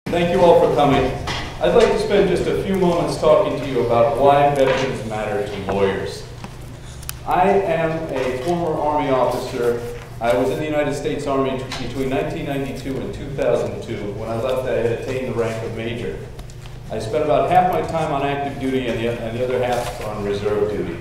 Thank you all for coming. I'd like to spend just a few moments talking to you about why veterans matter to lawyers. I am a former Army officer. I was in the United States Army between 1992 and 2002. When I left, I had attained the rank of major. I spent about half my time on active duty and the other half on reserve duty.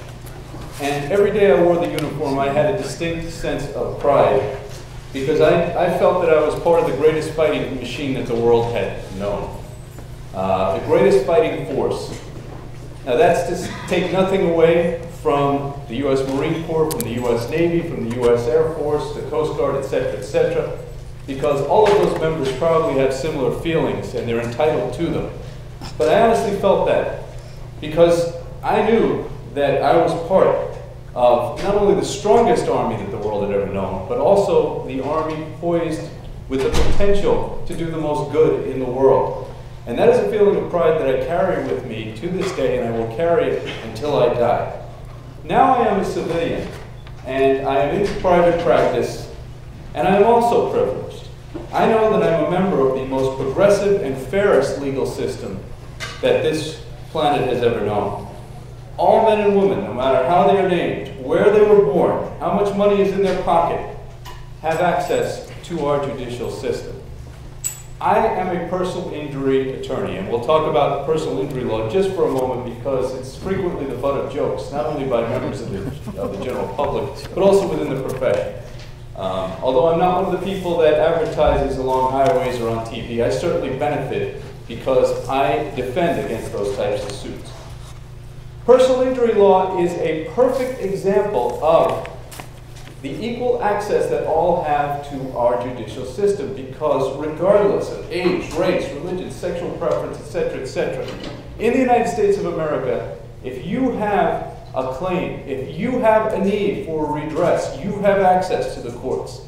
And every day I wore the uniform, I had a distinct sense of pride because I felt that I was part of the greatest fighting machine that the world had known. The greatest fighting force. Now that's to take nothing away from the U.S. Marine Corps, from the U.S. Navy, from the U.S. Air Force, the Coast Guard, etc., because all of those members probably have similar feelings and they're entitled to them. But I honestly felt that because I knew that I was part of not only the strongest army that the world had ever known, but also the army poised with the potential to do the most good in the world. And that is a feeling of pride that I carry with me to this day, and I will carry it until I die. Now I am a civilian, and I am in private practice, and I am also privileged. I know that I'm a member of the most progressive and fairest legal system that this planet has ever known. All men and women, no matter how they are named, where they were born, how much money is in their pocket, have access to our judicial system. I am a personal injury attorney, and we'll talk about personal injury law just for a moment because it's frequently the butt of jokes, not only by members of the general public, but also within the profession. Although I'm not one of the people that advertises along highways or on TV, I certainly benefit because I defend against those types of suits. Personal injury law is a perfect example of the equal access that all have to our judicial system because regardless of age, race, religion, sexual preference, etc., in the United States of America, if you have a claim, if you have a need for redress, you have access to the courts.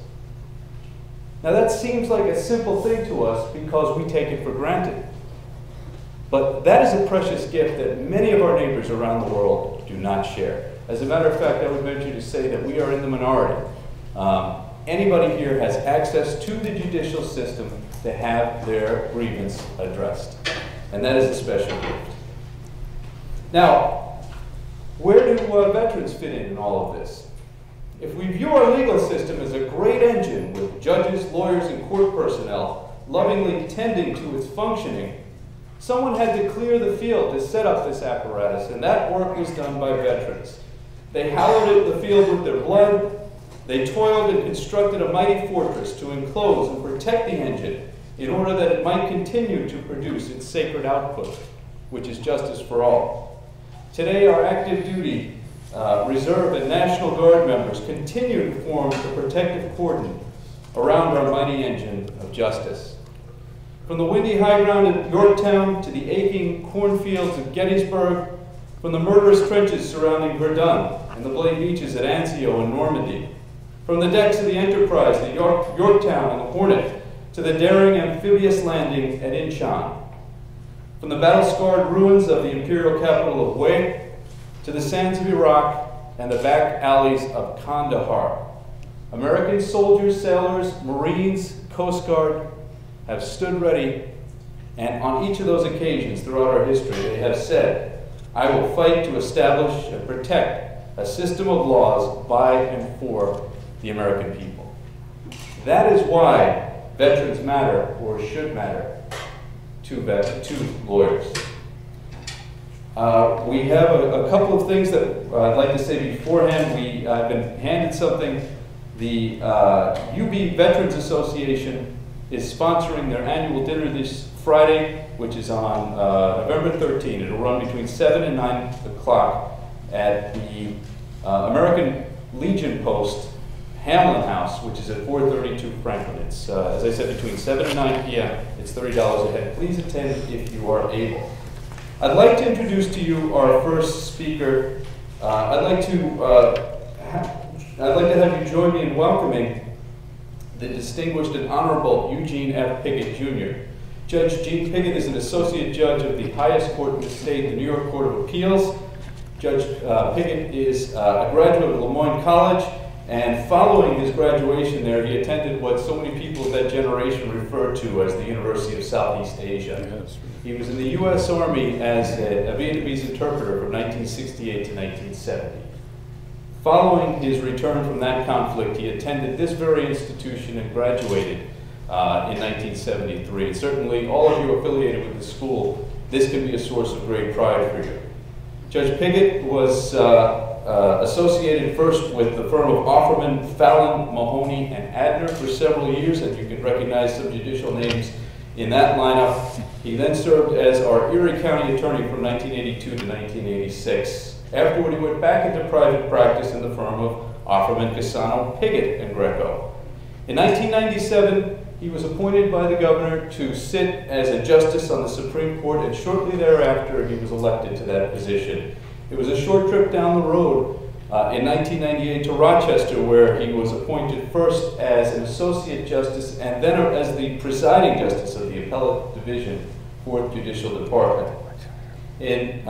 Now that seems like a simple thing to us because we take it for granted. But that is a precious gift that many of our neighbors around the world do not share. As a matter of fact, I would venture to say that we are in the minority. Anybody here has access to the judicial system to have their grievance addressed. And that is a special gift. Now, where do veterans fit in all of this? If we view our legal system as a great engine with judges, lawyers, and court personnel lovingly tending to its functioning, someone had to clear the field to set up this apparatus, and that work was done by veterans. They hallowed the field with their blood. They toiled and constructed a mighty fortress to enclose and protect the engine in order that it might continue to produce its sacred output, which is justice for all. Today, our active duty, reserve, and National Guard members continue to form the protective cordon around our mighty engine of justice. From the windy high ground at Yorktown to the aching cornfields of Gettysburg, from the murderous trenches surrounding Verdun and the bloody beaches at Anzio and Normandy, from the decks of the Enterprise, the Yorktown and the Hornet, to the daring amphibious landing at Incheon, from the battle-scarred ruins of the imperial capital of Wei, to the sands of Iraq and the back alleys of Kandahar. American soldiers, sailors, Marines, Coast Guard, have stood ready, and on each of those occasions throughout our history, they have said, I will fight to establish and protect a system of laws by and for the American people. That is why veterans matter, or should matter, to lawyers. We have a couple of things that I'd like to say beforehand. I've been handed something. The UB Veterans Association is sponsoring their annual dinner this Friday, which is on November 13. It'll run between 7 and 9 o'clock at the American Legion Post, Hamlin House, which is at 432 Franklin. It's, as I said, between 7 and 9 p.m. It's $30 a head. Please attend if you are able. I'd like to introduce to you our first speaker. I'd like to have you join me in welcoming the distinguished and honorable Eugene F. Pickett, Jr. Judge Gene Pickett is an associate judge of the highest court in the state, the New York Court of Appeals. Judge Pickett is a graduate of Le Moyne College And following his graduation there, he attended what so many people of that generation referred to as the University of Southeast Asia. Yes. He was in the U.S. Army as a Vietnamese interpreter from 1968 to 1970. Following his return from that conflict, he attended this very institution and graduated in 1973. And certainly, all of you affiliated with the school, this can be a source of great pride for you. Judge Pigott was associated first with the firm of Offerman, Fallon, Mahoney, and Adner for several years, and you can recognize some judicial names in that lineup. He then served as our Erie County attorney from 1982 to 1986. Afterward, he went back into private practice in the firm of Offerman, Cassano, Pigott, and Greco. In 1997, he was appointed by the governor to sit as a justice on the Supreme Court, and shortly thereafter, he was elected to that position. It was a short trip down the road in 1998 to Rochester, where he was appointed first as an associate justice and then as the presiding justice of the Appellate Division, 4th Judicial Department. In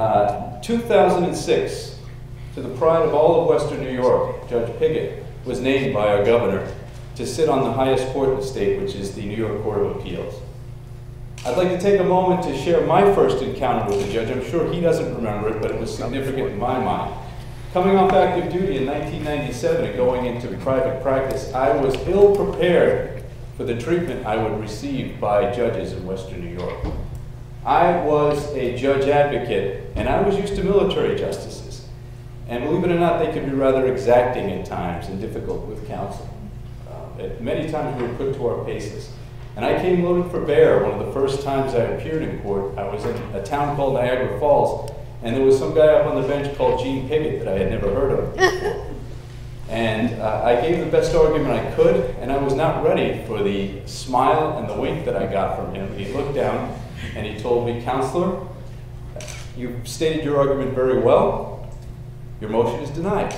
2006, to the pride of all of Western New York, Judge Pigott was named by our governor to sit on the highest court in the state, which is the New York Court of Appeals. I'd like to take a moment to share my first encounter with the judge. I'm sure he doesn't remember it, but it was significant in my mind. Coming off active duty in 1997 and going into private practice, I was ill prepared for the treatment I would receive by judges in Western New York. I was a judge advocate, and I was used to military justices. And believe it or not, they could be rather exacting at times and difficult with counsel. Many times we were put to our paces. And I came loaded for bear. One of the first times I appeared in court, I was in a town called Niagara Falls, and there was some guy up on the bench called Gene Pigott that I had never heard of before. And I gave the best argument I could, and I was not ready for the smile and the wink that I got from him. He looked down and he told me, "Counselor, you stated your argument very well. Your motion is denied."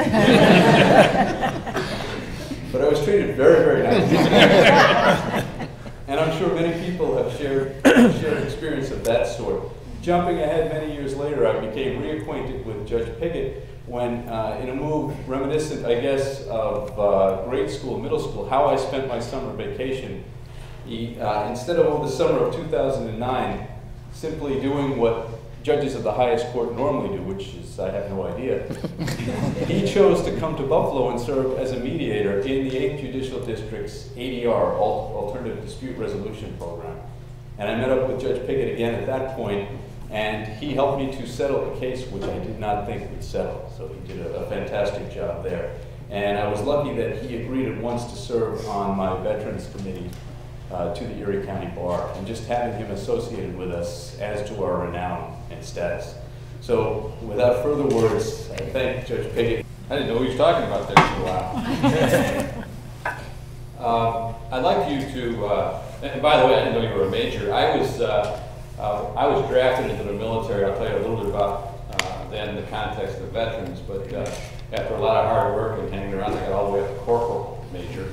But I was treated very, very nicely. And I'm sure many people have shared experience of that sort. Jumping ahead many years later, I became reacquainted with Judge Pigott when, in a move reminiscent, I guess, of grade school, middle school, how I spent my summer vacation. He, instead of over the summer of 2009, simply doing what judges of the highest court normally do, which is, I have no idea, he chose to come to Buffalo and serve as a mediator in the 8th Judicial District's ADR, Alternative Dispute Resolution Program. And I met up with Judge Pigott again at that point, and he helped me to settle a case which I did not think would settle. So he did a fantastic job there. And I was lucky that he agreed at once to serve on my Veterans Committee to the Erie County Bar, and just having him associated with us adds to our renown and status. So without further words, I thank Judge Pigott. I didn't know he was talking about there for a while. I'd like you to, and by the way, I didn't know you were a major. I was drafted into the military. I'll tell you a little bit about then in the context of veterans, but after a lot of hard work and hanging around, I got all the way up to corporal major.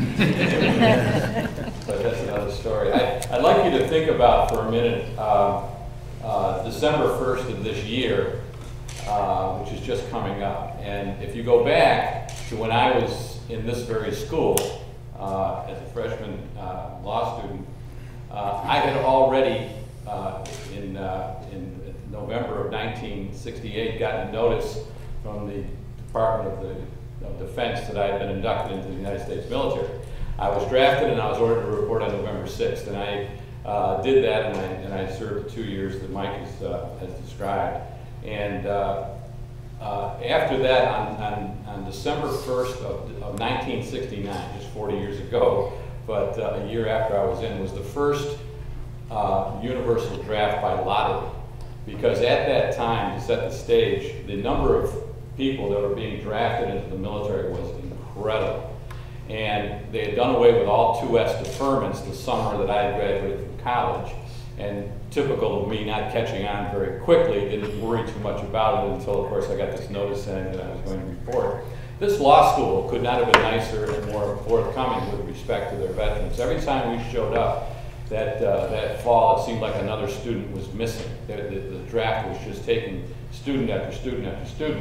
But that's another story. I'd like you to think about for a minute December 1st of this year, which is just coming up. And if you go back to when I was in this very school as a freshman law student, I had already in November of 1968 gotten a notice from the Department of Defense that I had been inducted into the United States military. I was drafted and I was ordered to report on November 6th, and I did that, and I served 2 years that Mike has described. And after that, on December 1st of 1969, just 40 years ago, but a year after I was in, was the first universal draft by lottery. Because at that time, to set the stage, the number of people that were being drafted into the military was incredible. And they had done away with all 2S deferments the summer that I had graduated from college. And typical of me not catching on very quickly, didn't worry too much about it until, of course, I got this notice saying that I was going to report. This law school could not have been nicer and more forthcoming with respect to their veterans. Every time we showed up that fall, it seemed like another student was missing. The draft was just taking student after student after student.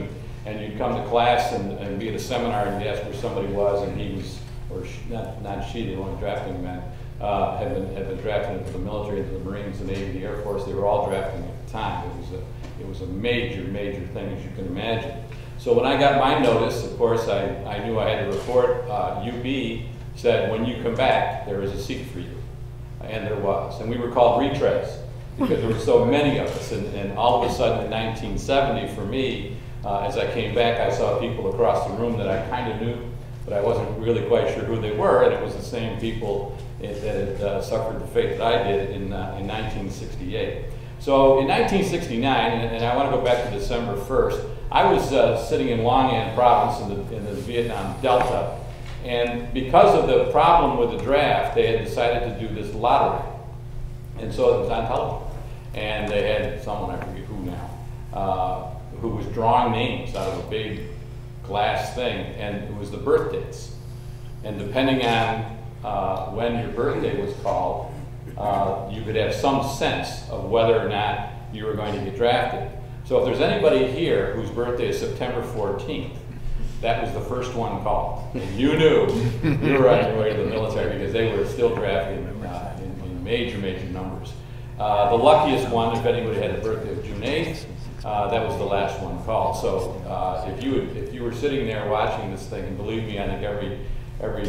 and you'd come to class and be at a seminar and you'd ask where somebody was, and he was, or she, not she, the only drafting men, had been drafted into the military, into the Marines, the Navy, the Air Force. They were all drafting at the time. It was a major thing, as you can imagine. So when I got my notice, of course, I knew I had to report. UB said, when you come back, there is a seat for you. And there was. And we were called retreads because there were so many of us. And all of a sudden in 1970, for me, as I came back, I saw people across the room that I kind of knew, but I wasn't really quite sure who they were. And it was the same people that had suffered the fate that I did in 1968. So in 1969, and I want to go back to December 1st, I was sitting in Long An province in the Vietnam Delta, and because of the problem with the draft, they had decided to do this lottery. And so it was on television. And they had someone, I forget who now, who was drawing names out of a big glass thing, and it was the birth dates. And depending on when your birthday was called, you could have some sense of whether or not you were going to get drafted. So if there's anybody here whose birthday is September 14th, that was the first one called. And you knew you were on your way to the military because they were still drafting in major numbers. The luckiest one, if anybody had a birthday of June 8th, that was the last one called. So if you were sitting there watching this thing, and believe me, I think every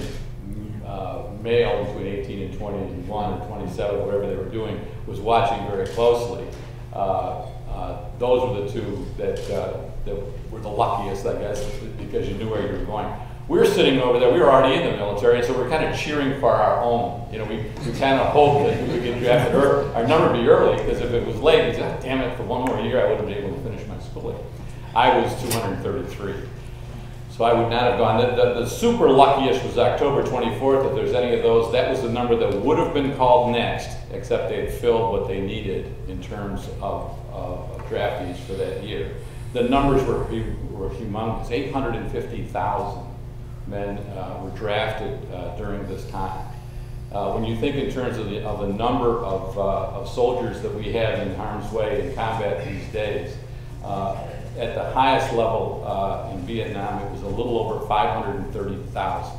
male between 18 and 21 or 27, whatever they were doing, was watching very closely. Those were the two that were the luckiest, I guess, because you knew where you were going. We were sitting over there, we were already in the military, so we're kind of cheering for our own. You know, we kind of hoped that we would get drafted, or our number would be early, because if it was late, we'd say, oh, damn it, for one more year I wouldn't be able to finish my schooling. I was 233. So I would not have gone. The super luckiest was October 24th, if there's any of those. That was the number that would have been called next, except they had filled what they needed in terms of draftees for that year. The numbers were humongous. 850,000 men were drafted during this time. When you think in terms of the number of soldiers that we have in harm's way in combat these days, at the highest level in Vietnam, it was a little over 530,000.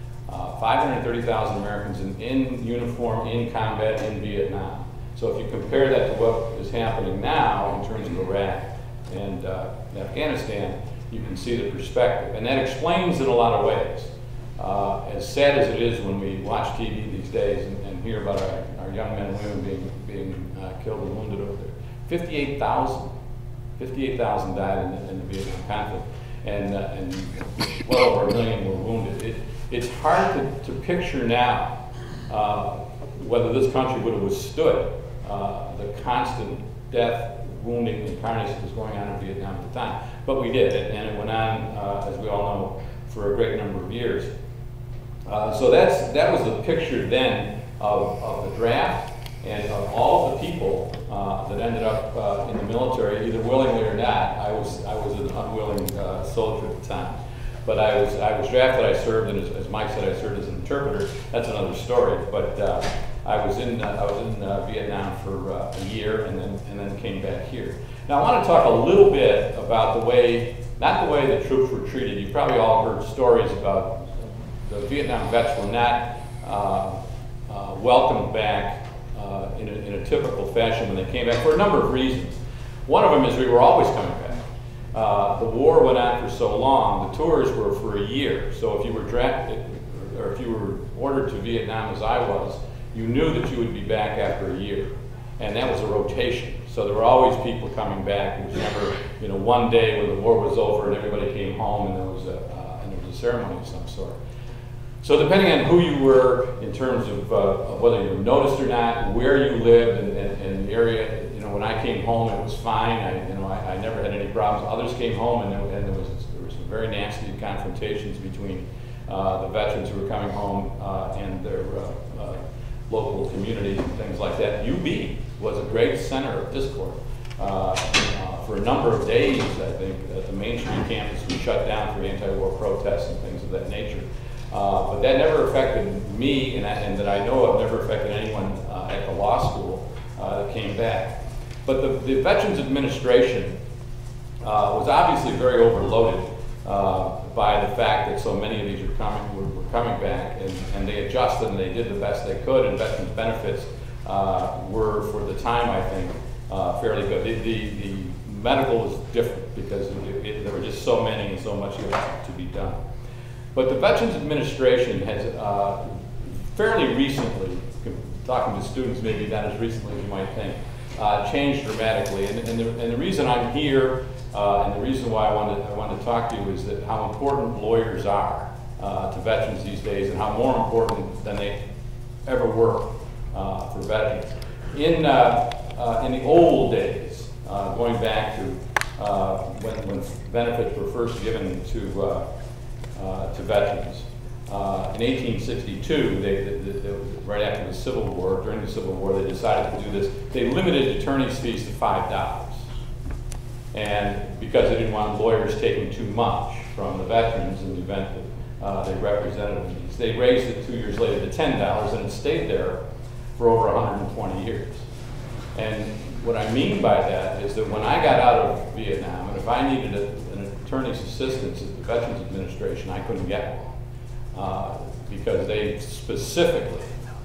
530,000 Americans in uniform, in combat in Vietnam. So if you compare that to what is happening now in terms of Iraq and Afghanistan, you can see the perspective. And that explains in a lot of ways. As sad as it is when we watch TV these days and hear about our young men and women being killed and wounded over there. 58,000 died in the Vietnam conflict, and well over 1 million were wounded. It's hard to picture now whether this country would have withstood the constant death, wounding, and carnage that was going on in Vietnam at the time. But we did, and it went on, as we all know, for a great number of years. So that was the picture then of the draft and of all of the people that ended up in the military, either willingly or not. I was an unwilling soldier at the time. But I was drafted, I served, and as Mike said, I served as an interpreter. That's another story. But I was in Vietnam for a year, and then came back here. Now I want to talk a little bit about the way, not the way the troops were treated. You've probably all heard stories about the Vietnam vets were not welcomed back in a typical fashion when they came back for a number of reasons. One of them is we were always coming back. The war went on for so long. The tours were for a year. So if you were drafted, or if you were ordered to Vietnam as I was, you knew that you would be back after a year. And that was a rotation. So there were always people coming back. It was never, one day when the war was over and everybody came home and there was a ceremony of some sort. So depending on who you were in terms of whether you were noticed or not, where you lived, and the area, when I came home, it was fine. I never had any problems. Others came home, and there were some very nasty confrontations between the veterans who were coming home and their local communities and things like that. UB was a great center of discord. For a number of days, I think, the Main Street campus was shut down for anti-war protests and things of that nature. But that never affected me, and that I know of never affected anyone at the law school that came back. But the Veterans Administration was obviously very overloaded by the fact that so many of these were coming back, and they adjusted and they did the best they could, and veterans benefits were, for the time, I think, fairly good. The medical was different because there were just so many and so much to be done. But the Veterans Administration has fairly recently, talking to students maybe not as recently as you might think, changed dramatically. And the reason I'm here and the reason why I wanted to talk to you is that how important lawyers are to veterans these days, and how more important than they ever were for veterans. In the old days, going back to when benefits were first given to veterans, in 1862, right after the Civil War, during the Civil War, they decided to do this. They limited attorney's fees to $5. And because they didn't want lawyers taking too much from the veterans in the event that they represented them, they raised it 2 years later to $10, and it stayed there for over 120 years. And what I mean by that is that when I got out of Vietnam, and if I needed an attorney's assistance at the Veterans Administration, I couldn't get one because they specifically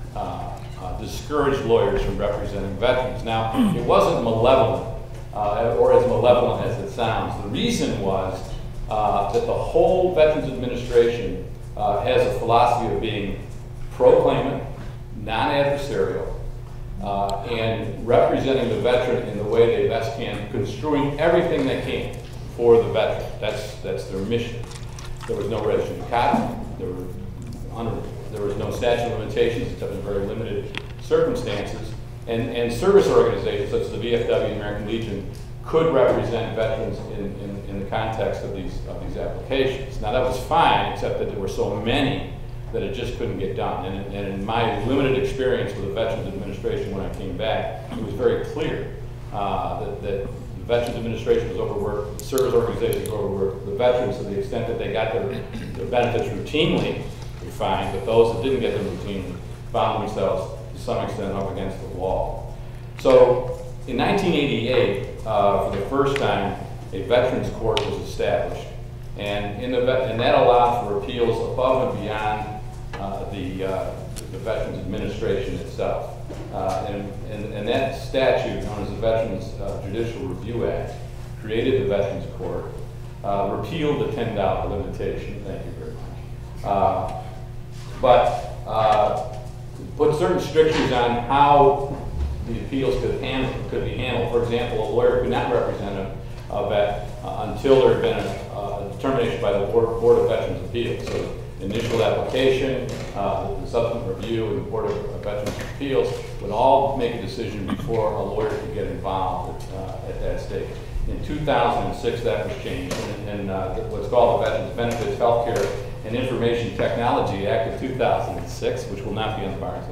discouraged lawyers from representing veterans. Now, it wasn't malevolent, or as malevolent as it sounds. The reason was that the whole Veterans Administration has a philosophy of being pro-claimant, non-adversarial, and representing the veteran in the way they best can, construing everything they can for the veteran. That's their mission. There was no res judicata. There was no statute of limitations except in very limited circumstances. And service organizations such as the VFW and American Legion could represent veterans in the context of these applications. Now that was fine, except that there were so many that it just couldn't get done. And in my limited experience with the Veterans Administration when I came back, it was very clear that the Veterans Administration was overworked, the service organizations were overworked, the veterans, to the extent that they got their benefits routinely, were fine, but those that didn't get them routinely found themselves to some extent up against the wall. So in 1988, for the first time, a Veterans Court was established. And that allowed for appeals above and beyond the Veterans Administration itself. And that statute, known as the Veterans Judicial Review Act, created the Veterans Court, repealed the $10 limitation, thank you very much, but put certain strictures on how the appeals could be handled. For example, a lawyer could not represent a vet until there had been a determination by the Board of Veterans Appeals. So initial application, the subsequent review, and the Board of Veterans Appeals would all make a decision before a lawyer could get involved at that stage. In 2006, that was changed, and what's called the Veterans Benefits, Healthcare, and Information Technology Act of 2006, which will not be on the bar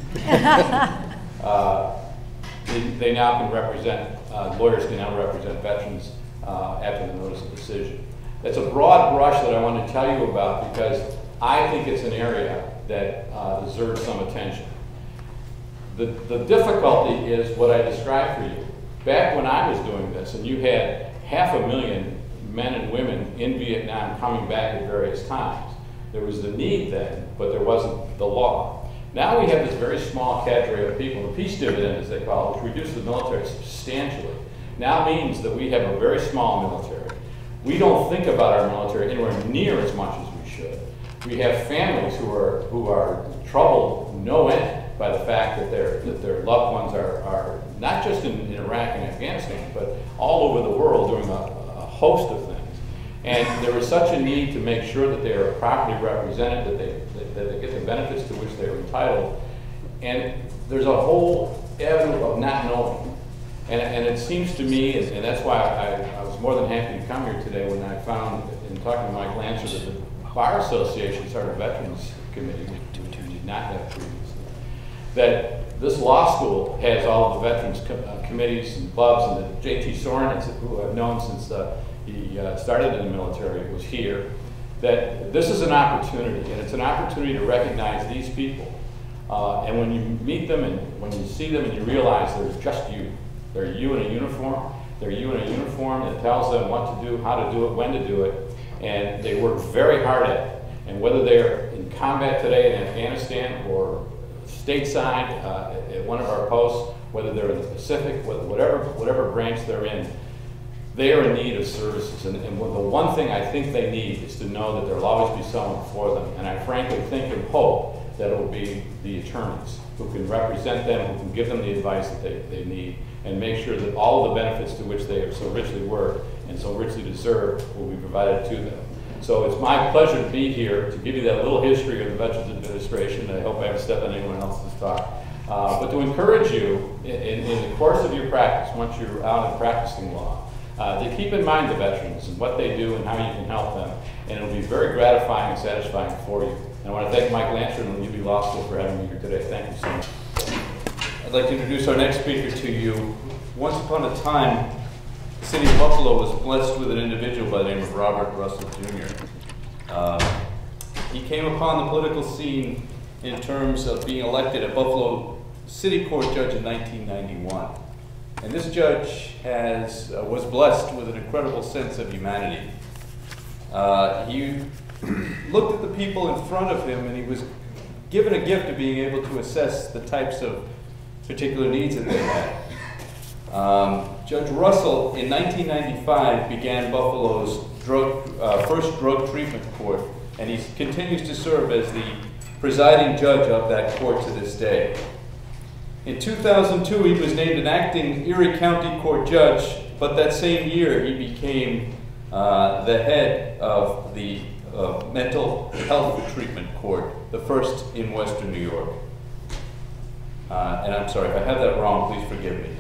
exam. They now can represent, lawyers can now represent veterans after the notice of decision. It's a broad brush that I want to tell you about because I think it's an area that deserves some attention. The difficulty is what I described for you. Back when I was doing this, and you had 500,000 men and women in Vietnam coming back at various times, there was the need then, but there wasn't the law. Now we have this very small cadre of people. The peace dividend, as they call it, which reduced the military substantially, now means that we have a very small military. We don't think about our military anywhere near as much as we should. We have families who are troubled no end by the fact that their loved ones are not just in Iraq and Afghanistan, but all over the world doing a host of things. And there is such a need to make sure that they are properly represented, that they get the benefits to which they are entitled. And there's a whole avenue of not knowing. And it seems to me, and that's why I was more than happy to come here today when I found, in talking to Mike Lancer, that the Bar Association started a Veterans Committee, which we did not have previously. That this law school has all of the veterans committees and clubs, and that J.T. Soren, who I've known since he started in the military, was here. That this is an opportunity, and it's an opportunity to recognize these people. And when you meet them and when you see them and you realize they're just you, they're you in a uniform, They're in a uniform that tells them what to do, how to do it, when to do it, and they work very hard at it. And whether they're in combat today in Afghanistan or stateside at one of our posts, whether they're in the Pacific, whatever branch they're in, they are in need of services. And the one thing I think they need is to know that there will always be someone for them. And I frankly think and hope that it will be the attorneys who can represent them, who can give them the advice that they need, and make sure that all of the benefits to which they have so richly worked and so richly deserve will be provided to them. So it's my pleasure to be here to give you that little history of the Veterans Administration. I hope I haven't stepped on anyone else's talk. But to encourage you, in the course of your practice, once you're out and practicing law, to keep in mind the veterans and what they do and how you can help them. And it'll be very gratifying and satisfying for you. And I want to thank Mike Lancer and UB Law School for having me here today. Thank you so much. I'd like to introduce our next speaker to you. Once upon a time, the city of Buffalo was blessed with an individual by the name of Robert Russell Jr. He came upon the political scene in terms of being elected a Buffalo City Court judge in 1991. And this judge was blessed with an incredible sense of humanity. He looked at the people in front of him, and he was given a gift of being able to assess the types of particular needs that they had. Judge Russell, in 1995, began Buffalo's first drug treatment court, and he continues to serve as the presiding judge of that court to this day. In 2002, he was named an acting Erie County Court judge, but that same year he became the head of the Mental Health Treatment Court, the first in Western New York. And I'm sorry, if I have that wrong, please forgive me.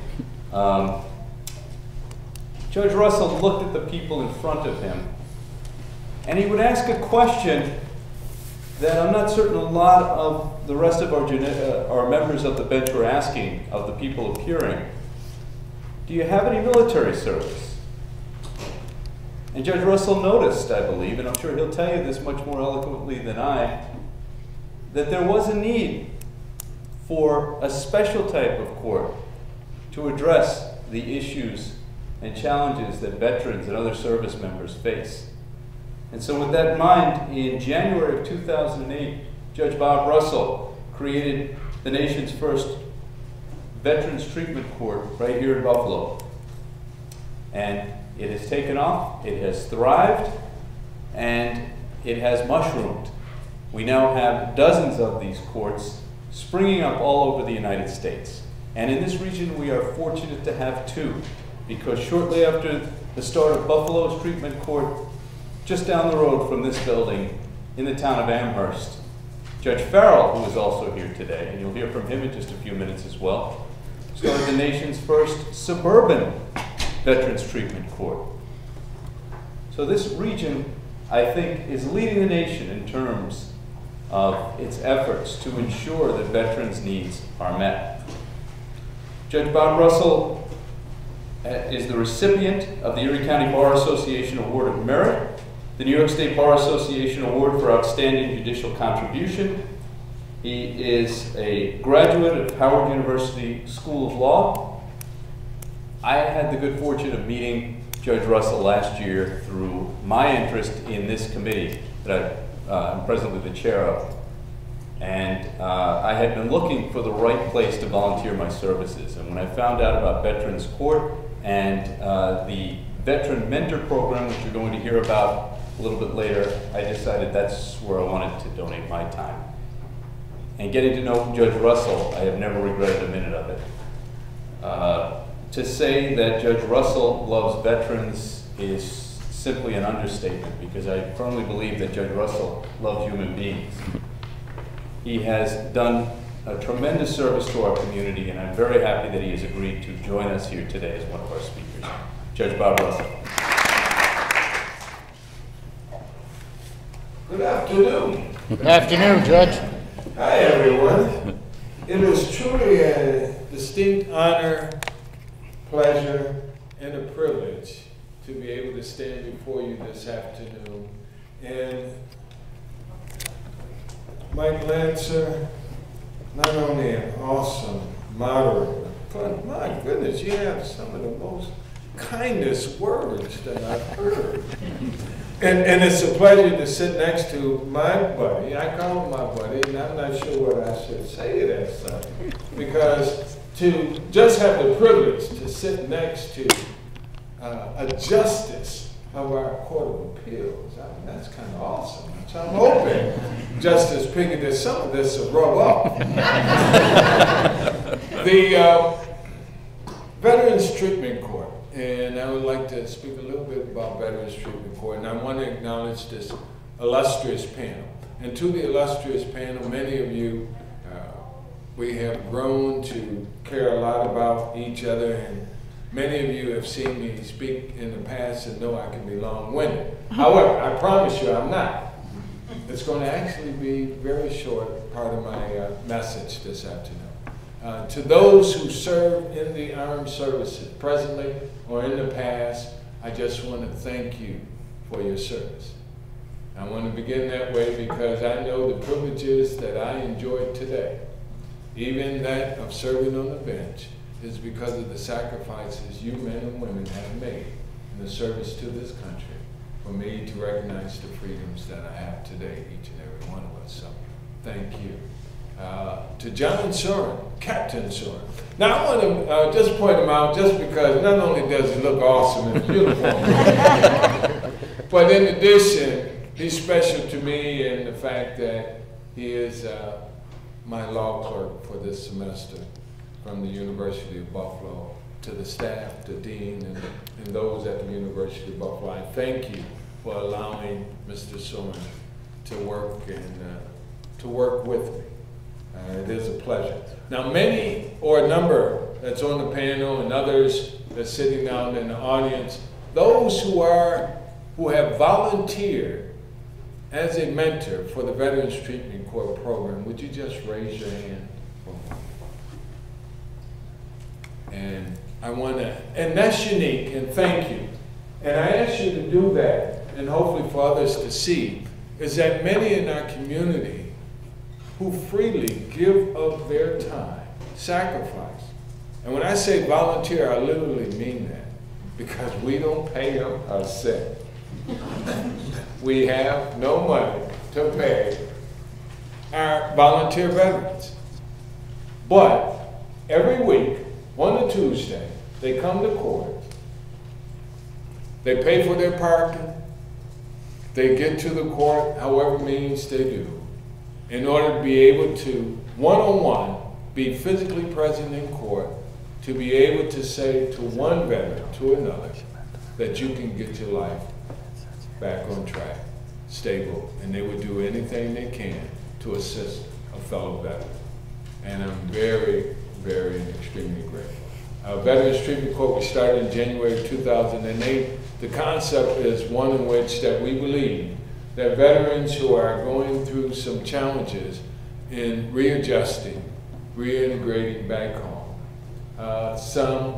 Judge Russell looked at the people in front of him, and he would ask a question that I'm not certain a lot of the rest of our members of the bench were asking of the people appearing. Do you have any military service? And Judge Russell noticed, I believe, and I'm sure he'll tell you this much more eloquently than I, that there was a need for a special type of court to address the issues and challenges that veterans and other service members face. And so with that in mind, in January of 2008, Judge Bob Russell created the nation's first Veterans Treatment Court right here in Buffalo. And it has taken off, it has thrived, and it has mushroomed. We now have dozens of these courts springing up all over the United States. And in this region, we are fortunate to have two, because shortly after the start of Buffalo's treatment court, just down the road from this building in the town of Amherst, Judge Farrell, who is also here today, and you'll hear from him in just a few minutes as well, started the nation's first suburban Veterans Treatment Court. So this region, I think, is leading the nation in terms of its efforts to ensure that veterans' needs are met. Judge Bob Russell is the recipient of the Erie County Bar Association Award of Merit, the New York State Bar Association Award for Outstanding Judicial Contribution. He is a graduate of Howard University School of Law. I had the good fortune of meeting Judge Russell last year through my interest in this committee that I'm presently the chair of. And I had been looking for the right place to volunteer my services. And when I found out about Veterans Court and the Veteran Mentor Program, which you're going to hear about a little bit later, I decided that's where I wanted to donate my time. And getting to know Judge Russell, I have never regretted a minute of it. To say that Judge Russell loves veterans is simply an understatement, because I firmly believe that Judge Russell loves human beings. He has done a tremendous service to our community, and I'm very happy that he has agreed to join us here today as one of our speakers. Judge Bob Russell. Good afternoon. Good afternoon, Judge. Hi, everyone. It is truly a distinct honor, pleasure, and a privilege to be able to stand before you this afternoon. And Mike Lancer, not only an awesome moderator, but my goodness, you have some of the most kindest words that I've heard. And it's a pleasure to sit next to my buddy. I call him my buddy, and I'm not sure what I should say it as such, because to just have the privilege to sit next to a justice of our Court of Appeals, I mean, that's kind of awesome. So I'm hoping Justice Piggy that some of this will rub off. The Veterans Treatment Court. And I would like to speak a little bit about Veterans Treatment Court, and I want to acknowledge this illustrious panel. And to the illustrious panel, many of you, we have grown to care a lot about each other, and many of you have seen me speak in the past and know I can be long-winded. However, I promise you I'm not. It's going to actually be very short, part of my message this afternoon. To those who serve in the armed services, presently or in the past, I just want to thank you for your service. I want to begin that way because I know the privileges that I enjoy today, even that of serving on the bench, is because of the sacrifices you men and women have made in the service to this country for me to recognize the freedoms that I have today, each and every one of us. So, thank you. To John Soren, Captain Soren. Now I want to just point him out just because not only does he look awesome in his uniform, but in addition, he's special to me in the fact that he is my law clerk for this semester from the University of Buffalo. To the staff, the dean, and those at the University of Buffalo, I thank you for allowing Mr. Soren to work with me. It is a pleasure. Now, many or a number that's on the panel and others that's sitting down in the audience, those who have volunteered as a mentor for the Veterans Treatment Court program, would you just raise your hand? And I want to, and that's unique, and thank you. And I ask you to do that, and hopefully for others to see, is that many in our community who freely give of their time, sacrifice. And when I say volunteer, I literally mean that, because we don't pay them a cent. We have no money to pay our volunteer veterans. But every week, on a Tuesday, they come to court, they pay for their parking, they get to the court however means they do, in order to be able to, one-on-one, be physically present in court, to be able to say to one veteran, to another, that you can get your life back on track, stable, and they would do anything they can to assist a fellow veteran. And I'm very, very and extremely grateful. Veterans Treatment Court was started in January 2008. The concept is one in which that we believe that veterans who are going through some challenges in readjusting, reintegrating back home, some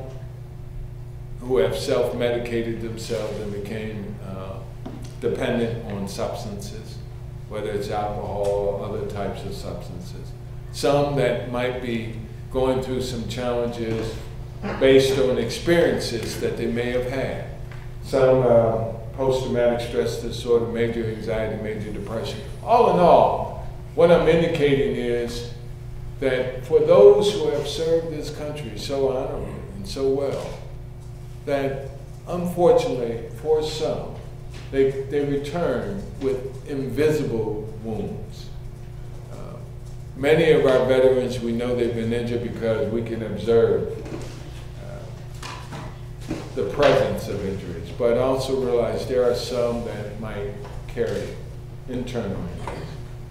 who have self-medicated themselves and became dependent on substances, whether it's alcohol or other types of substances, some that might be going through some challenges based on experiences that they may have had, some post-traumatic stress disorder, major anxiety, major depression. All in all, what I'm indicating is that for those who have served this country so honorably and so well, that unfortunately for some, they return with invisible wounds. Many of our veterans, we know they've been injured because we can observe the presence of injuries, but also realize there are some that might carry internal injuries.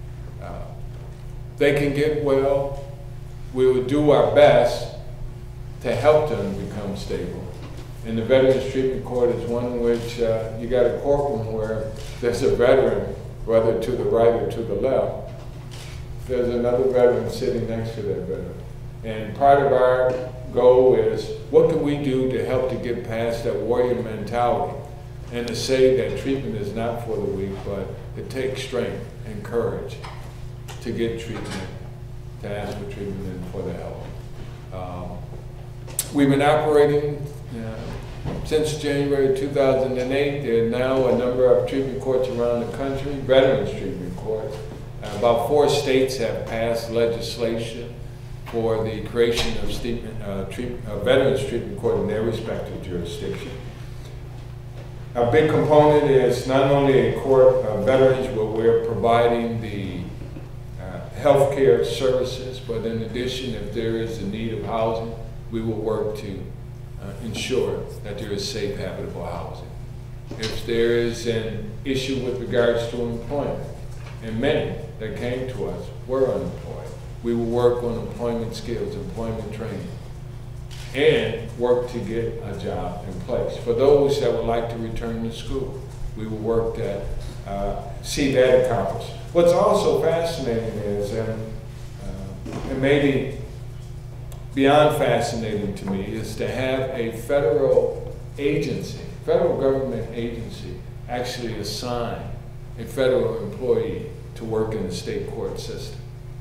They can get well. We will do our best to help them become stable. And the Veterans Treatment Court is one in which you got a courtroom where there's a veteran, whether to the right or to the left, there's another veteran sitting next to that veteran. And part of our goal is, what can we do to help to get past that warrior mentality and to say that treatment is not for the weak, but it takes strength and courage to get treatment, to ask for treatment and for the help. We've been operating Since January 2008, there are now a number of treatment courts around the country, veterans treatment courts. About 4 states have passed legislation for the creation of veterans treatment court in their respective jurisdiction. A big component is not only a court of veterans where we're providing the healthcare services, but in addition, if there is a need of housing, we will work to ensure that there is safe, habitable housing. If there is an issue with regards to employment, and many that came to us were unemployed, we will work on employment skills, employment training, and work to get a job in place. For those that would like to return to school, we will work to see that accomplished. What's also fascinating is, and maybe beyond fascinating to me, is to have a federal agency, federal government agency, actually assign a federal employee to work in the state court system.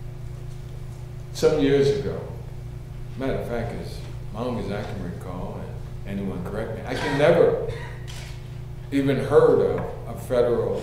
Some years ago, matter of fact, as long as I can recall, and anyone correct me, I can never even heard of a federal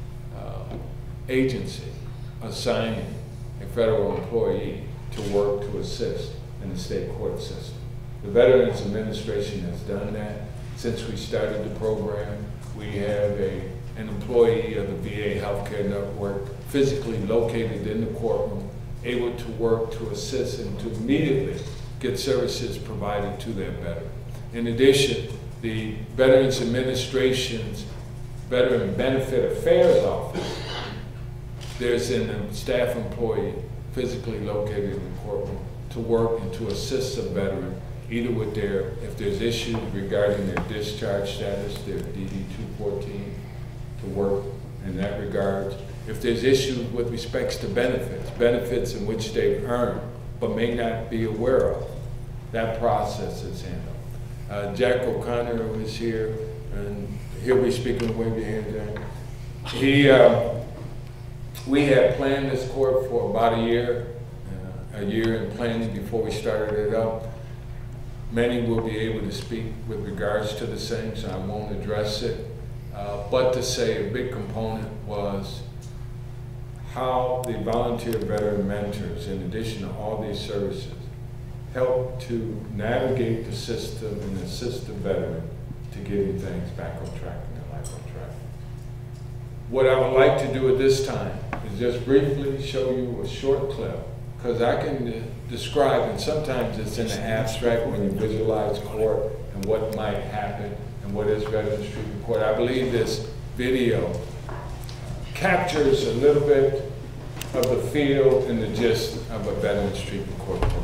agency assigning a federal employee to work to assist in the state court system. The Veterans Administration has done that. Since we started the program, we have an employee of the VA Healthcare Network physically located in the courtroom, able to work to assist and to immediately get services provided to that veteran. In addition, the Veterans Administration's Veteran Benefit Affairs Office, there's a staff employee physically located in the courtroom to work and to assist a veteran, either with if there's issues regarding their discharge status, their DD-214, to work in that regard. If there's issues with respects to benefits in which they've earned but may not be aware of, that process is handled. Jack O'Connor, who is here, and he'll be speaking, wave your hand down. We had planned this court for about a year in planning before we started it up. Many will be able to speak with regards to the same, so I won't address it. But to say a big component was how the volunteer veteran mentors, in addition to all these services, help to navigate the system and assist the veteran to getting things back on track and their life on track. What I would like to do at this time is just briefly show you a short clip, because I can describe, and sometimes it's in the abstract when you visualize court and what might happen and what is Veterans Treatment Court. I believe this video captures a little bit of the feel and the gist of a Veterans Treatment Court program.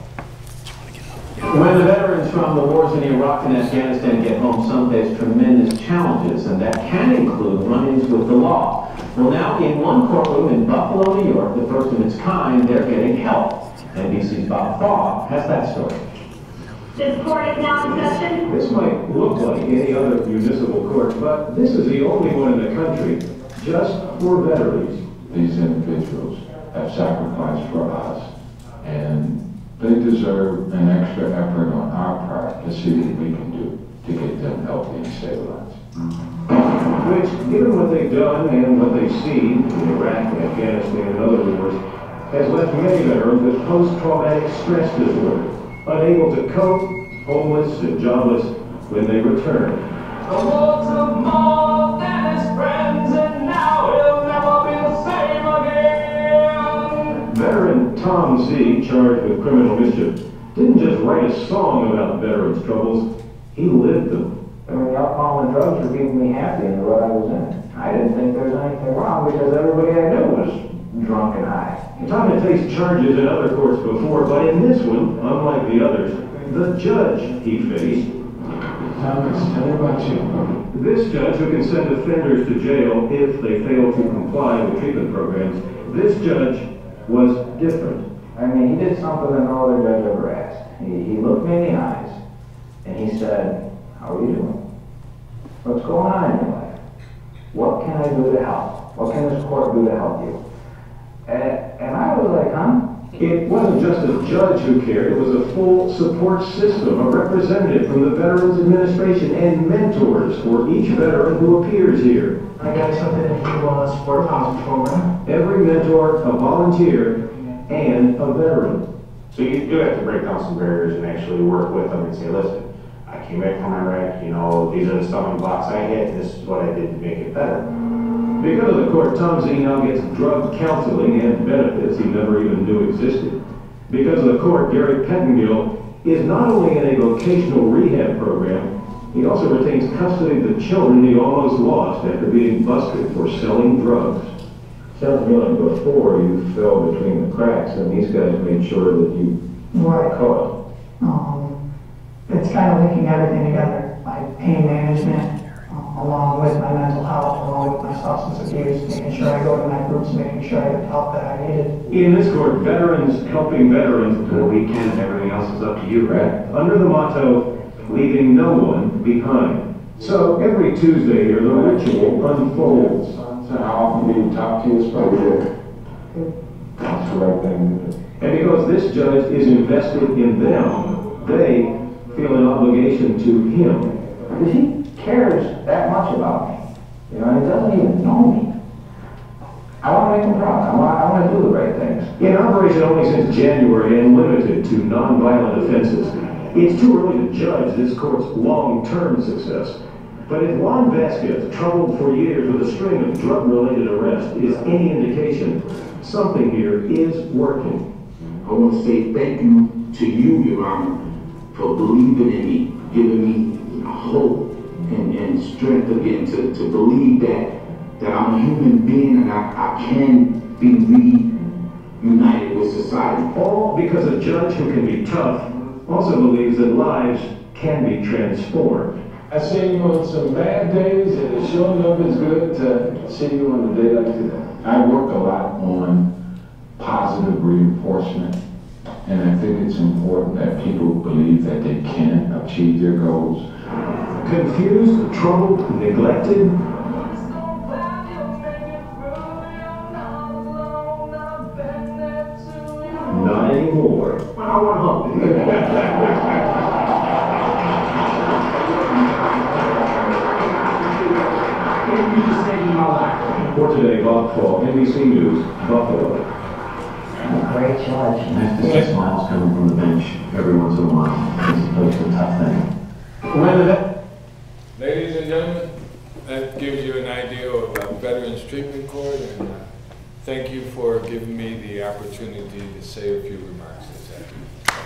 When the veterans from the wars in Iraq and Afghanistan get home, some face tremendous challenges, and that can include run-ins with the law. Well, now in one courtroom in Buffalo, New York, the first of its kind, they're getting help. NBC's Bob Thaw has that story. This court is now in session. This might look like any other municipal court, but this is the only one in the country just for veterans. These individuals have sacrificed for us, and they deserve an extra effort on our part to see what we can do to get them healthy and stabilized. Which, given what they've done and what they've seen in Iraq, Afghanistan, and other wars, has left many veterans with post-traumatic stress disorder, unable to cope, homeless and jobless when they return. The war took more than his friends, and now he'll never be the same again. Veteran Tom Z., charged with criminal mischief, didn't just write a song about veterans' troubles, he lived them. I mean, the alcohol and drugs were keeping me happy in the rut I was in. I didn't think there was anything wrong because everybody I knew was drunk and high. Tom had faced charges in other courts before, but in this one, unlike the others, the judge he faced. Thomas, tell me about you. This judge who can send offenders to jail if they fail to comply with treatment programs, this judge was different. I mean, he did something that no other judge ever asked. He looked me in the eyes and he said, "How are you doing? What's going on in your life? What can I do to help? What can this court do to help you?" And I was like, huh? It wasn't just a judge who cared, it was a full support system, a representative from the Veterans Administration and mentors for each veteran who appears here. I got something to do on a supportive housing program. Every mentor, a volunteer, and a veteran. So you do have to break down some barriers and actually work with them and say, listen, I came back from Iraq, you know, these are the stumbling blocks I hit, this is what I did to make it better. Because of the court, Tom Z now gets drug counseling and benefits he never even knew existed. Because of the court, Gary Pettengill is not only in a vocational rehab program, he also retains custody of the children he almost lost after being busted for selling drugs. Sounds like before you fell between the cracks, and these guys made sure that you Right. caught. It's kind of linking everything together, like pain management, along with my mental health, along with my substance abuse, making sure I go to my roots, making sure I get the help that I needed. In this court, veterans helping veterans. For the weekend, everything else is up to you, right? Under the motto, leaving no one behind. So every Tuesday here, the ritual unfolds. So how often do you talk to your spouse? That's the right thing to do. And because this judge is invested in them, they feel an obligation to him. Because he cares that much about me. You know, and he doesn't even know me. I want to make him proud. I want to do the right things. In operation only since January and limited to nonviolent offenses, it's too early to judge this court's long-term success. But if Juan Vasquez, troubled for years with a string of drug-related arrests, is any indication, something here is working. I want to say thank you to you, Your Honor, for believing in me, giving me hope and strength again to believe that I'm a human being and I can be reunited with society. All because a judge who can be tough also believes that lives can be transformed. I've seen you on some bad days, and it sure enough is good to see you on a day like today. I work a lot on positive reinforcement, and I think it's important that people believe that they can achieve their goals. Confused, troubled, neglected. Not anymore. When I want home. You just saved my life. For today, Bob Fall, NBC News, Buffalo. Great judge. Nice to see smiles coming from the bench every once in a while, as opposed to a tough thing. Ladies and gentlemen, that gives you an idea of Veterans Treatment Court, and thank you for giving me the opportunity to say a few remarks this afternoon.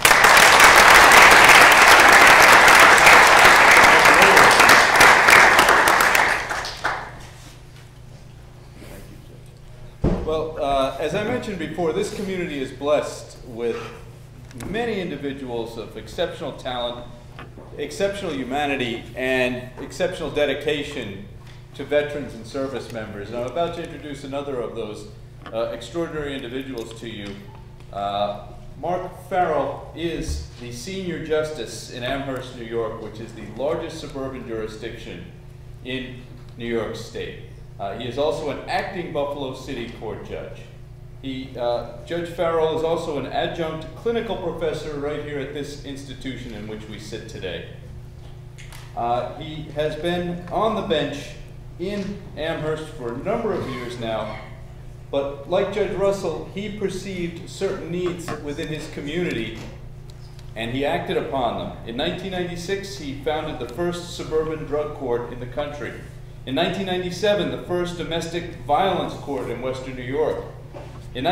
Well, as I mentioned before, this community is blessed with many individuals of exceptional talent, exceptional humanity, and exceptional dedication to veterans and service members. And I'm about to introduce another of those extraordinary individuals to you. Mark Farrell is the senior justice in Amherst, New York, which is the largest suburban jurisdiction in New York State. He is also an acting Buffalo City Court judge. Judge Farrell is also an adjunct clinical professor right here at this institution in which we sit today. He has been on the bench in Amherst for a number of years now, but like Judge Russell, he perceived certain needs within his community and he acted upon them. In 1996, he founded the first suburban drug court in the country. In 1997, the first domestic violence court in Western New York. In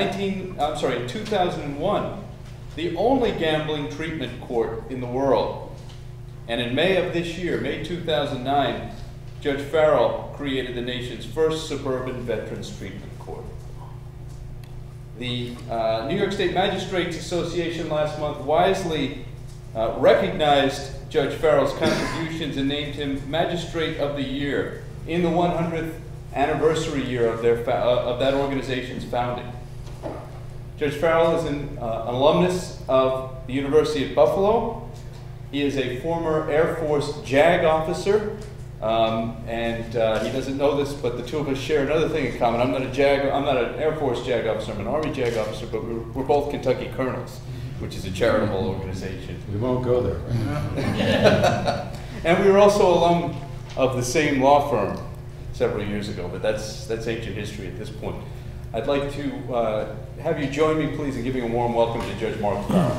2001, the only gambling treatment court in the world. And in May of this year, May 2009, Judge Farrell created the nation's first suburban veterans treatment court. The New York State Magistrates Association last month wisely recognized Judge Farrell's contributions and named him Magistrate of the Year in the 100th anniversary year of that organization's founding. Judge Farrell is an alumnus of the University of Buffalo. He is a former Air Force JAG officer, And he doesn't know this, but the two of us share another thing in common. I'm not an Air Force JAG officer, I'm an Army JAG officer, but we're both Kentucky Colonels, which is a charitable organization. We won't go there. And we were also alum of the same law firm several years ago, but that's ancient history at this point. I'd like to have you join me, please, in giving a warm welcome to Judge Mark Farrell.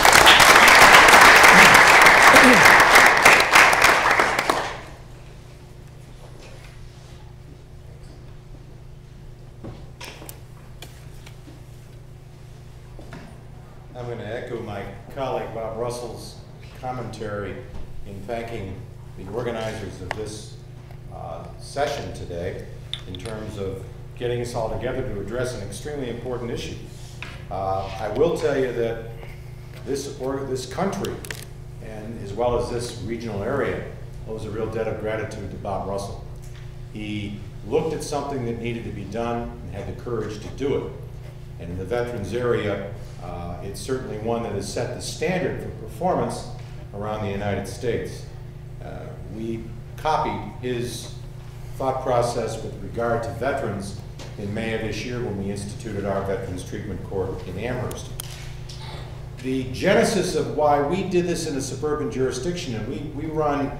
I'm going to echo my colleague Bob Russell's commentary in thanking the organizers of this session today in terms of getting us all together to address an extremely important issue. I will tell you that this country, and as well as this regional area, owes a real debt of gratitude to Bob Russell. He looked at something that needed to be done and had the courage to do it. And in the veterans area, it's certainly one that has set the standard for performance around the United States. We copied his thought process with regard to veterans in May of this year when we instituted our Veterans Treatment Court in Amherst. The genesis of why we did this in a suburban jurisdiction, and we run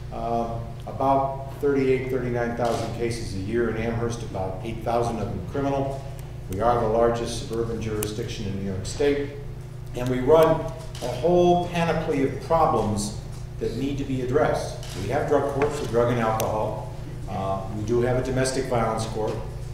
about 39,000 cases a year in Amherst, about 8,000 of them criminal. We are the largest suburban jurisdiction in New York State, and we run a whole panoply of problems that need to be addressed. We have drug courts for drug and alcohol. We do have a domestic violence court.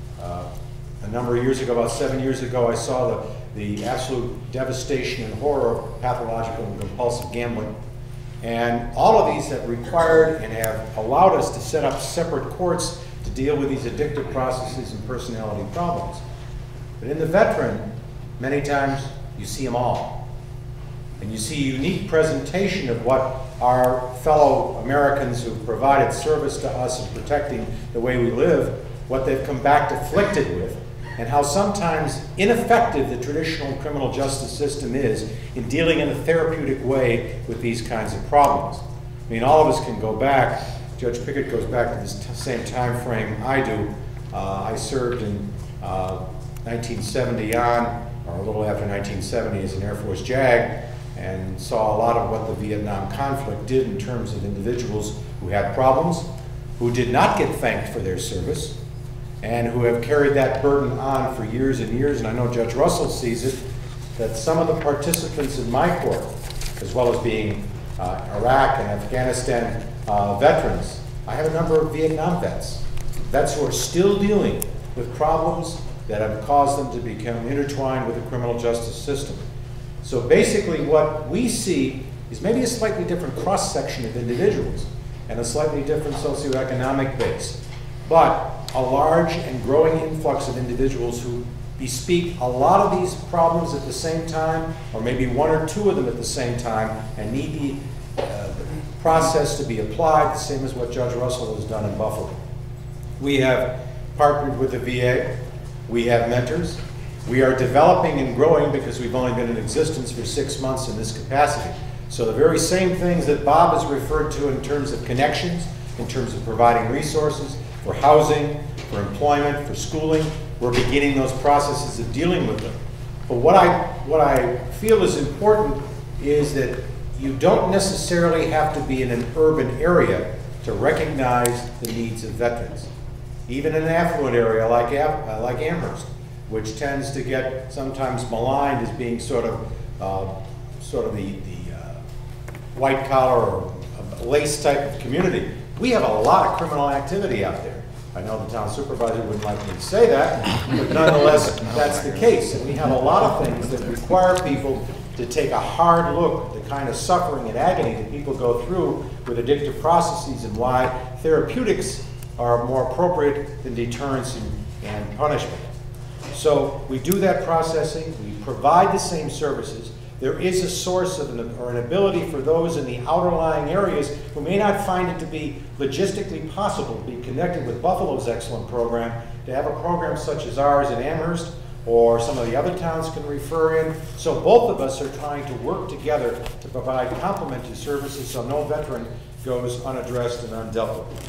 A number of years ago, about 7 years ago, I saw the absolute devastation and horror of pathological and compulsive gambling. And all of these have required and have allowed us to set up separate courts to deal with these addictive processes and personality problems. But in the veteran, many times you see them all. And you see a unique presentation of what our fellow Americans who provided service to us in protecting the way we live, what they've come back afflicted with, and how sometimes ineffective the traditional criminal justice system is in dealing in a therapeutic way with these kinds of problems. I mean, all of us can go back. Judge Pickett goes back to the same time frame I do. I served in 1970 on, or a little after 1970 as an Air Force JAG, and saw a lot of what the Vietnam conflict did in terms of individuals who had problems, who did not get thanked for their service, and who have carried that burden on for years and years. And I know Judge Russell sees it, that some of the participants in my court, as well as being Iraq and Afghanistan veterans, I have a number of Vietnam vets who are still dealing with problems that have caused them to become intertwined with the criminal justice system. So basically what we see is maybe a slightly different cross-section of individuals and a slightly different socioeconomic base, but a large and growing influx of individuals who bespeak a lot of these problems at the same time, or maybe one or two of them at the same time, and need the process to be applied, the same as what Judge Russell has done in Buffalo. We have partnered with the VA. We have mentors. We are developing and growing because we've only been in existence for 6 months in this capacity. So the very same things that Bob has referred to in terms of connections, in terms of providing resources for housing, for employment, for schooling, we're beginning those processes of dealing with them. But what I feel is important is that you don't necessarily have to be in an urban area to recognize the needs of veterans. Even in an affluent area like Amherst, which tends to get sometimes maligned as being sort of the white collar or lace type of community. We have a lot of criminal activity out there. I know the town supervisor wouldn't like me to say that, but nonetheless, that's the case. And we have a lot of things that require people to take a hard look at the kind of suffering and agony that people go through with addictive processes and why therapeutics are more appropriate than deterrence and punishment. So we do that processing, we provide the same services. There is a source of an ability for those in the outerlying areas who may not find it to be logistically possible to be connected with Buffalo's excellent program, to have a program such as ours in Amherst, or some of the other towns can refer in. So both of us are trying to work together to provide complementary services so no veteran goes unaddressed and undealt with.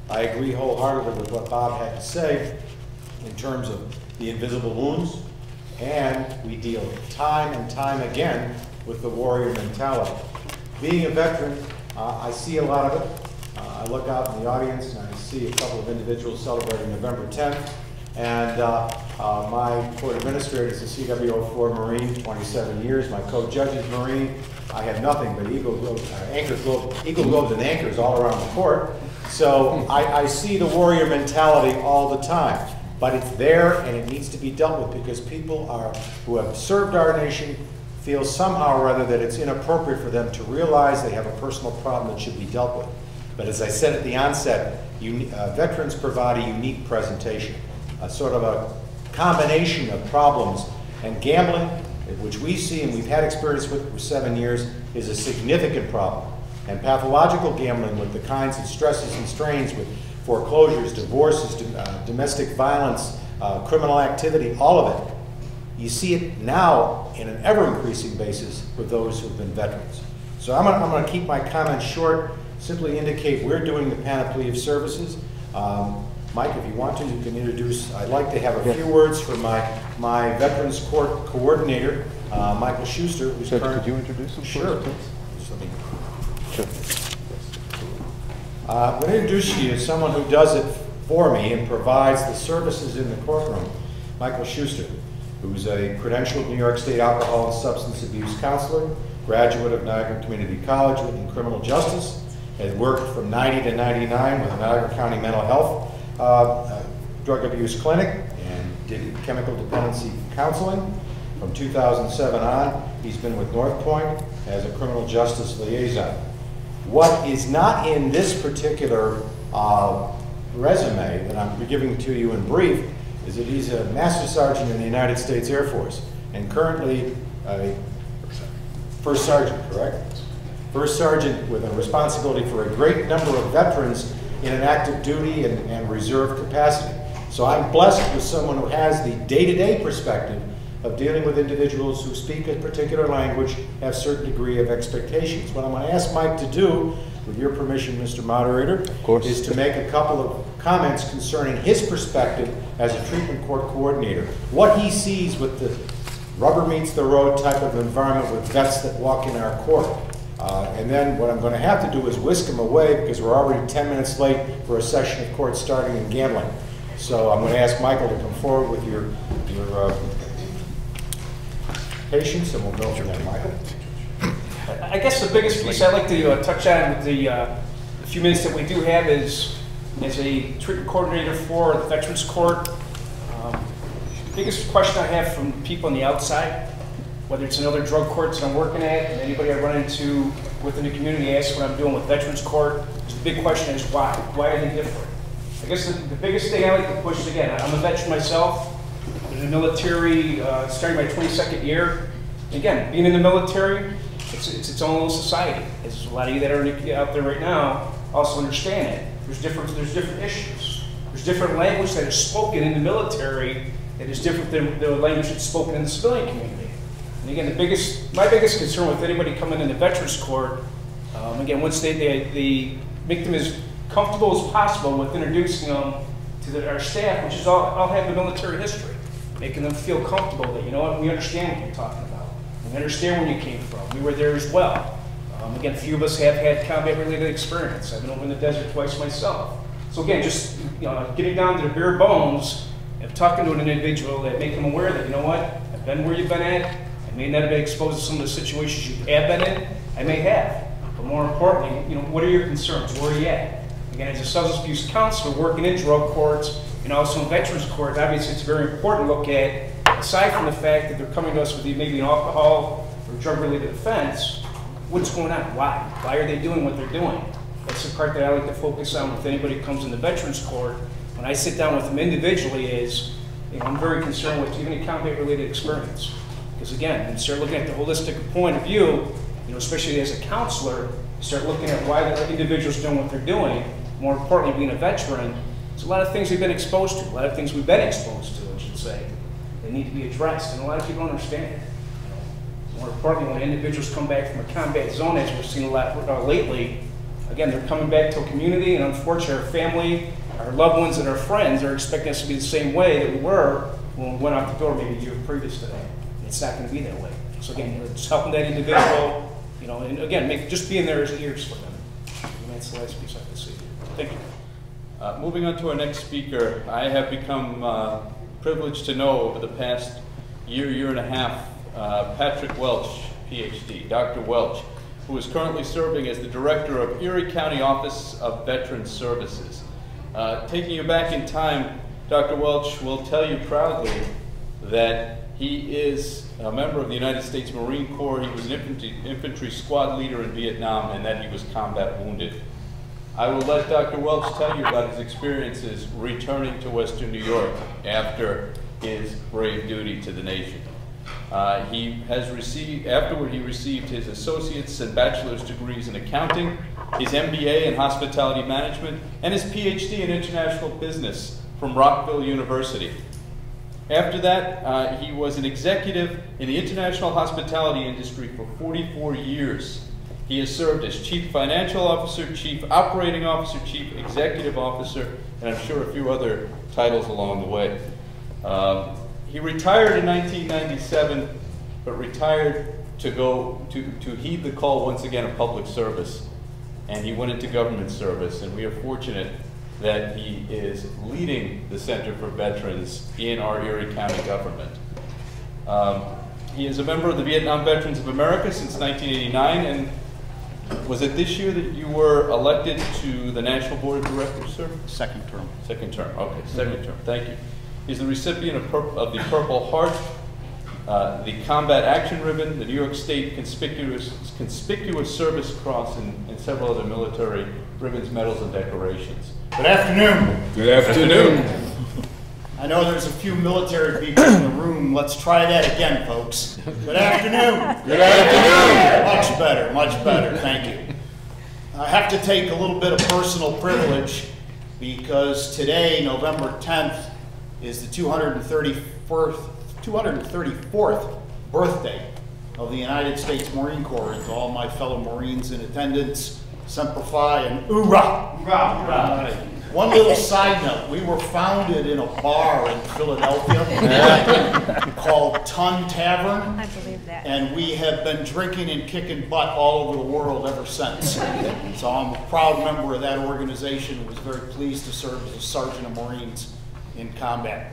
I agree wholeheartedly with what Bob had to say in terms of the invisible wounds, and we deal time and time again with the warrior mentality. Being a veteran, I see a lot of it. I look out in the audience and I see a couple of individuals celebrating November 10th, and my court administrator is a CW04 Marine, 27 years. My co-judge is Marine. I have nothing but eagle globes and anchors all around the court. So I see the warrior mentality all the time. But it's there and it needs to be dealt with because people who have served our nation feel somehow or other that it's inappropriate for them to realize they have a personal problem that should be dealt with. But as I said at the onset, veterans provide a unique presentation, a sort of a combination of problems. And gambling, which we see and we've had experience with for 7 years, is a significant problem. And pathological gambling with the kinds of stresses and strains with foreclosures, divorces, domestic violence, criminal activity, all of it. You see it now in an ever-increasing basis with those who've been veterans. So I'm going to keep my comments short, simply indicate we're doing the panoply of services. Mike, if you want to, you can introduce. I'd like to have a few words from my Veterans Court coordinator, Michael Schuster, who's Could you introduce him? Sure. Sure. I'm going to introduce you as someone who does it for me and provides the services in the courtroom. Michael Schuster, who's a credentialed New York State alcohol and substance abuse counselor, graduate of Niagara Community College in criminal justice, has worked from 90 to 99 with the Niagara County Mental Health Drug Abuse Clinic and did chemical dependency counseling. From 2007 on, he's been with North Point as a criminal justice liaison. What is not in this particular resume that I'm giving to you in brief is that he's a Master Sergeant in the United States Air Force and currently a First Sergeant, correct? First Sergeant with a responsibility for a great number of veterans in an active duty and reserve capacity. So I'm blessed with someone who has the day-to-day perspective of dealing with individuals who speak a particular language, have a certain degree of expectations. What I'm going to ask Mike to do, with your permission, Mr. Moderator, is to make a couple of comments concerning his perspective as a treatment court coordinator. What he sees with the rubber meets the road type of environment with vets that walk in our court. And then what I'm going to have to do is whisk him away because we're already 10 minutes late for a session of court starting in gambling. So I'm going to ask Michael to come forward with your patience, and we'll go from there. Michael? I guess the biggest piece I'd like to touch on with the few minutes that we do have is, as a treatment coordinator for the Veterans Court, the biggest question I have from people on the outside, whether it's in other drug courts that I'm working at, and anybody I run into within the community asks what I'm doing with Veterans Court, the big question is why? Why are they different? I guess the biggest thing I like to push is, again, I'm a veteran myself. In the military, starting my 22nd year. Again, being in the military, it's its own little society. As a lot of you that are out there right now also understand it. There's different issues. There's different language that is spoken in the military that is different than the language that's spoken in the civilian community. And again, my biggest concern with anybody coming into Veterans Court, again, once they make them as comfortable as possible with introducing them to our staff, which is all have the military history. Making them feel comfortable that, you know what, we understand what you're talking about. We understand where you came from. We were there as well. Again, a few of us have had combat-related experience. I've been over in the desert twice myself. So again, just getting down to the bare bones of talking to an individual that make them aware that, you know what, I've been where you've been at. I may not have been exposed to some of the situations you have been in. I may have. But more importantly, what are your concerns? Where are you at? Again, as a substance abuse counselor working in drug courts, and also in Veterans Court, obviously it's very important to look at, aside from the fact that they're coming to us with maybe an alcohol or drug-related offense, what's going on? Why? Why are they doing what they're doing? That's the part that I like to focus on with anybody who comes in the Veterans Court. When I sit down with them individually is, I'm very concerned with even a combat-related experience. Because again, when you start looking at the holistic point of view, especially as a counselor, you start looking at why the individual's doing what they're doing, more importantly being a veteran, there's a lot of things they've been exposed to, a lot of things we've been exposed to, I should say, that need to be addressed, and a lot of people don't understand it. More importantly, when individuals come back from a combat zone, as we've seen a lot lately, again, they're coming back to a community, and unfortunately our family, our loved ones, and our friends are expecting us to be the same way that we were when we went out the door maybe a year previous to that. It's not going to be that way. So again, it's helping that individual, and again, just being there as ears for them. And that's the last piece I can see. Thank you. Moving on to our next speaker, I have become privileged to know over the past year and a half, Patrick Welch, PhD, Dr. Welch, who is currently serving as the director of Erie County Office of Veterans Services. Taking you back in time, Dr. Welch will tell you proudly that he is a member of the United States Marine Corps. He was an infantry squad leader in Vietnam, and that he was combat wounded. I will let Dr. Welch tell you about his experiences returning to Western New York after his brave duty to the nation. Afterward he received his associate's and bachelor's degrees in accounting, his MBA in hospitality management, and his PhD in international business from Rockville University. After that, he was an executive in the international hospitality industry for 44 years. He has served as Chief Financial Officer, Chief Operating Officer, Chief Executive Officer, and I'm sure a few other titles along the way. He retired in 1997, but retired to go to heed the call once again of public service. And he went into government service, and we are fortunate that he is leading the Center for Veterans in our Erie County government. He is a member of the Vietnam Veterans of America since 1989, and was it this year that you were elected to the National Board of Directors, sir? Second term. Second term, okay, second term, thank you. He's the recipient of the Purple Heart, the Combat Action Ribbon, the New York State Conspicuous Service Cross, and several other military ribbons, medals, and decorations. Good afternoon. Good afternoon. I know there's a few military people in the room. Let's try that again, folks. Good afternoon. Good afternoon. Much better, much better. Thank you. I have to take a little bit of personal privilege because today, November 10th, is the 234th birthday of the United States Marine Corps. And to all my fellow Marines in attendance, Semper Fi and hoorah! Hoorah! One little side note, we were founded in a bar in Philadelphia called Ton Tavern. I believe that. And we have been drinking and kicking butt all over the world ever since. So I'm a proud member of that organization. Was very pleased to serve as a Sergeant of Marines in combat.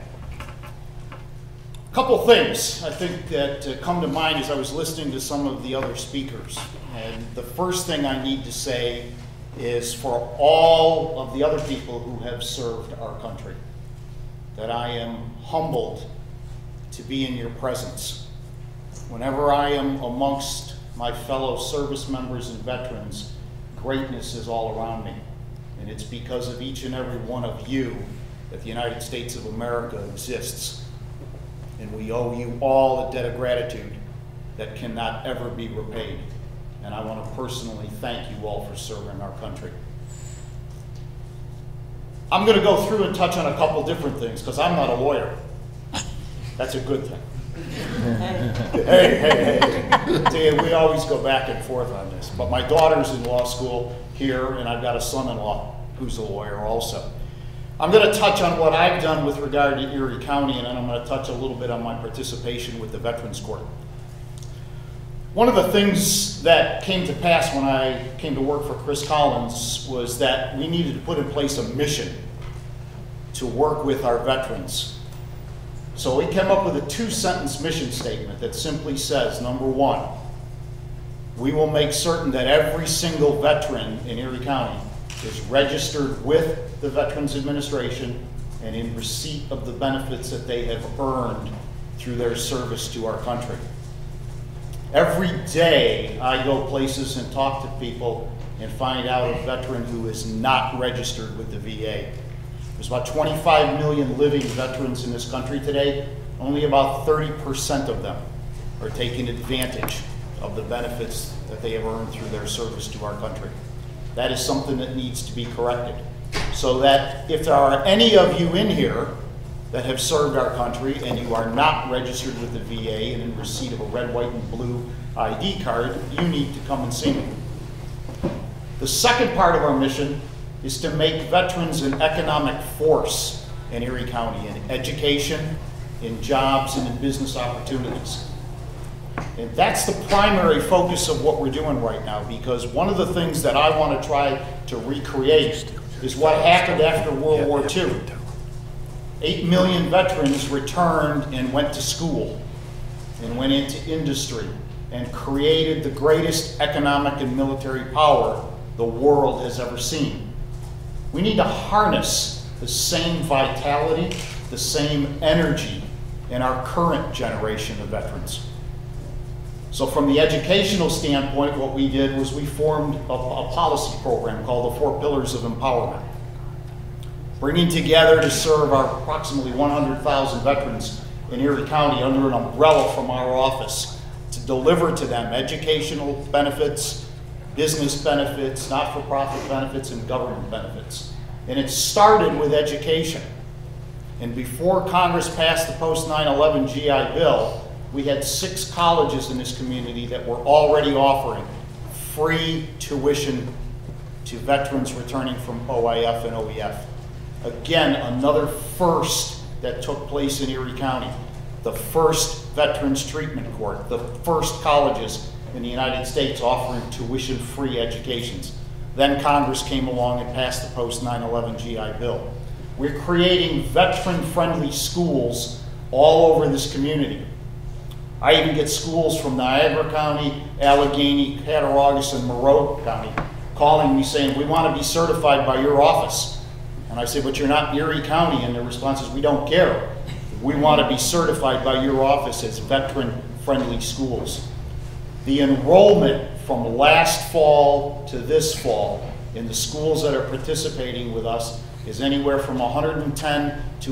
A couple things I think that come to mind as I was listening to some of the other speakers. And the first thing I need to say is for all of the other people who have served our country, that I am humbled to be in your presence. Whenever I am amongst my fellow service members and veterans, greatness is all around me. And it's because of each and every one of you that the United States of America exists. And we owe you all a debt of gratitude that cannot ever be repaid. And I want to personally thank you all for serving our country. I'm going to go through and touch on a couple different things because I'm not a lawyer. That's a good thing. Hey. See, we always go back and forth on this. But my daughter's in law school here, and I've got a son-in-law who's a lawyer also. I'm going to touch on what I've done with regard to Erie County, and then I'm going to touch a little bit on my participation with the Veterans Court. One of the things that came to pass when I came to work for Chris Collins was that we needed to put in place a mission to work with our veterans. So we came up with a 2-sentence mission statement that simply says, number 1, we will make certain that every single veteran in Erie County is registered with the Veterans Administration and in receipt of the benefits that they have earned through their service to our country. Every day I go places and talk to people and find out a veteran who is not registered with the VA. There's about 25 million living veterans in this country today. Only about 30% of them are taking advantage of the benefits that they have earned through their service to our country. That is something that needs to be corrected. So that if there are any of you in here that have served our country and you are not registered with the VA and in receipt of a red, white, and blue ID card, you need to come and see me. The second part of our mission is to make veterans an economic force in Erie County, in education, in jobs, and in business opportunities. And that's the primary focus of what we're doing right now, because one of the things that I want to try to recreate is what happened after World War II. 8 million veterans returned and went to school and went into industry and created the greatest economic and military power the world has ever seen. We need to harness the same vitality, the same energy in our current generation of veterans. So from the educational standpoint, what we did was we formed a policy program called the 4 Pillars of Empowerment, bringing together to serve our approximately 100,000 veterans in Erie County under an umbrella from our office to deliver to them educational benefits, business benefits, not-for-profit benefits, and government benefits. And it started with education. And before Congress passed the post-9/11 GI Bill, we had 6 colleges in this community that were already offering free tuition to veterans returning from OIF and OEF. Again, another first that took place in Erie County. The first Veterans Treatment Court, the first colleges in the United States offering tuition-free educations. Then Congress came along and passed the post-9/11 GI Bill. We're creating veteran-friendly schools all over this community. I even get schools from Niagara County, Allegheny, Cattaraugus, and Monroe County calling me saying, we want to be certified by your office. And I say, but you're not in Erie County. And the response is, we don't care. We want to be certified by your office as veteran-friendly schools. The enrollment from last fall to this fall in the schools that are participating with us is anywhere from 110 to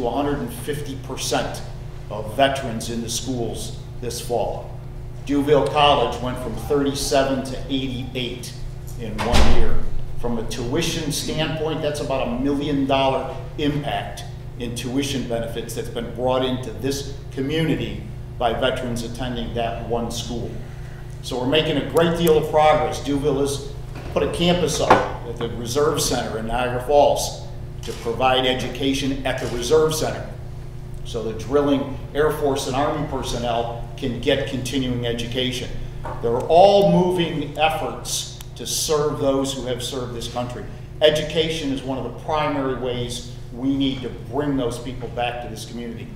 150% of veterans in the schools this fall. Duville College went from 37 to 88 in 1 year. From a tuition standpoint, that's about $1 million impact in tuition benefits that's been brought into this community by veterans attending that one school. So we're making a great deal of progress. Duville has put a campus up at the Reserve Center in Niagara Falls to provide education at the Reserve Center, so the drilling Air Force and Army personnel can get continuing education. They're all moving efforts to serve those who have served this country. Education is one of the primary ways we need to bring those people back to this community.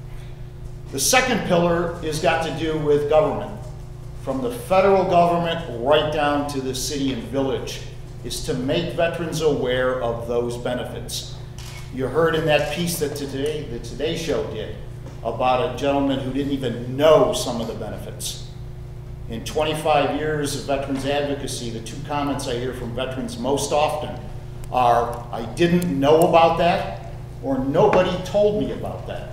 The second pillar has got to do with government. From the federal government right down to the city and village, is to make veterans aware of those benefits. You heard in that piece that the Today Show did about a gentleman who didn't even know some of the benefits. In 25 years of veterans advocacy, the 2 comments I hear from veterans most often are, I didn't know about that, or nobody told me about that.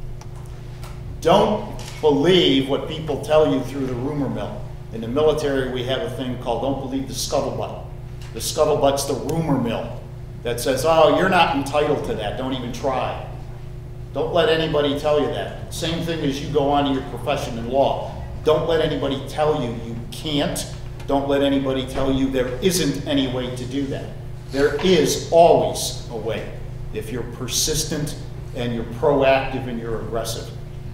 Don't believe what people tell you through the rumor mill. In the military, we have a thing called don't believe the scuttlebutt. The scuttlebutt's the rumor mill that says, oh, you're not entitled to that, don't even try. Don't let anybody tell you that. Same thing as you go on to your profession in law. Don't let anybody tell you you can't. Don't let anybody tell you there isn't any way to do that. There is always a way if you're persistent and you're proactive and you're aggressive.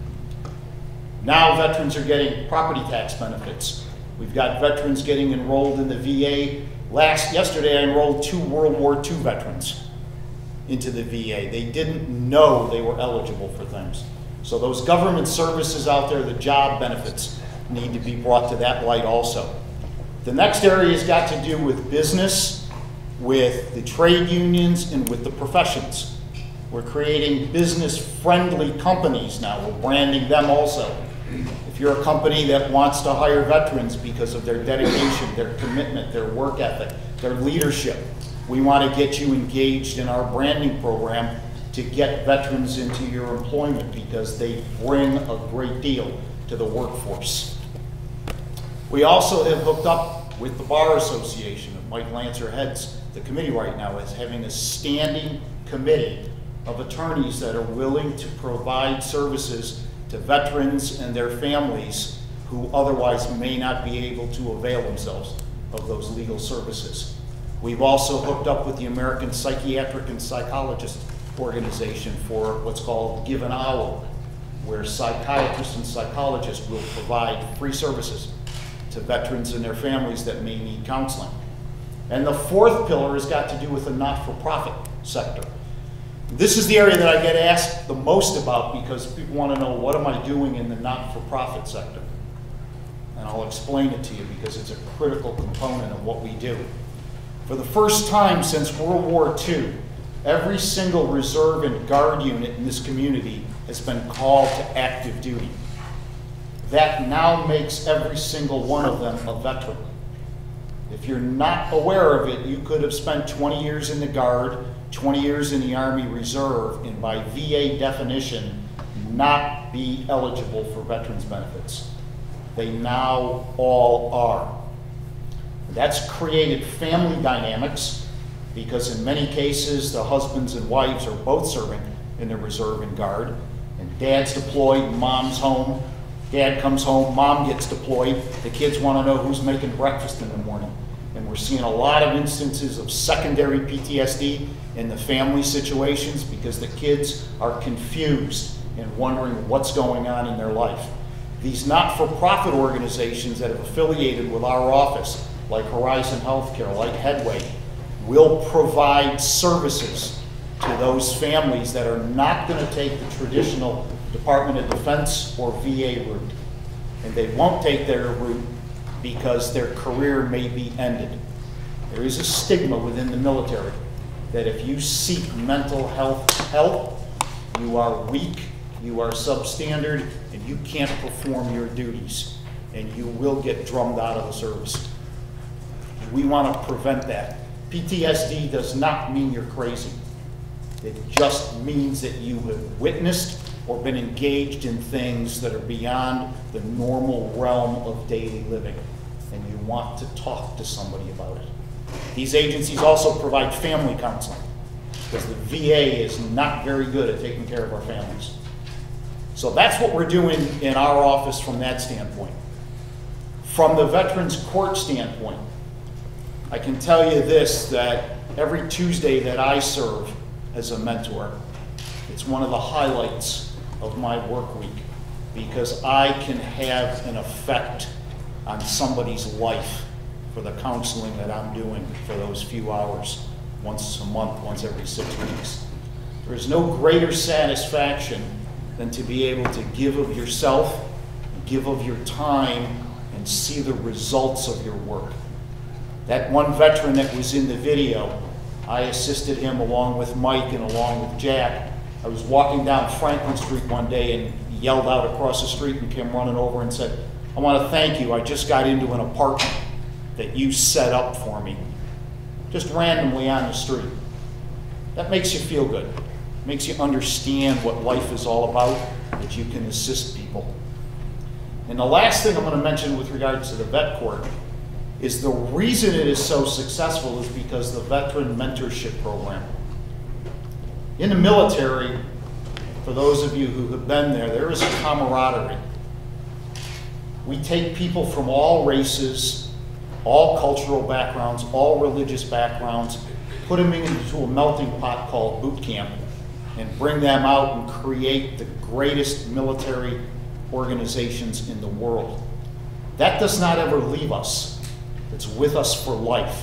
Now veterans are getting property tax benefits. We've got veterans getting enrolled in the VA. Yesterday I enrolled 2 World War II veterans into the VA. They didn't know they were eligible for things. So those government services out there, the job benefits, need to be brought to that light also. The next area has got to do with business, with the trade unions, and with the professions. We're creating business-friendly companies now. We're branding them also. If you're a company that wants to hire veterans because of their dedication, their commitment, their work ethic, their leadership, we want to get you engaged in our branding program to get veterans into your employment because they bring a great deal to the workforce. We also have hooked up with the Bar Association. Mike Lancer heads the committee right now, is having a standing committee of attorneys that are willing to provide services to veterans and their families who otherwise may not be able to avail themselves of those legal services. We've also hooked up with the American Psychiatric and Psychologist Organization for what's called Give an Hour, where psychiatrists and psychologists will provide free services to veterans and their families that may need counseling. And the fourth pillar has got to do with the not-for-profit sector. This is the area that I get asked the most about because people want to know, what am I doing in the not-for-profit sector? And I'll explain it to you because it's a critical component of what we do. For the first time since World War II, every single reserve and guard unit in this community has been called to active duty. That now makes every single one of them a veteran. If you're not aware of it, you could have spent 20 years in the Guard, 20 years in the Army Reserve, and by VA definition, not be eligible for veterans benefits. They now all are. That's created family dynamics because in many cases, the husbands and wives are both serving in the Reserve and Guard, and dad's deployed, mom's home. Dad comes home, mom gets deployed, the kids want to know who's making breakfast in the morning. And we're seeing a lot of instances of secondary PTSD in the family situations because the kids are confused and wondering what's going on in their life. These not-for-profit organizations that have affiliated with our office, like Horizon Healthcare, like Headway, will provide services to those families that are not going to take the traditional Department of Defense or VA route. And they won't take their route because their career may be ended. There is a stigma within the military that if you seek mental health help, you are weak, you are substandard, and you can't perform your duties, and you will get drummed out of the service. We want to prevent that. PTSD does not mean you're crazy. It just means that you have witnessed or been engaged in things that are beyond the normal realm of daily living, and you want to talk to somebody about it. These agencies also provide family counseling, because the VA is not very good at taking care of our families. So that's what we're doing in our office from that standpoint. From the Veterans Court standpoint, I can tell you this, that every Tuesday that I serve as a mentor, it's one of the highlights of my work week because I can have an effect on somebody's life for the counseling that I'm doing for those few hours, once a month, once every 6 weeks. There is no greater satisfaction than to be able to give of yourself, give of your time, and see the results of your work. That one veteran that was in the video, I assisted him along with Mike and along with Jack. I was walking down Franklin Street one day and he yelled out across the street and came running over and said, "I want to thank you. I just got into an apartment that you set up for me." Just randomly on the street. That makes you feel good. Makes you understand what life is all about, that you can assist people. And the last thing I'm going to mention with regards to the Vet Court is the reason it is so successful is because the Veteran Mentorship Program. In the military, for those of you who have been there, there is a camaraderie. We take people from all races, all cultural backgrounds, all religious backgrounds, put them into a melting pot called boot camp, and bring them out and create the greatest military organizations in the world. That does not ever leave us. It's with us for life.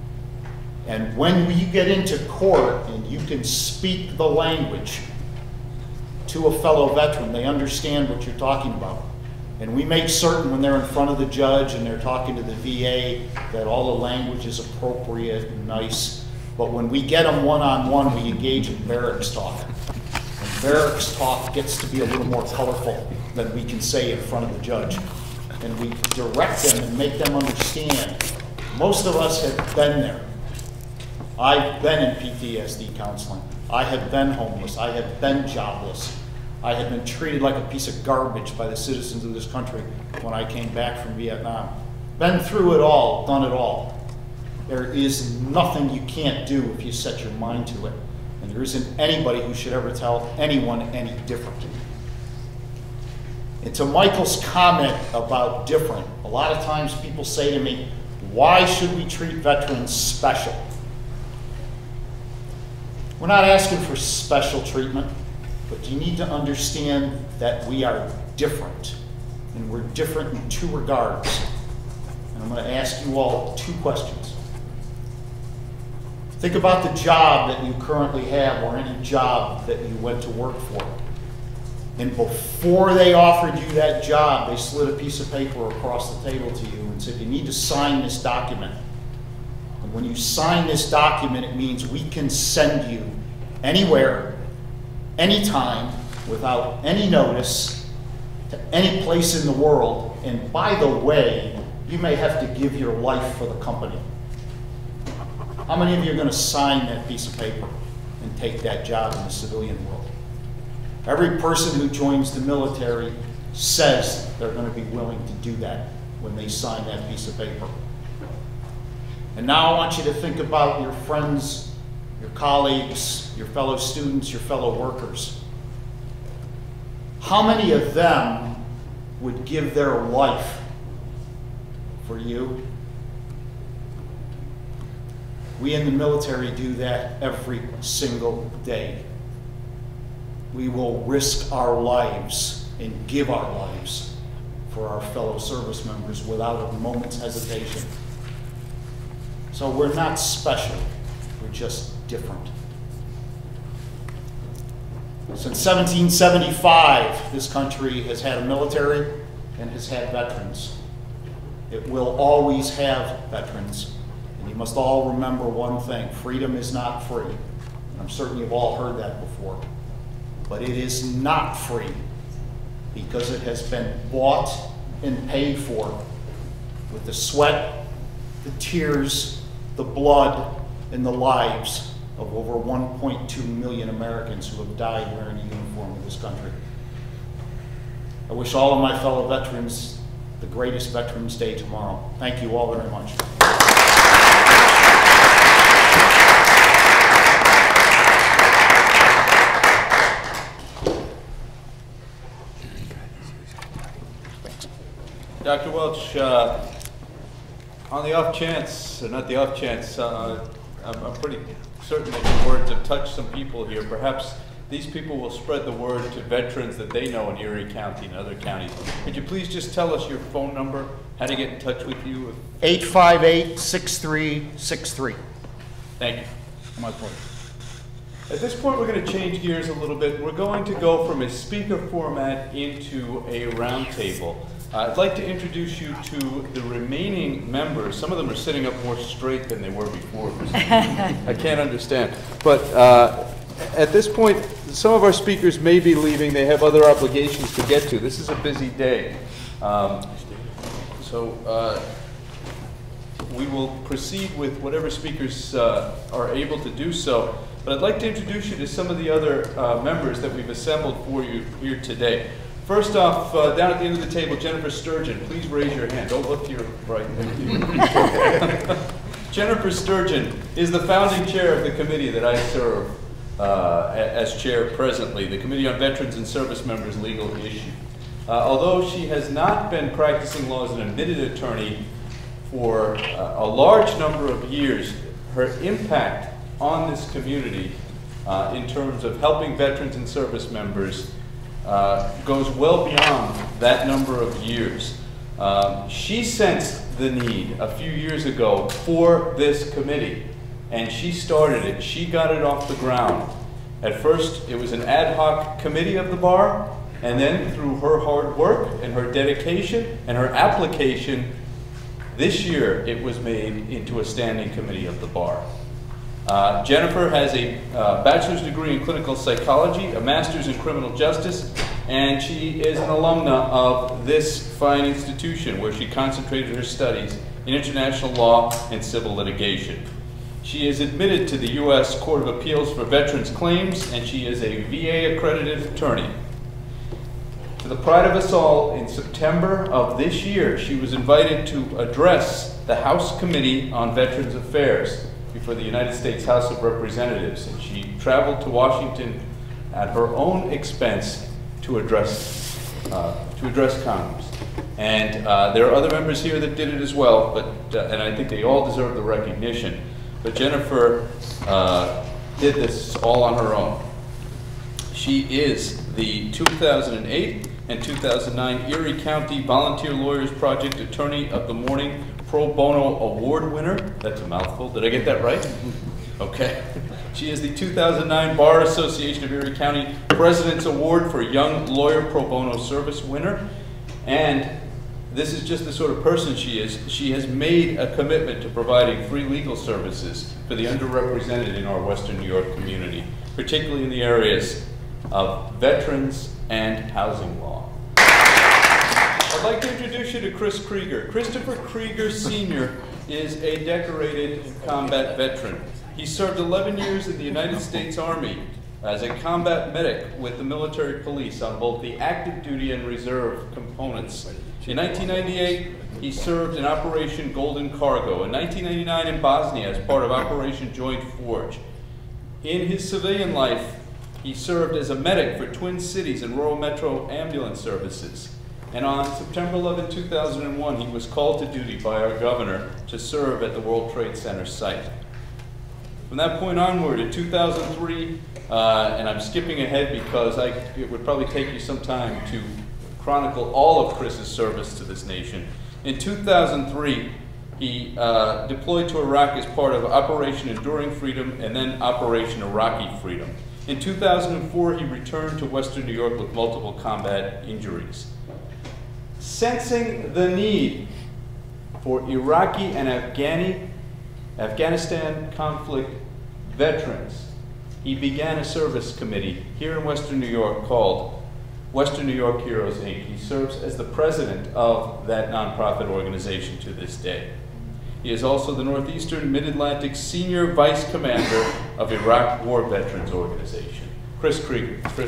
And when you get into court and you can speak the language to a fellow veteran, they understand what you're talking about. And we make certain when they're in front of the judge and they're talking to the VA that all the language is appropriate and nice. But when we get them one-on-one, we engage in barracks talk. And barracks talk gets to be a little more colorful than we can say in front of the judge. And we direct them and make them understand. Most of us have been there. I've been in PTSD counseling. I have been homeless. I have been jobless. I have been treated like a piece of garbage by the citizens of this country when I came back from Vietnam. Been through it all, done it all. There is nothing you can't do if you set your mind to it. And there isn't anybody who should ever tell anyone any different. And to Michael's comment about different, a lot of times people say to me, Why should we treat veterans special? We're not asking for special treatment, but you need to understand that we are different, and we're different in two regards. And I'm going to ask you all two questions. Think about the job that you currently have, or any job that you went to work for. And before they offered you that job, they slid a piece of paper across the table to you and said, you need to sign this document. And when you sign this document, it means we can send you anywhere, anytime, without any notice, to any place in the world. And by the way, you may have to give your life for the company. How many of you are going to sign that piece of paper and take that job in the civilian world? Every person who joins the military says they're going to be willing to do that when they sign that piece of paper. And now I want you to think about your friends, your colleagues, your fellow students, your fellow workers. How many of them would give their life for you? We in the military do that every single day. We will risk our lives and give our lives for our fellow service members without a moment's hesitation. So we're not special, we're just different. Since 1775, this country has had a military and has had veterans. It will always have veterans. And you must all remember one thing: freedom is not free. And I'm certain you've all heard that before. But it is not free because it has been bought and paid for with the sweat, the tears, the blood, and the lives of over 1.2 million Americans who have died wearing the uniform of this country. I wish all of my fellow veterans the greatest Veterans Day tomorrow. Thank you all very much. Dr. Welch, on the off chance, or not the off chance, I'm pretty certain that your words have touched some people here. Perhaps these people will spread the word to veterans that they know in Erie County and other counties. Could you please just tell us your phone number, how to get in touch with you? 858-6363. Thank you. My pleasure. At this point, we're going to change gears a little bit. We're going to go from a speaker format into a roundtable. I'd like to introduce you to the remaining members. Some of them are sitting up more straight than they were before. I can't understand. But at this point, some of our speakers may be leaving. They have other obligations to get to. This is a busy day. We will proceed with whatever speakers are able to do so. But I'd like to introduce you to some of the other members that we've assembled for you here today. First off, down at the end of the table, Jennifer Sturgeon. Please raise your hand. Don't look to your right. Jennifer Sturgeon is the founding chair of the committee that I serve as chair presently, the Committee on Veterans and Service Members Legal Issue. Although she has not been practicing law as an admitted attorney for a large number of years, her impact on this community in terms of helping veterans and service members goes well beyond that number of years. She sensed the need a few years ago for this committee, and she started it. She got it off the ground. At first, it was an ad hoc committee of the bar, and then through her hard work and her dedication and her application, this year it was made into a standing committee of the bar. Jennifer has a bachelor's degree in clinical psychology, a master's in criminal justice, and she is an alumna of this fine institution where she concentrated her studies in international law and civil litigation. She is admitted to the U.S. Court of Appeals for Veterans Claims, and she is a VA accredited attorney. To the pride of us all, in September of this year, she was invited to address the House Committee on Veterans Affairs before the United States House of Representatives, and she traveled to Washington at her own expense to address Congress. And there are other members here that did it as well, but and I think they all deserve the recognition. But Jennifer did this all on her own. She is the 2008 and 2009 Erie County Volunteer Lawyers Project Attorney of the Morning Pro Bono Award winner. That's a mouthful. Did I get that right? Okay. She is the 2009 Bar Association of Erie County President's Award for Young Lawyer Pro Bono Service winner. And this is just the sort of person she is. She has made a commitment to providing free legal services for the underrepresented in our Western New York community, particularly in the areas of veterans and housing law. I'd like to introduce you to Chris Krieger. Christopher Krieger Sr. is a decorated combat veteran. He served 11 years in the United States Army as a combat medic with the military police on both the active duty and reserve components. In 1998, he served in Operation Golden Cargo. In 1999 in Bosnia as part of Operation Joint Forge. In his civilian life, he served as a medic for Twin Cities and Rural Metro Ambulance Services. And on September 11, 2001, he was called to duty by our governor to serve at the World Trade Center site. From that point onward, in 2003, and I'm skipping ahead because it would probably take you some time to chronicle all of Chris's service to this nation. In 2003, he deployed to Iraq as part of Operation Enduring Freedom and then Operation Iraqi Freedom. In 2004, he returned to Western New York with multiple combat injuries. Sensing the need for Iraqi and Afghanistan conflict veterans, he began a service committee here in Western New York called Western New York Heroes, Inc. He serves as the president of that nonprofit organization to this day. He is also the Northeastern Mid-Atlantic Senior Vice Commander of Iraq War Veterans Organization. Chris Krieger. Chris,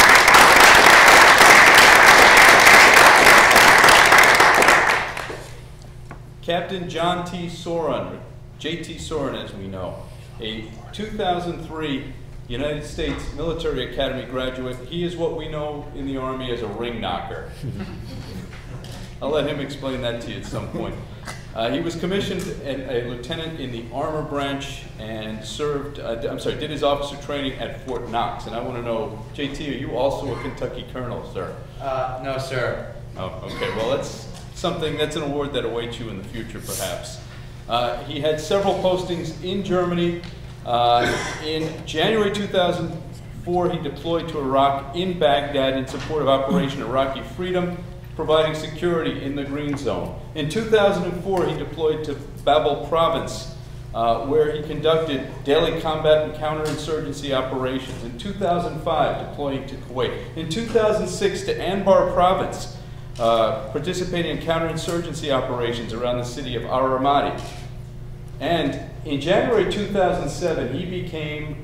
Captain John T. Soren, J.T. Soren as we know, a 2003 United States Military Academy graduate. He is what we know in the Army as a ring knocker. I'll let him explain that to you at some point. He was commissioned a lieutenant in the armor branch and served, did his officer training at Fort Knox. And I want to know, JT, are you also a Kentucky colonel, sir? No, sir. Oh, okay. Well, that's an award that awaits you in the future, perhaps. He had several postings in Germany. In January 2004, he deployed to Iraq in Baghdad in support of Operation Iraqi Freedom, providing security in the Green Zone. In 2004, he deployed to Babel Province, where he conducted daily combat and counterinsurgency operations. In 2005, deploying to Kuwait. In 2006, to Anbar Province, participating in counterinsurgency operations around the city of Al-Ramadi. And in January 2007, he became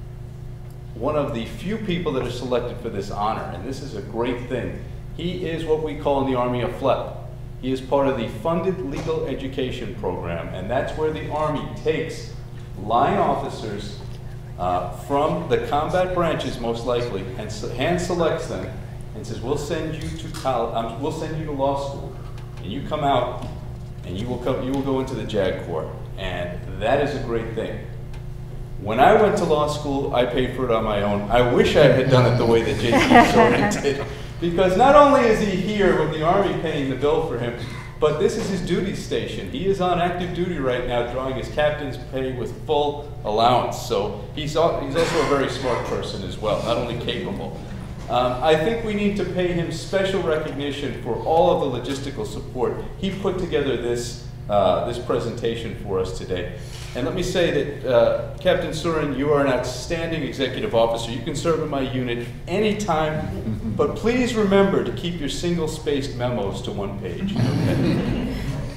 one of the few people that are selected for this honor, and this is a great thing. He is what we call in the Army a FLEP. He is part of the Funded Legal Education Program, and that's where the Army takes line officers from the combat branches, most likely, and hand selects them and says, we'll send you to college, we'll send you to law school, and you come out and you will go into the JAG Corps, and that is a great thing. When I went to law school, I paid for it on my own. I wish I had done it the way that J.T. Soren did, because not only is he here with the Army paying the bill for him, but this is his duty station. He is on active duty right now, drawing his captain's pay with full allowance. So he's also a very smart person as well, not only capable. I think we need to pay him special recognition for all of the logistical support. He put together this presentation for us today. And let me say that, Captain Soren, you are an outstanding executive officer. You can serve in my unit anytime, but please remember to keep your single-spaced memos to one page. Okay?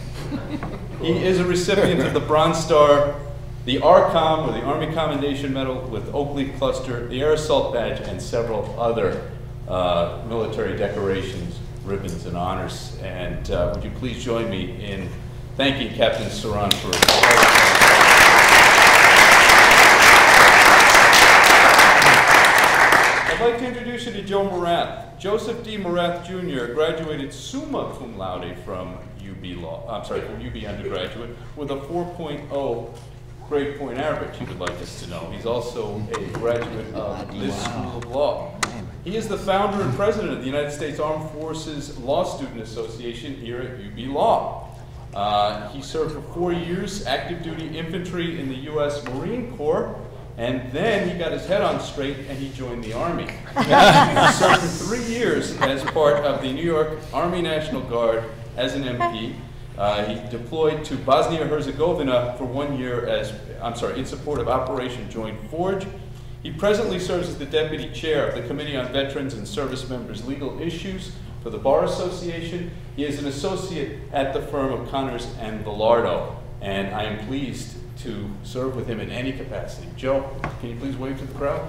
He is a recipient of the Bronze Star, the ARCOM, or the Army Commendation Medal with Oak Leaf Cluster, the Air Assault Badge, and several other military decorations, ribbons, and honors. And would you please join me in thanking Captain Soren for I'd like to introduce you to Joe Morath. Joseph D. Morath Jr. graduated summa cum laude from from UB undergraduate with a 4.0 grade point average, he would like us to know. He's also a graduate of this School of Law. He is the founder and president of the United States Armed Forces Law Student Association here at UB Law. He served for 4 years, active duty infantry in the U.S. Marine Corps, and then he got his head on straight and he joined the Army. He served for 3 years as part of the New York Army National Guard as an MP. He deployed to Bosnia-Herzegovina for 1 year in support of Operation Joint Forge. He presently serves as the deputy chair of the Committee on Veterans and Service Members' Legal Issues for the Bar Association. He is an associate at the firm of Connors and Villardo, and I am pleased to serve with him in any capacity. Joe, can you please wave to the crowd?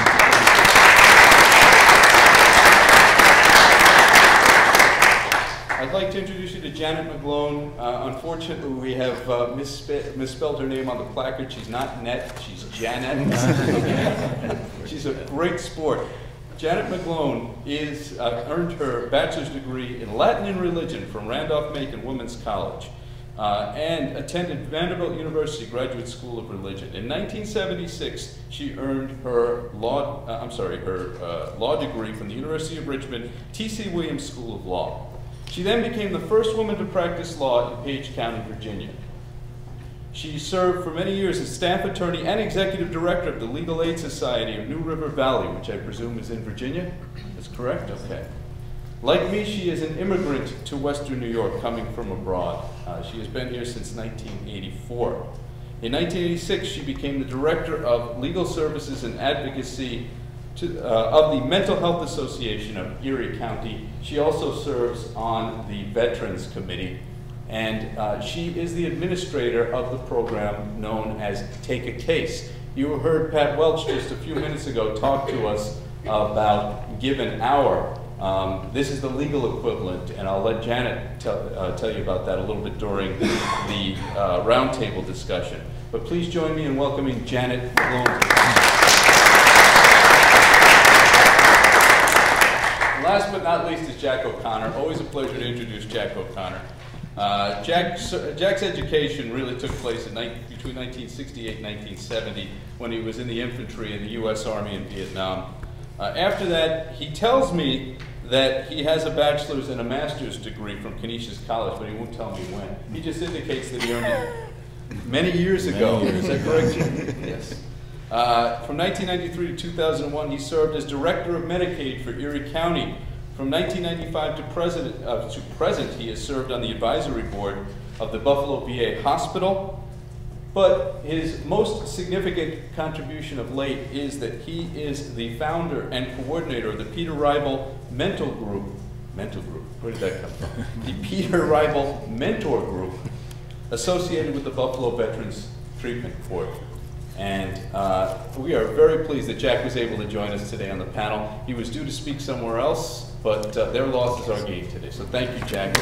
I'd like to introduce you to Janet McGlone. Unfortunately, we have misspelled her name on the placard. She's not Net, she's Janet. She's a great sport. Janet McGlone earned her bachelor's degree in Latin and Religion from Randolph-Macon Women's College and attended Vanderbilt University Graduate School of Religion. In 1976, she earned her law degree from the University of Richmond T.C. Williams School of Law. She then became the first woman to practice law in Page County, Virginia. She served for many years as staff attorney and executive director of the Legal Aid Society of New River Valley, which I presume is in Virginia. That's correct? Okay. Like me, she is an immigrant to Western New York, coming from abroad. She has been here since 1984. In 1986, she became the director of legal services and advocacy of the Mental Health Association of Erie County. She also serves on the Veterans Committee, and she is the administrator of the program known as Take a Case. You heard Pat Welch just a few minutes ago talk to us about Give an Hour. This is the legal equivalent, and I'll let Janet tell you about that a little bit during the roundtable discussion. But please join me in welcoming Janet McGlone. Last but not least is Jack O'Connor. Always a pleasure to introduce Jack O'Connor. Jack's education really took place between 1968 and 1970 when he was in the infantry in the U.S. Army in Vietnam. After that, he tells me that he has a bachelor's and a master's degree from Canisius College, but he won't tell me when. He just indicates that he earned it many years ago. Is that correct? Yes. From 1993 to 2001, he served as director of Medicaid for Erie County. From 1995 to present, he has served on the advisory board of the Buffalo VA Hospital. But his most significant contribution of late is that he is the founder and coordinator of the Peter Ribel Mental Group. Where did that come from? The Peter Ribel Mentor Group, associated with the Buffalo Veterans Treatment Board. And we are very pleased that Jack was able to join us today on the panel. He was due to speak somewhere else, but their loss is our gain today. So thank you, Jack.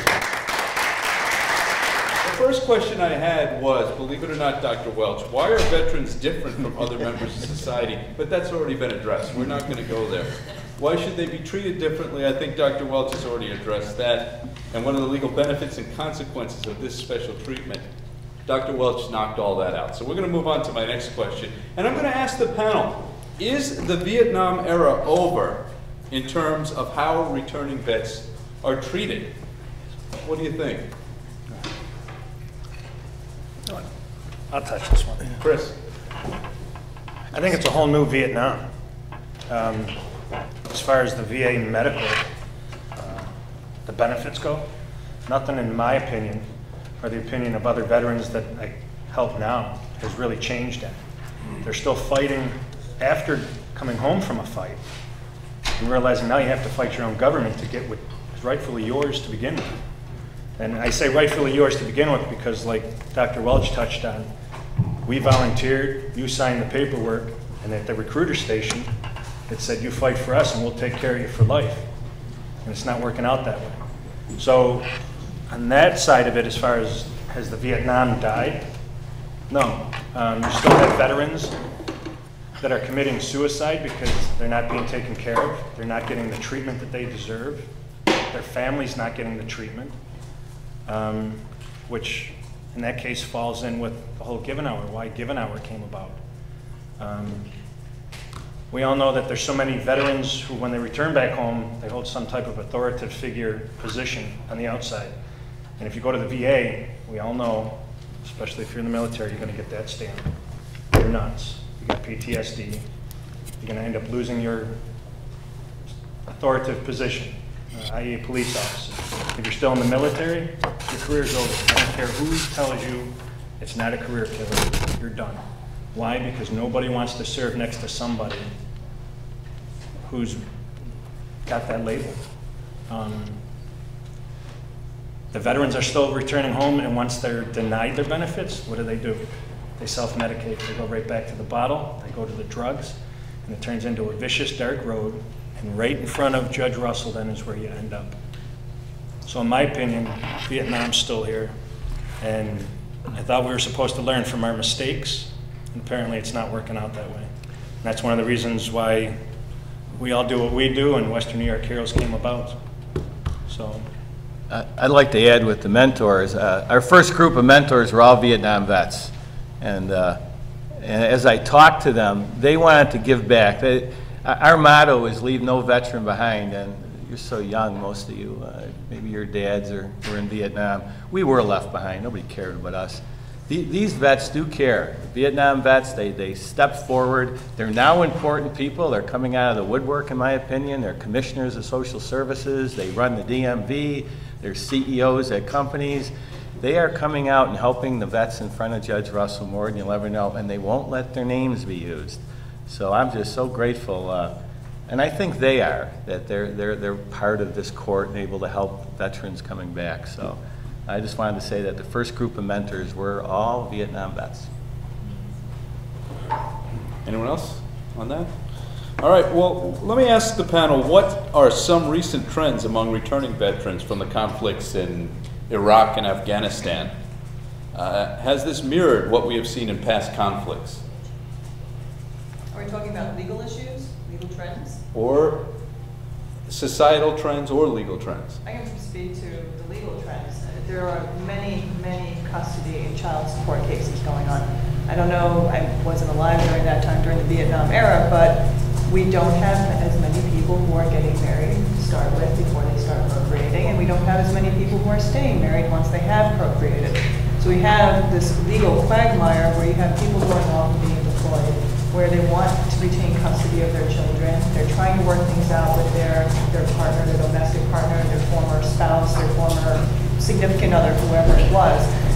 The first question I had was, believe it or not, Dr. Welch, why are veterans different from other members of society? But that's already been addressed. We're not going to go there. Why should they be treated differently? I think Dr. Welch has already addressed that. And what are the legal benefits and consequences of this special treatment? Dr. Welch knocked all that out. So we're going to move on to my next question. And I'm going to ask the panel, is the Vietnam era over in terms of how returning vets are treated? What do you think? I'll touch this one. Chris. I think it's a whole new Vietnam. As far as the VA medical, the benefits go, nothing in my opinion, or the opinion of other veterans that I help now, has really changed that. They're still fighting after coming home from a fight and realizing now you have to fight your own government to get what is rightfully yours to begin with. And I say rightfully yours to begin with because, like Dr. Welch touched on, we volunteered, you signed the paperwork, and at the recruiter station, it said, you fight for us and we'll take care of you for life. And it's not working out that way. So on that side of it, as far as has the Vietnam died? No. You still have veterans that are committing suicide because they're not being taken care of, they're not getting the treatment that they deserve, their family's not getting the treatment, which in that case falls in with the whole Given Hour, why Given Hour came about. We all know that there's so many veterans who, when they return back home, they hold some type of authoritative figure position on the outside. And if you go to the VA, we all know, especially if you're in the military, you're going to get that stamp. You're nuts. You got PTSD. You're going to end up losing your authoritative position, i.e. a police officer. If you're still in the military, your career's over. I don't care who tells you it's not a career killer. You're done. Why? Because nobody wants to serve next to somebody who's got that label. The veterans are still returning home, and once they're denied their benefits, what do? They self-medicate. They go right back to the bottle, they go to the drugs, and it turns into a vicious, dark road, and right in front of Judge Russell then is where you end up. So in my opinion, Vietnam's still here, and I thought we were supposed to learn from our mistakes, and apparently it's not working out that way. And that's one of the reasons why we all do what we do, and Western New York Heroes came about. So. I'd like to add with the mentors. Our first group of mentors were all Vietnam vets. And as I talked to them, they wanted to give back. Our motto is leave no veteran behind. And you're so young, most of you. Maybe your dads were in Vietnam. We were left behind. Nobody cared about us. These vets do care. Vietnam vets, they stepped forward. They're now important people. They're coming out of the woodwork, in my opinion. They're commissioners of social services. They run the DMV. They're CEOs at companies. They are coming out and helping the vets in front of Judge Russell more than you'll ever know, and they won't let their names be used. So I'm just so grateful, and I think they are, that they're part of this court and able to help veterans coming back. So I just wanted to say that the first group of mentors were all Vietnam vets. Anyone else on that? All right, well, let me ask the panel, what are some recent trends among returning veterans from the conflicts in Iraq and Afghanistan? Has this mirrored what we have seen in past conflicts? Are we talking about legal issues, legal trends? Or societal trends or legal trends? I can speak to the legal trends. There are many, many custody and child support cases going on. I don't know, I wasn't alive during that time, during the Vietnam era, but we don't have as many people who are getting married to start with before they start procreating, and we don't have as many people who are staying married once they have procreated. So we have this legal quagmire where you have people going off and being deployed, where they want to retain custody of their children. They're trying to work things out with their partner, their domestic partner, their former spouse, their former significant other, whoever it was.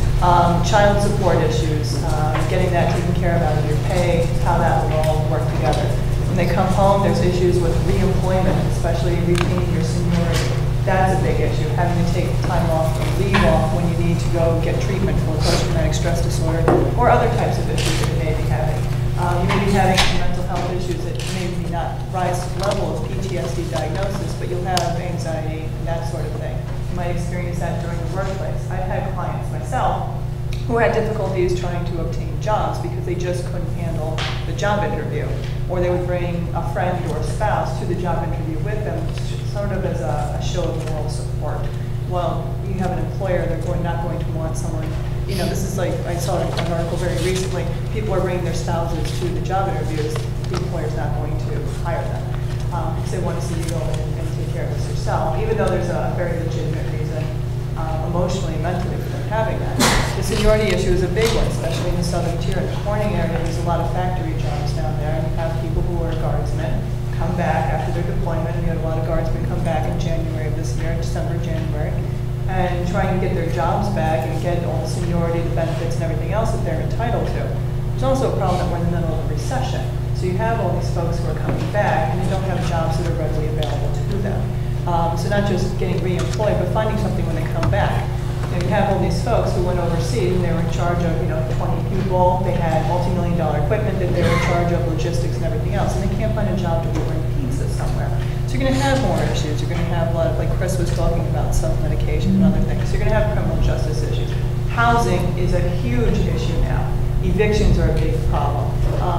Child support issues, getting that taken care of out of your pay, how that will all work together. When they come home, there's issues with reemployment, especially retaining your seniority. That's a big issue, having to take time off or leave off when you need to go get treatment for post-traumatic stress disorder or other types of issues that you may be having. You may be having some mental health issues that maybe not rise to the level of PTSD diagnosis, but you'll have anxiety and that sort of thing. You might experience that during the workplace. I've had clients myself who had difficulties trying to obtain jobs because they just couldn't handle the job interview. Or they would bring a friend or a spouse to the job interview with them, sort of as a show of moral support. Well, you have an employer, they're not going to want someone, you know, this is like, I saw an article very recently, people are bringing their spouses to the job interviews, the employer's not going to hire them. Because they want to see you go in and take care of this yourself, even though there's a very legitimate reason, emotionally, mentally, for them having that. The seniority issue is a big one, especially in the southern tier. In the Corning area, there's a lot of factory jobs down there, and you have people who are guardsmen come back after their deployment. We had a lot of guardsmen come back in January of this year, December, January, and trying to get their jobs back and get all the seniority, the benefits, and everything else that they're entitled to. There's also a problem that we're in the middle of a recession. So you have all these folks who are coming back, and they don't have jobs that are readily available to them. So not just getting reemployed, but finding something when they come back. You have all these folks who went overseas and they were in charge of, 20 people. They had multi-million-dollar equipment that they were in charge of, logistics and everything else, and they can't find a job to be ordering pizza somewhere. So you're going to have more issues. You're going to have a lot of, like Chris was talking about, self-medication and other things. So you're going to have criminal justice issues. Housing is a huge issue now. Evictions are a big problem.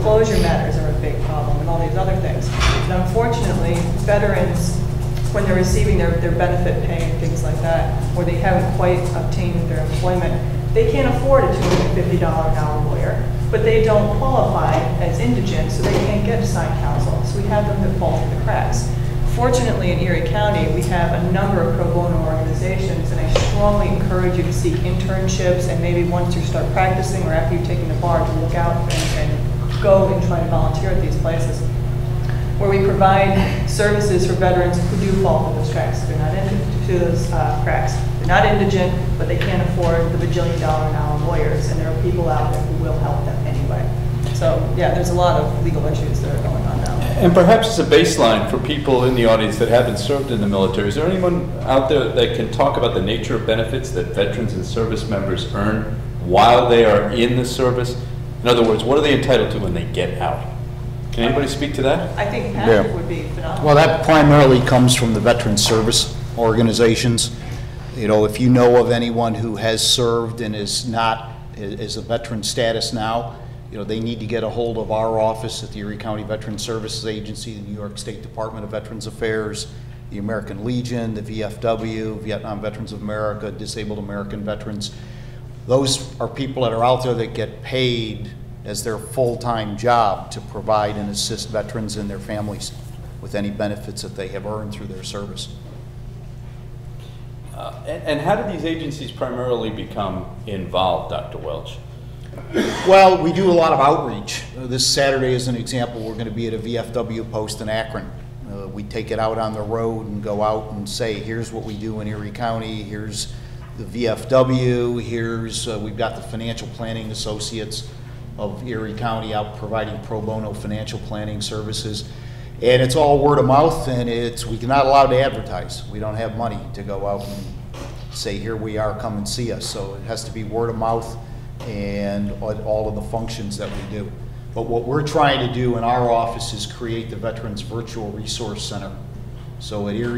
foreclosure matters are a big problem and all these other things. And unfortunately, veterans, when they're receiving their benefit pay and things like that, or they haven't quite obtained their employment, they can't afford a $250 an hour lawyer, but they don't qualify as indigent, so they can't get assigned counsel. So we have them that fall through the cracks. Fortunately, in Erie County, we have a number of pro bono organizations, and I strongly encourage you to seek internships, and maybe once you start practicing or after you've taken the bar, to look out and go and try to volunteer at these places, where we provide services for veterans who do fall through those cracks. They're not into those cracks. They're not indigent, but they can't afford the bajillion dollar an hour lawyers, and there are people out there who will help them anyway. So yeah, there's a lot of legal issues that are going on now. And perhaps as a baseline for people in the audience that haven't served in the military, is there anyone out there that can talk about the nature of benefits that veterans and service members earn while they are in the service? In other words, what are they entitled to when they get out? Can anybody speak to that? I think Patrick would be phenomenal. Well, that primarily comes from the veteran service organizations. You know, if you know of anyone who has served and is a veteran status now, you know, they need to get a hold of our office at the Erie County Veteran Services Agency, the New York State Department of Veterans Affairs, the American Legion, the VFW, Vietnam Veterans of America, Disabled American Veterans. Those are people that are out there that get paid as their full-time job to provide and assist veterans and their families with any benefits that they have earned through their service. And how do these agencies primarily become involved, Dr. Welch? Well, we do a lot of outreach. This Saturday, as an example, we're going to be at a VFW post in Akron. We take it out on the road and go out and say, here's what we do in Erie County, here's the VFW, here's, we've got the Financial Planning Associates of Erie County out providing pro bono financial planning services. And it's all word of mouth, and we're not allowed to advertise. We don't have money to go out and say, here we are, come and see us. So it has to be word of mouth and all of the functions that we do. But what we're trying to do in our office is create the Veterans Virtual Resource Center. So at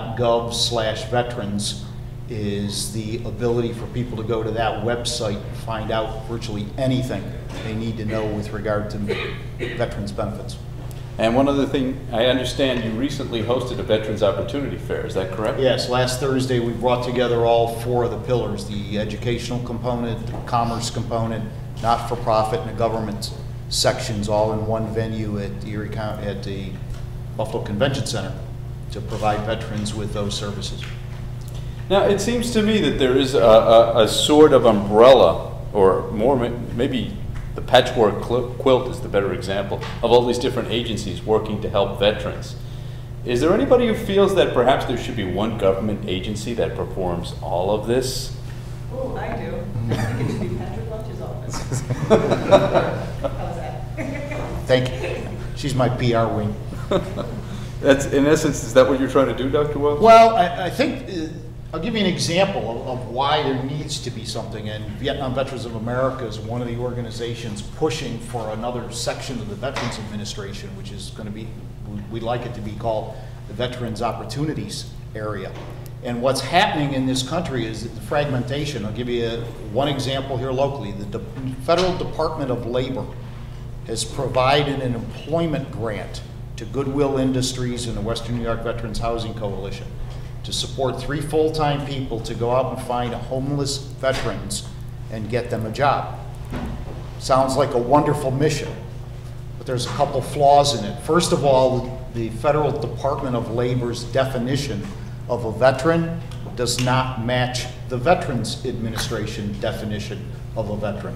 erie.gov/veterans is the ability for people to go to that website and find out virtually anything they need to know with regard to veterans benefits. And one other thing, I understand you recently hosted a Veterans Opportunity Fair, is that correct? Yes, last Thursday we brought together all 4 of the pillars, the educational component, the commerce component, not-for-profit, and the government sections all in one venue at Erie County, at the Buffalo Convention Center, to provide veterans with those services. Now, it seems to me that there is a sort of umbrella, or more, maybe the patchwork quilt is the better example, of all these different agencies working to help veterans. Is there anybody who feels that perhaps there should be one government agency that performs all of this? Oh, I do. I think it should be Patrick Welch's office. How's that? Thank you. She's my PR wing. That's, in essence, is that what you're trying to do, Dr. Welch? Well, I think, I'll give you an example of why there needs to be something, and Vietnam Veterans of America is one of the organizations pushing for another section of the Veterans Administration, which is going to be, we'd like it to be called the Veterans Opportunities Area. And what's happening in this country is the fragmentation. I'll give you one example here locally. The Federal Department of Labor has provided an employment grant to Goodwill Industries and the Western New York Veterans Housing Coalition to support 3 full-time people to go out and find homeless veterans and get them a job. Sounds like a wonderful mission, but there's a couple flaws in it. First of all, the Federal Department of Labor's definition of a veteran does not match the Veterans Administration definition of a veteran.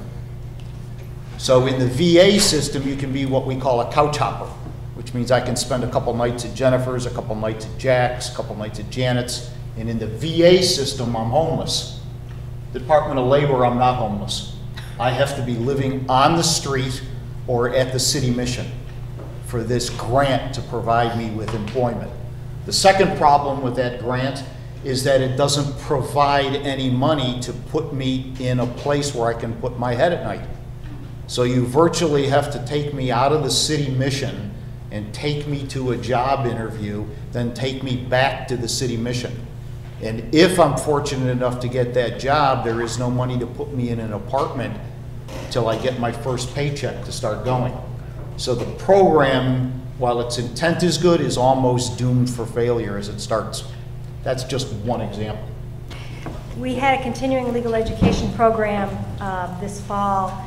So in the VA system, you can be what we call a couch hopper, which means I can spend a couple nights at Jennifer's, a couple nights at Jack's, a couple nights at Janet's, and in the VA system, I'm homeless. The Department of Labor, I'm not homeless. I have to be living on the street or at the city mission for this grant to provide me with employment. The second problem with that grant is that it doesn't provide any money to put me in a place where I can put my head at night. So you virtually have to take me out of the city mission and take me to a job interview, then take me back to the city mission. And if I'm fortunate enough to get that job, there is no money to put me in an apartment till I get my first paycheck to start going. So the program, while its intent is good, is almost doomed for failure as it starts. That's just one example. We had a continuing legal education program this fall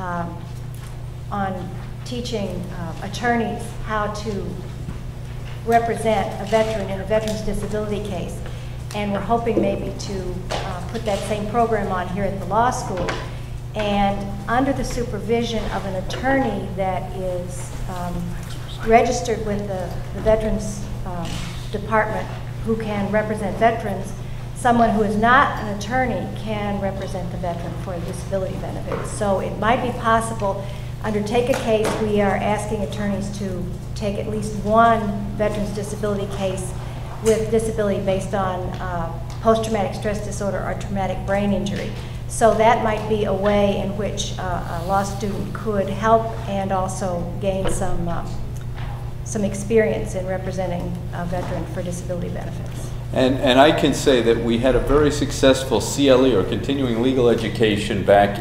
on teaching attorneys how to represent a veteran in a veteran's disability case. And we're hoping maybe to put that same program on here at the law school. And under the supervision of an attorney that is registered with the Veterans Department who can represent veterans, someone who is not an attorney can represent the veteran for disability benefits. So it might be possible, undertake a case, we are asking attorneys to take at least one veteran's disability case with disability based on post-traumatic stress disorder or traumatic brain injury. So that might be a way in which a law student could help and also gain some experience in representing a veteran for disability benefits. And I can say that we had a very successful CLE, or continuing legal education,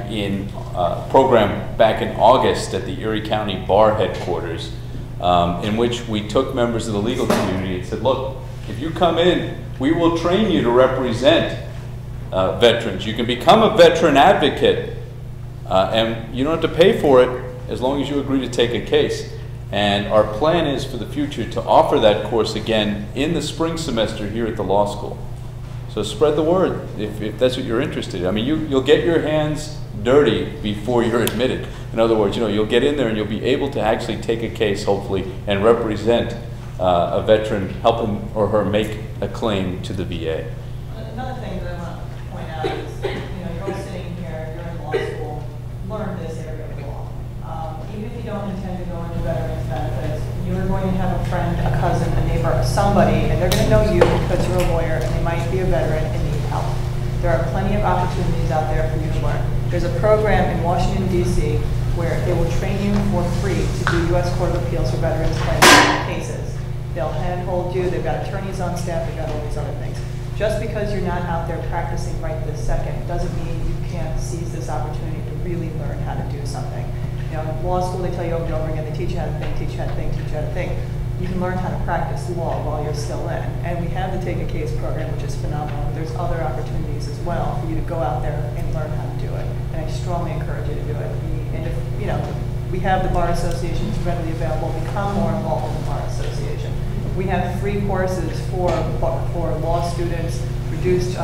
program back in August at the Erie County Bar headquarters, in which we took members of the legal community and said, look, if you come in, we will train you to represent veterans. You can become a veteran advocate, and you don't have to pay for it as long as you agree to take a case. And our plan is for the future to offer that course again in the spring semester here at the law school. So spread the word if that's what you're interested in. I mean, you'll get your hands dirty before you're admitted. In other words, you'll get in there and you'll be able to actually take a case, hopefully, and represent a veteran, help him or her make a claim to the VA. Another thing that I want to point out is, you're all sitting here, you're in law school, learn this area of law. Even if you don't intend to go into veterans benefits, you're going to have a friend, a cousin, a neighbor, somebody, and they're going to know you because you're a lawyer and they might be a veteran and need help. There are plenty of opportunities out there for you to learn. There's a program in Washington, D.C. where they will train you for free to do U.S. Court of Appeals for veterans cases. They'll handhold you, they've got attorneys on staff, they've got all these other things. Just because you're not out there practicing right this second doesn't mean you can't seize this opportunity to really learn how to do something. In law school, they tell you over and over again, they teach you how to think, teach you how to think, teach you how to think. You can learn how to practice law while you're still in. And we have the Take a Case program, which is phenomenal. There's other opportunities as well for you to go out there and learn how to do it. And I strongly encourage you to do it. And if, we have the Bar Associations readily available, become more involved in the Bar Association. We have free courses for law students, reduced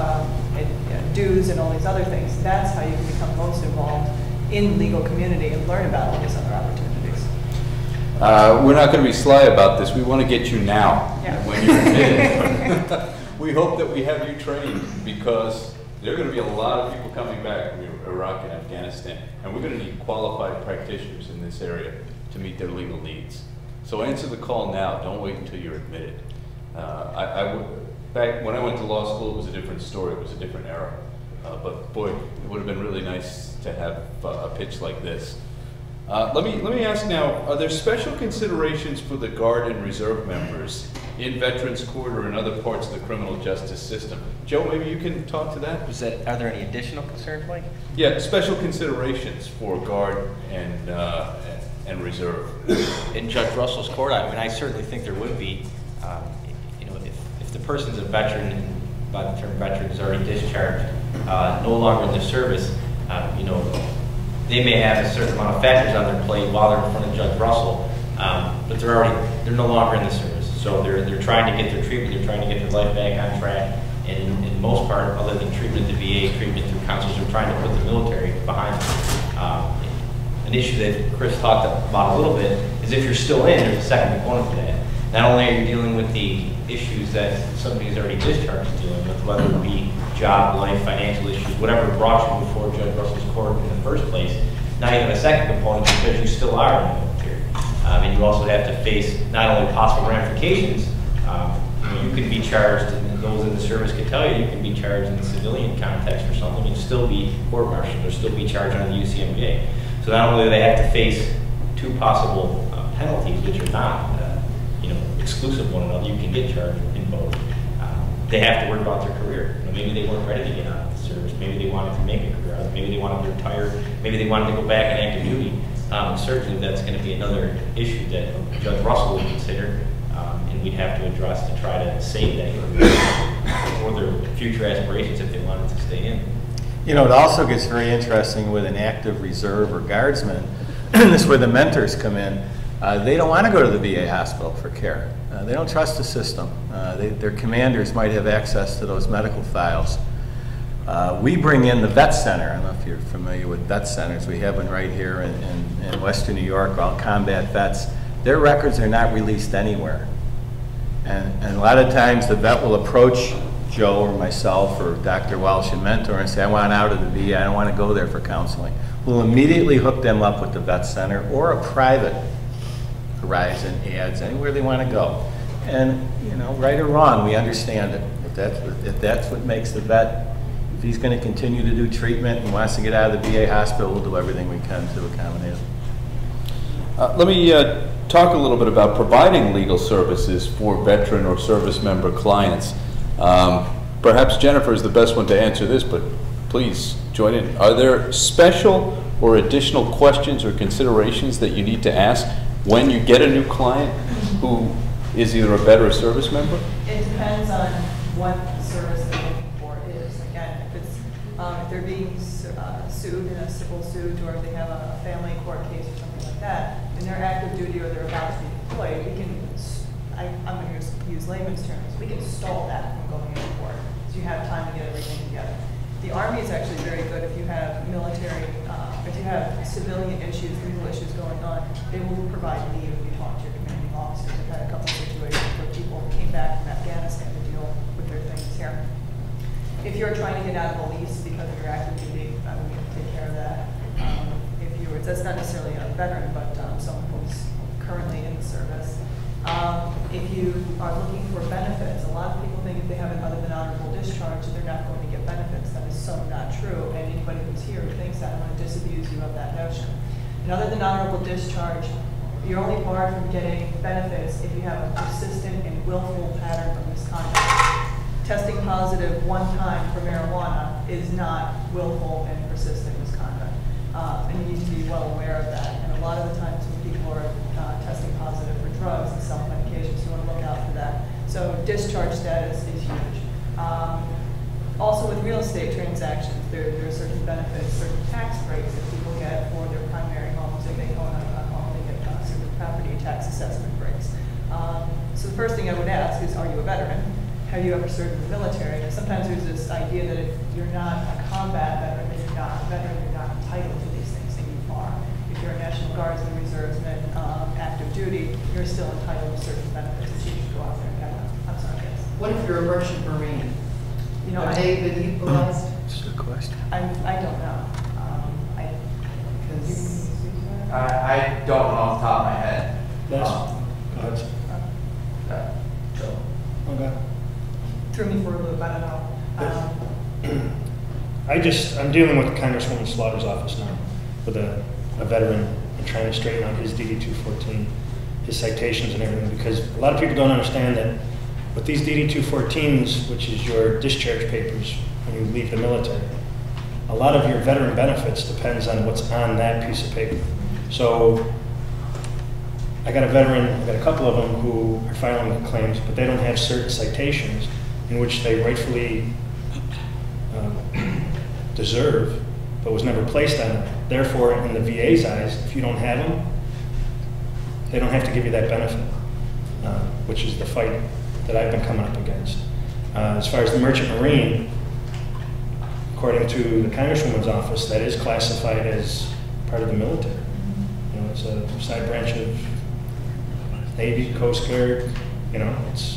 dues and all these other things. That's how you can become most involved in the legal community and learn about all these other opportunities. We're not going to be sly about this. We want to get you now, when you're admitted. We hope that we have you trained because there are going to be a lot of people coming back from Iraq and Afghanistan, and we're going to need qualified practitioners in this area to meet their legal needs. So answer the call now. Don't wait until you're admitted. Back when I went to law school, it was a different story. It was a different era. But boy, it would have been really nice to have a pitch like this. Let me ask now, are there special considerations for the Guard and Reserve members in Veterans Court or in other parts of the criminal justice system? Joe, maybe you can talk to that? Are there any additional concerns, Mike? Yeah, special considerations for Guard and Reserve. In Judge Russell's court, I certainly think there would be. If the person's a veteran, and by the term veteran is already discharged, no longer in the service, they may have a certain amount of factors on their plate while they're in front of Judge Russell, but they're no longer in the service. So they're trying to get their treatment, they're trying to get their life back on track, and in most part, other than treatment at the VA, treatment through counselors, they're trying to put the military behind them. An issue that Chris talked about a little bit is if you're still in, there's a second component to that. Not only are you dealing with the issues that somebody who's already discharged is dealing with, whether it be job, life, financial issues, whatever brought you before Judge Russell's court in the first place, now you have a second component because you still are in the military. And you also have to face not only possible ramifications, you can be charged, and those in the service can tell you, you can be charged in the civilian context or something and still be court-martialed or still be charged under the UCMJ. So not only do they have to face two possible penalties, which are not exclusive of one another, you can get charged in both. They have to worry about their career. Maybe they weren't ready to get out of the service. Maybe they wanted to make a career. Maybe they wanted to retire. Maybe they wanted to go back in active duty. Certainly, that's going to be another issue that Judge Russell would consider, and we'd have to address to try to save that for their future aspirations if they wanted to stay in. You know, it also gets very interesting with an active reserve or guardsman. This is where the mentors come in. They don't want to go to the VA hospital for care. They don't trust the system. Their commanders might have access to those medical files. We bring in the vet center. I don't know if you're familiar with vet centers. We have one right here in Western New York, all combat vets. Their records are not released anywhere. And a lot of times the vet will approach Joe or myself or Dr. Welsh and mentor and say, I want out of the VA, I don't want to go there for counseling. We'll immediately hook them up with the vet center or a private Horizon ads, anywhere they want to go. And, you know, right or wrong, we understand it. If that's what makes the vet, if he's going to continue to do treatment and wants to get out of the VA hospital, we'll do everything we can to accommodate him. Let me talk a little bit about providing legal services for veteran or service member clients. Perhaps Jennifer is the best one to answer this, but please join in. Are there special or additional questions or considerations that you need to ask when you get a new client who is either a vet or a service member? It depends on what service they're looking for is. Again, if they're being sued in a civil suit, or if they have a family court case or something like that, and they're active duty or they're about to be deployed, we can, I'm going to use layman's terms, we can stall that from going into court. So you have time to get everything together. The Army is actually very good if you have military, if you have civilian issues, legal issues going on, they will provide leave if you talk to your commanding officer. We've had a couple of situations where people came back from Afghanistan to deal with their things here. If you're trying to get out of a lease because of your active duty, we can take care of that. That's not necessarily a veteran, but someone who's currently in the service. If you are looking for benefits, a lot of people think if they have an other than honorable discharge, they're not going to get benefits. That is so not true, and anybody who's here who thinks that, I want to disabuse you of that notion. An other than honorable discharge, you're only barred from getting benefits if you have a persistent and willful pattern of misconduct. Testing positive one time for marijuana is not willful and persistent misconduct. And you need to be well aware of that. And a lot of the times when people are testing positive for drugs and self-medications, you want to look out for that. So discharge status is huge. Also with real estate transactions, there are certain benefits, certain tax breaks that people get for their primary homes. If they own a home, they get certain property tax assessment breaks. So the first thing I would ask is, are you a veteran? Have you ever served in the military? And sometimes there's this idea that if you're not a combat veteran, then you're not a veteran, you're not entitled to these things, and you are. If you're a National Guardsman, Reservesman, active duty, you're still entitled to certain benefits that you should go out there and get them. I'm sorry, yes. What if you're a merchant marine? You know, Are they been equalized? That's a good question. I don't know. I don't know off the top of my head. Okay. Threw me for a loop, I don't know. I'm dealing with Congresswoman Slaughter's office now, with a veteran, and trying to straighten out his DD-214, his citations and everything, because a lot of people don't understand that with these DD-214s, which is your discharge papers when you leave the military, a lot of your veteran benefits depends on what's on that piece of paper. So I got a veteran, I got a couple of them who are filing claims, but they don't have certain citations in which they rightfully deserve, but was never placed on it. Therefore, in the VA's eyes, if you don't have them, they don't have to give you that benefit, which is the fight that I've been coming up against. As far as the Merchant Marine, according to the Congresswoman's office, that is classified as part of the military. You know, it's a side branch of Navy, Coast Guard, you know,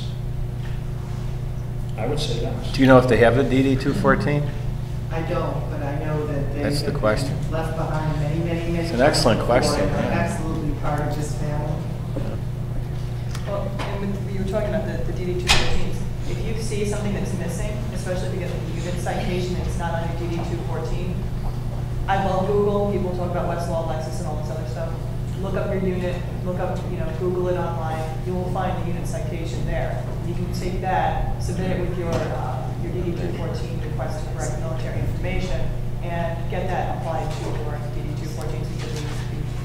I would say that. Do you know if they have a DD-214? I don't, but I know that they That's the have question. been left behind many It's an excellent question. They're absolutely part of this family. Well, and when you were talking about the DD-214s, if you see something that's missing, especially if you get a unit citation and it's not on your DD-214, I love Google. People talk about Westlaw, Lexis, and all this other stuff. Look up your unit, look up, Google it online. You will find the unit citation there. You can take that, submit it with your DD-214 request to correct military information, and get that applied to your DD-214 so you can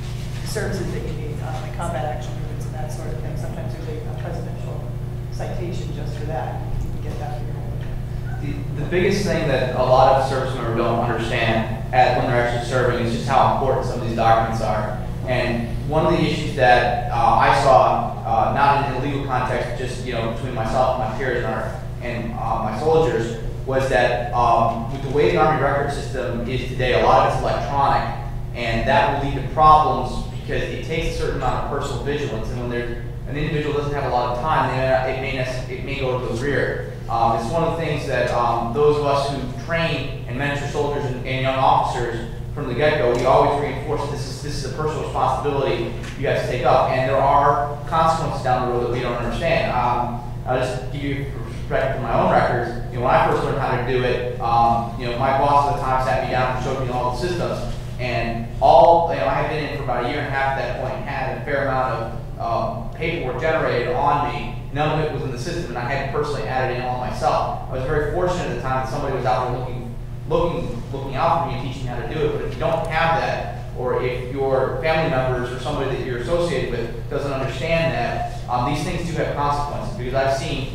services that you need, like combat action units and that sort of thing. Sometimes there's a presidential citation just for that. You can get that for your home. The biggest thing that a lot of service members don't understand when they're actually serving is just how important some of these documents are. And one of the issues that I saw, not in a legal context, just between myself and my peers and my soldiers, was that with the way the Army record system is today, a lot of it's electronic, and that will lead to problems because it takes a certain amount of personal vigilance, and when an individual doesn't have a lot of time, it may go to the rear. It's one of the things that those of us who train and mentor soldiers and young officers from the get-go, we always reinforce this is a personal responsibility you have to take up, and there are consequences down the road that we don't understand. I'll just give you perspective from my own records. When I first learned how to do it, my boss at the time sat me down and showed me all the systems, and I had been in for about a year and a half at that point, and had a fair amount of paperwork generated on me. None of it was in the system, and I had personally added in all myself. I was very fortunate at the time that somebody was out there looking out for me and teaching me how to do it. But if you don't have that, or if your family members or somebody that you're associated with doesn't understand that, these things do have consequences. Because I've seen,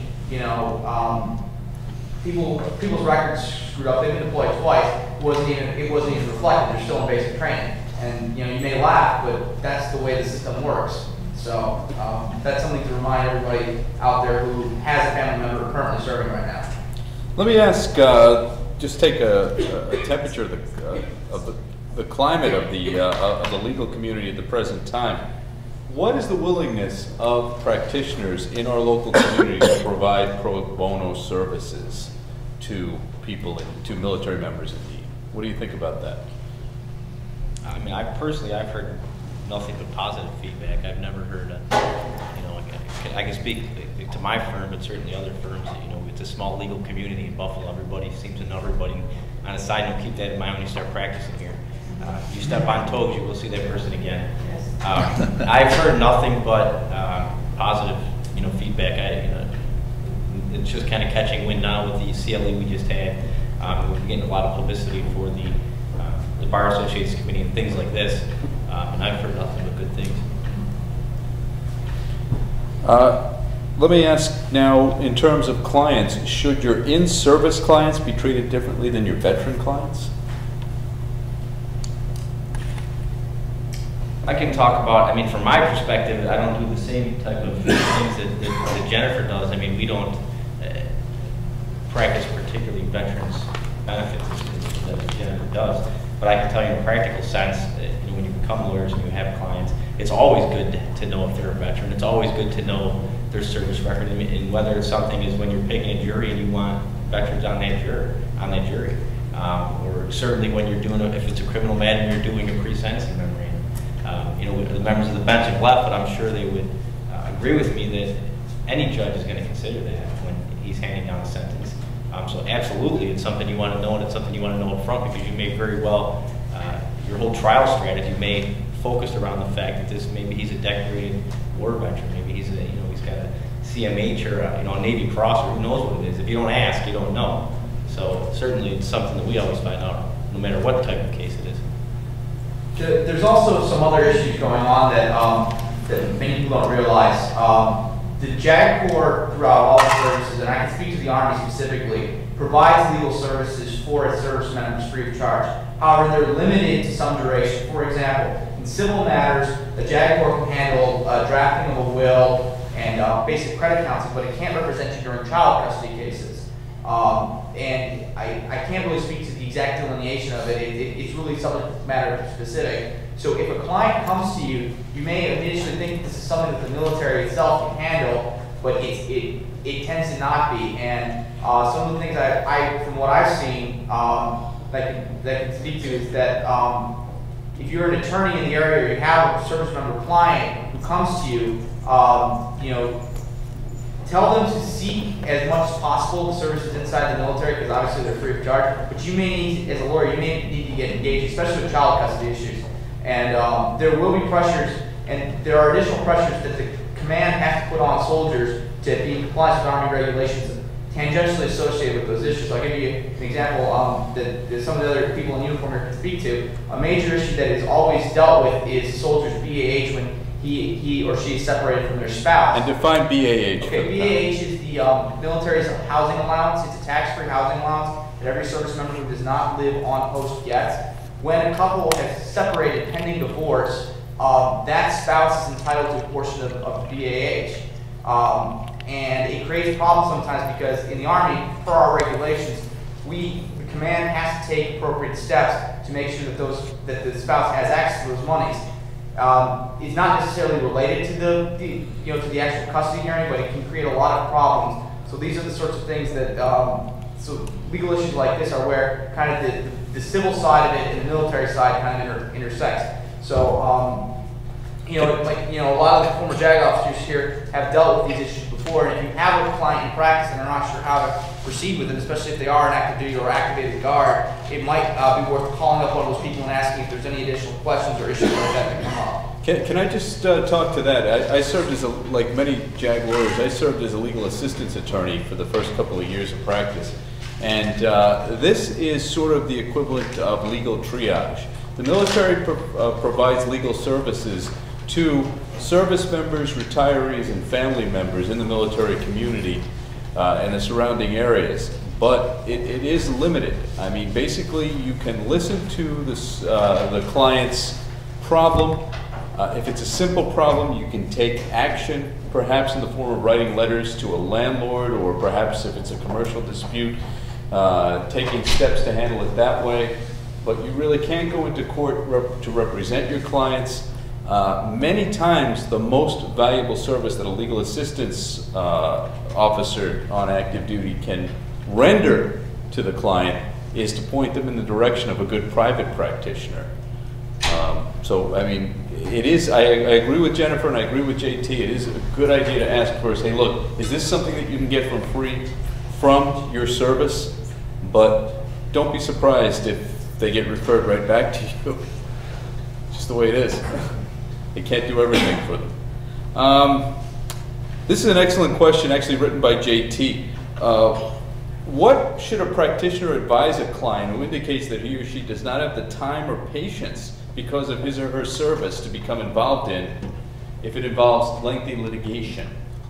people's records screwed up. They've been deployed twice. It wasn't even reflected. They're still in basic training, and you may laugh, but that's the way the system works. So that's something to remind everybody out there who has a family member currently serving right now. Let me ask, just take a temperature of the climate of the legal community at the present time. What is the willingness of practitioners in our local community to provide pro bono services to people, to military members in need? What do you think about that? I mean, I've heard nothing but positive feedback. I've never heard, I can speak to my firm, but certainly other firms. It's a small legal community in Buffalo. Everybody seems to know everybody. On a side note, keep that in mind when you start practicing here. You step on toes, you will see that person again. I've heard nothing but positive, feedback. It's just kind of catching wind now with the CLE we just had. We're getting a lot of publicity for the Bar Associates Committee and things like this. And I've heard nothing but good things. Let me ask now, in terms of clients, should your in-service clients be treated differently than your veteran clients? I can talk about, from my perspective, I don't do the same type of things that Jennifer does. We don't practice particularly veterans benefits that Jennifer does. But I can tell you in a practical sense, when you become lawyers and you have clients, it's always good to know if they're a veteran. It's always good to know their service record, and whether it's something is when you're picking a jury and you want veterans on that jury, or certainly when you're doing if it's a criminal matter and you're doing a pre-sentencing memorandum. The members of the bench have left, but I'm sure they would agree with me that any judge is going to consider that when he's handing down a sentence. So absolutely, it's something you want to know, and it's something you want to know up front, because you may very well, your whole trial strategy may focus around the fact that maybe he's a decorated war veteran, maybe he's got a CMH or a Navy Cross, or who knows what it is. If you don't ask, you don't know. So certainly it's something that we always find out, no matter what type of case it is. There's also some other issues going on that many people don't realize. The JAG Corps, throughout all the services, and I can speak to the Army specifically, provides legal services for its service members free of charge. However, they're limited to some duration. For example, in civil matters, the JAG Corps can handle drafting of a will and basic credit counseling, but it can't represent you during child custody cases. And I can't really speak to the exact delineation of it. It's really subject matter specific. So if a client comes to you, you may initially think this is something that the military itself can handle, but it tends to not be. And some of the things from what I've seen that can speak to is that if you're an attorney in the area, or you have a service member client who comes to you, tell them to seek as much as possible the services inside the military, because obviously they're free of charge. But you may need, as a lawyer, you may need to get engaged, especially with child custody issues. And there will be pressures, and there are additional pressures that the command has to put on soldiers to be in compliance with Army regulations tangentially associated with those issues. I'll give you an example that some of the other people in uniform here can speak to. A major issue that is always dealt with is soldiers' BAH when he or she is separated from their spouse. And define BAH. Okay, BAH is the military's housing allowance. It's a tax-free housing allowance that every service member who does not live on post gets. When a couple has separated pending divorce, that spouse is entitled to a portion of BAH. And it creates problems sometimes because in the Army, per our regulations, the command has to take appropriate steps to make sure that the spouse has access to those monies. It's not necessarily related to the actual custody hearing, but it can create a lot of problems. So these are the sorts of things that so legal issues like this are where kind of the civil side of it and the military side kind of intersects. So a lot of the former JAG officers here have dealt with these issues before, and if you have a client in practice and are not sure how to proceed with them, especially if they are an active duty or activated guard, it might be worth calling up one of those people and asking if there's any additional questions or issues like that that come up. Can I just talk to that? I served as like many JAG lawyers, I served as a legal assistance attorney for the first couple of years of practice. And this is sort of the equivalent of legal triage. The military provides legal services to service members, retirees, and family members in the military community and the surrounding areas. But it is limited. I mean, basically, you can listen to the client's problem. If it's a simple problem, you can take action, perhaps in the form of writing letters to a landlord, or perhaps if it's a commercial dispute, taking steps to handle it that way. But you really can't go into court to represent your clients. Many times, the most valuable service that a legal assistance officer on active duty can render to the client is to point them in the direction of a good private practitioner. So, I mean, it is, I agree with Jennifer and I agree with JT, it is a good idea to ask first, hey, look, is this something that you can get from your service? But don't be surprised if they get referred right back to you. Just the way it is. They can't do everything for them. This is an excellent question, actually written by JT. What should a practitioner advise a client who indicates that he or she does not have the time or patience because of his or her service to become involved in if it involves lengthy litigation?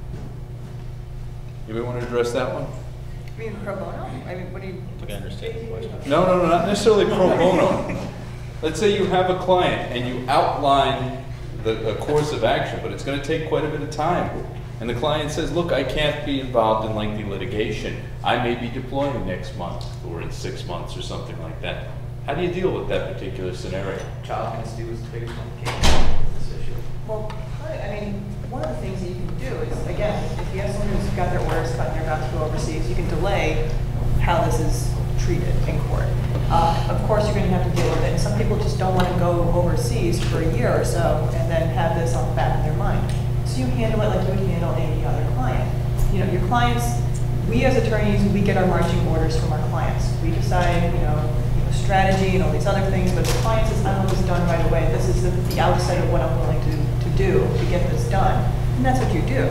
Anybody want to address that one? You mean pro bono? I mean, what do you... I understand the question. No, not necessarily pro bono. Let's say you have a client and you outline a course of action, but it's going to take quite a bit of time. And the client says, look, I can't be involved in lengthy litigation. I may be deploying next month or in 6 months or something like that. How do you deal with that particular scenario? Child custody was the biggest complication of this issue. Well, I mean, one of the things that you can do is, again, if you have someone who's got their orders cut and they're about to go overseas, you can delay how this is treated in court. Of course, you're going to have to deal with it. And some people just don't want to go overseas for a year or so and then have this on the back of their mind. So you handle it like you would handle any other client. You know, your clients, we as attorneys, we get our marching orders from our clients. We decide, strategy and all these other things, but the client says, I want this done right away. This is the outset of what I'm willing to do to get this done. And that's what you do.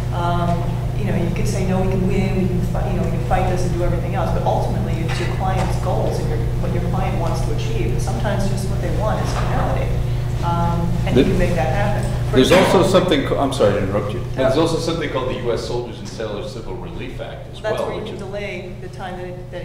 You could say, no, we can win, we can fight this and do everything else, but ultimately it's your client's goals and what your client wants to achieve. And sometimes just what they want is finality. And you can make that happen. There's also something, I'm sorry to interrupt you. There's also something called the U.S. Soldiers and Sailors Civil Relief Act as well. That's where you can delay the time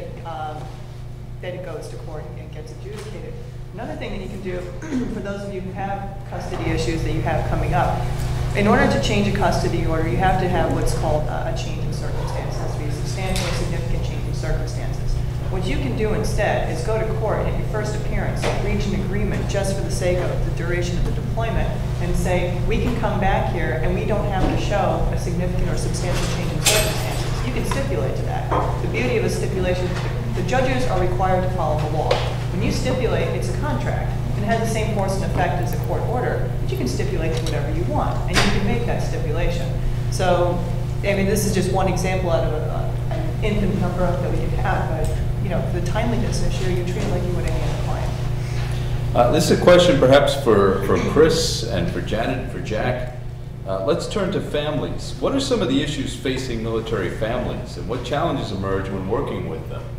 that it goes to court and gets adjudicated. Another thing that you can do, for those of you who have custody issues that you have coming up, in order to change a custody order, you have to have what's called a change in circumstances. It has to be a substantial or significant change in circumstances. What you can do instead is go to court and at your first appearance, reach an agreement just for the sake of the duration of the deployment and say, we can come back here and we don't have to show a significant or substantial change in circumstances. You can stipulate to that. The beauty of a stipulation, the judges are required to follow the law. When you stipulate, it's a contract. And it has the same force and effect as a court order, but you can stipulate to whatever you want, and you can make that stipulation. So, I mean, this is just one example out of an infinite number that we can have, but, the timeliness issue, you treat it like you would any other client. This is a question perhaps for Chris and for Janet and for Jack. Let's turn to families. What are some of the issues facing military families, and what challenges emerge when working with them?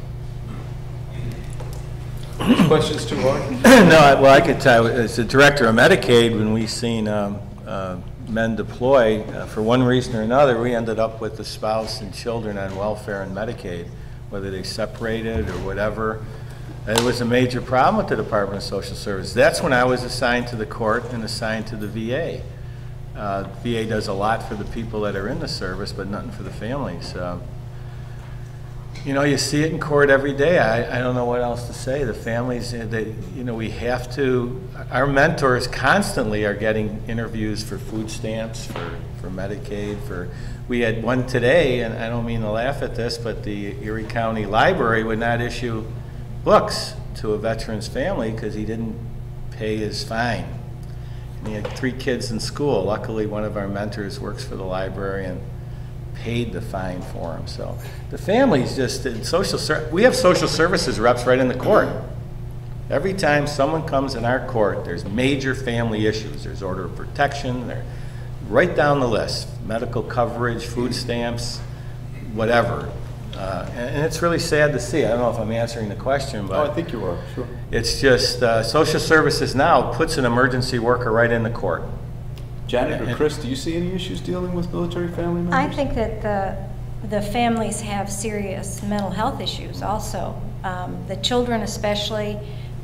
Questions too hard? No, well, I could tell you, as the director of Medicaid, when we seen men deploy, for one reason or another, we ended up with the spouse and children on welfare and Medicaid, whether they separated or whatever. It was a major problem with the Department of Social Services. That's when I was assigned to the court and assigned to the VA. VA does a lot for the people that are in the service, but nothing for the families. You know, you see it in court every day. I don't know what else to say. The families, you know, we have to, our mentors constantly are getting interviews for food stamps, for Medicaid, we had one today, and I don't mean to laugh at this, but the Erie County Library would not issue books to a veteran's family because he didn't pay his fine. And he had 3 kids in school. Luckily, one of our mentors works for the library and paid the fine for him. So the families just did we have social services reps right in the court. Every time someone comes in our court, there's major family issues. There's order of protection, they're right down the list. Medical coverage, food stamps, whatever. And it's really sad to see. I don't know if I'm answering the question, but I think you are, sure. It's just social services now puts an emergency worker right in the court. Janet or Chris, do you see any issues dealing with military family members? I think that the families have serious mental health issues also. The children especially,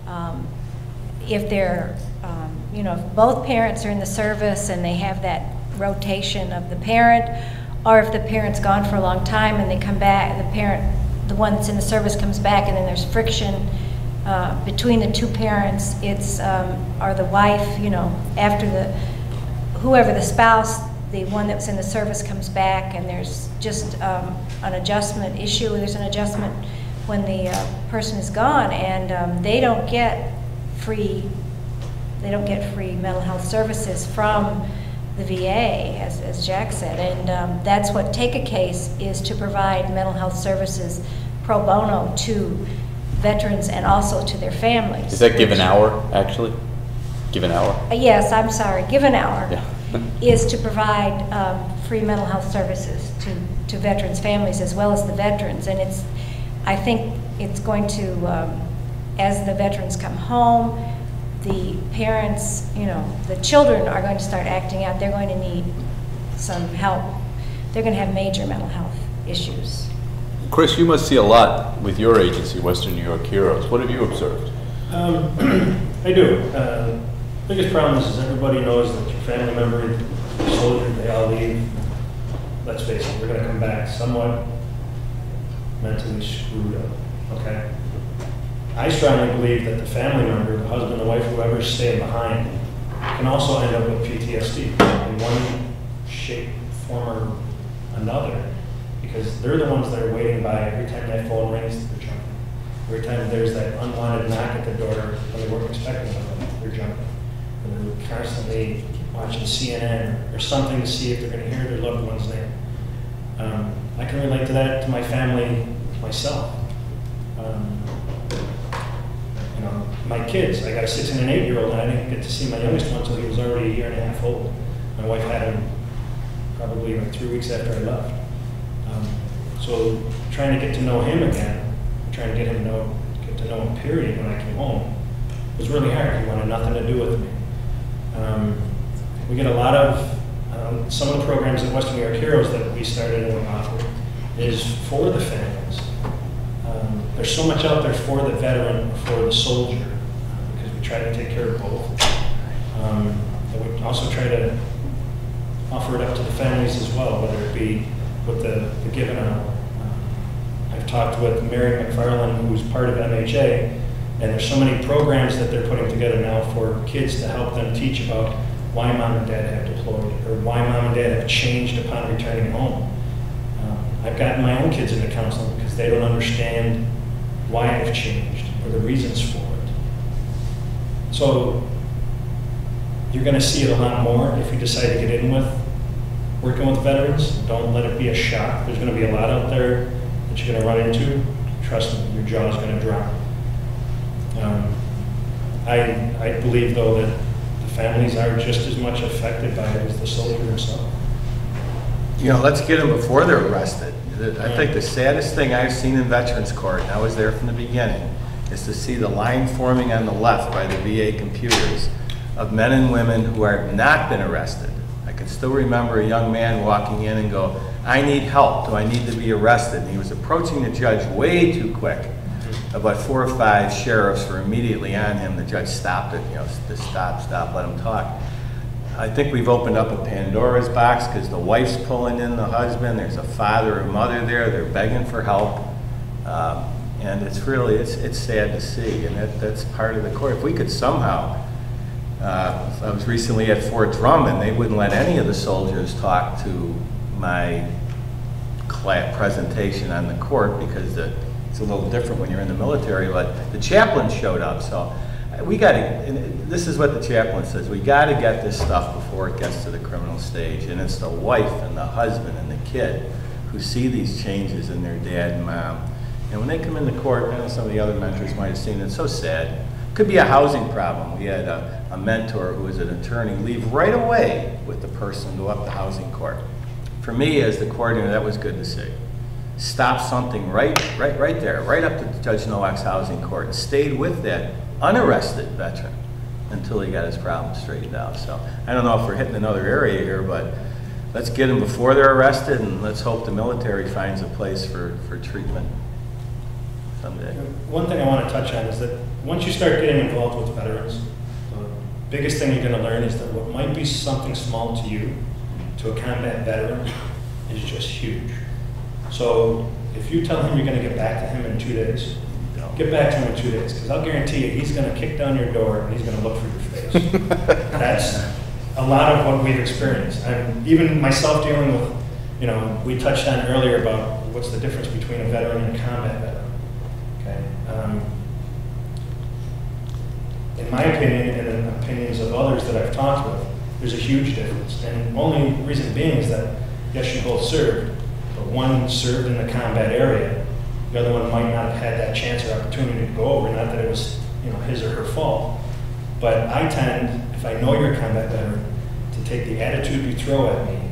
if they're, you know, if both parents are in the service and they have that rotation of the parent, or if the parent's gone for a long time and they come back, the one that's in the service comes back, and then there's friction between the 2 parents. It's, or the wife, you know, after whoever the spouse, the one that was in the service comes back, and there's just an adjustment issue. There's an adjustment when the person is gone, and they don't get free mental health services from the VA, as Jack said, and that's what Take a Case is, to provide mental health services pro bono to veterans and also to their families. Is that Give an Hour, actually? Give an Hour? Yes, I'm sorry, Give an Hour Yeah. is to provide free mental health services to veterans' families as well as the veterans, and I think it's going to, as the veterans come home, the parents, you know, the children are going to start acting out. They're going to need some help. They're going to have major mental health issues. Chris, you must see a lot with your agency, Western New York Heroes. What have you observed? I do. Biggest problem is everybody knows that your family member, your soldier, they all leave. Let's face it, we're going to come back somewhat mentally screwed up, okay? I strongly believe that the family member, the husband, the wife, whoever's staying behind, can also end up with PTSD in one shape, form, or another, because they're the ones that are waiting by every time that phone rings, they're jumping. Every time there's that unwanted knock at the door when they weren't expecting them, they're jumping. And they're constantly watching CNN or something to see if they're going to hear their loved one's name. I can relate to that to my family, myself. You know, my kids, I got a 6 and an 8-year-old, and I didn't get to see my youngest one until he was already 1.5 years old. My wife had him probably like 3 weeks after I left. So trying to get to know him again, trying to get to know him period when I came home, was really hard. He wanted nothing to do with me. We get a lot of, some of the programs at Western New York Heroes that we started and we offer is for the families. There's so much out there for the veteran, for the soldier, because we try to take care of both. And we also try to offer it up to the families as well, whether it be with the Give an Hour. I've talked with Mary McFarland, who's part of MHA, and there's so many programs that they're putting together now for kids to help them teach about why mom and dad have deployed, or why mom and dad have changed upon returning home. I've gotten my own kids into counseling because they don't understand why I've changed or the reasons for it. So you're going to see it a lot more if you decide to get in with working with veterans. Don't let it be a shock. There's going to be a lot out there that you're going to run into. Trust me, your jaw's going to drop. I believe, though, that the families are just as much affected by it as the soldier himself. You know, let's get them before they're arrested. I think the saddest thing I've seen in Veterans Court, and I was there from the beginning, is to see the line forming on the left by the VA computers of men and women who have not been arrested. I can still remember a young man walking in and go, I need help, do I need to be arrested? And he was approaching the judge way too quick. About 4 or 5 sheriffs were immediately on him. The judge stopped it, you know, stop, let him talk. I think we've opened up a Pandora's box because the wife's pulling in the husband, there's a father or mother there, they're begging for help. And it's really, it's sad to see, and that's part of the court. If we could somehow, I was recently at Fort Drum, and they wouldn't let any of the soldiers talk to my presentation on the court because it's a little different when you're in the military, but the chaplain showed up, so we gotta, this is what the chaplain says, we gotta get this stuff before it gets to the criminal stage, and it's the wife and the husband and the kid who see these changes in their dad and mom. And when they come into court, I know some of the other mentors might have seen it, it's so sad. Could be a housing problem. We had a mentor who was an attorney leave right away with the person, go up to housing court. For me, as the coordinator, that was good to see. Stop something right there, right up to Judge Nowak's housing court, and stayed with that unarrested veteran until he got his problem straightened out. So I don't know if we're hitting another area here, but let's get them before they're arrested, and let's hope the military finds a place for treatment someday. One thing I want to touch on is that once you start getting involved with veterans, the biggest thing you're going to learn is that what might be something small to you, to a combat veteran, is just huge. So if you tell him you're going to get back to him in 2 days, get back to him in 2 days, because I'll guarantee you he's going to kick down your door and he's going to look for your face. That's a lot of what we've experienced. Even myself dealing with, you know, we touched on earlier about what's the difference between a veteran and a combat veteran. Okay. In my opinion, and in opinions of others that I've talked with, there's a huge difference. And the only reason being is that, yes, you both served, but one served in the combat area, the other one might not have had that chance or opportunity to go over, not that it was, you know, his or her fault. But I tend, if I know you're a combat veteran, to take the attitude you throw at me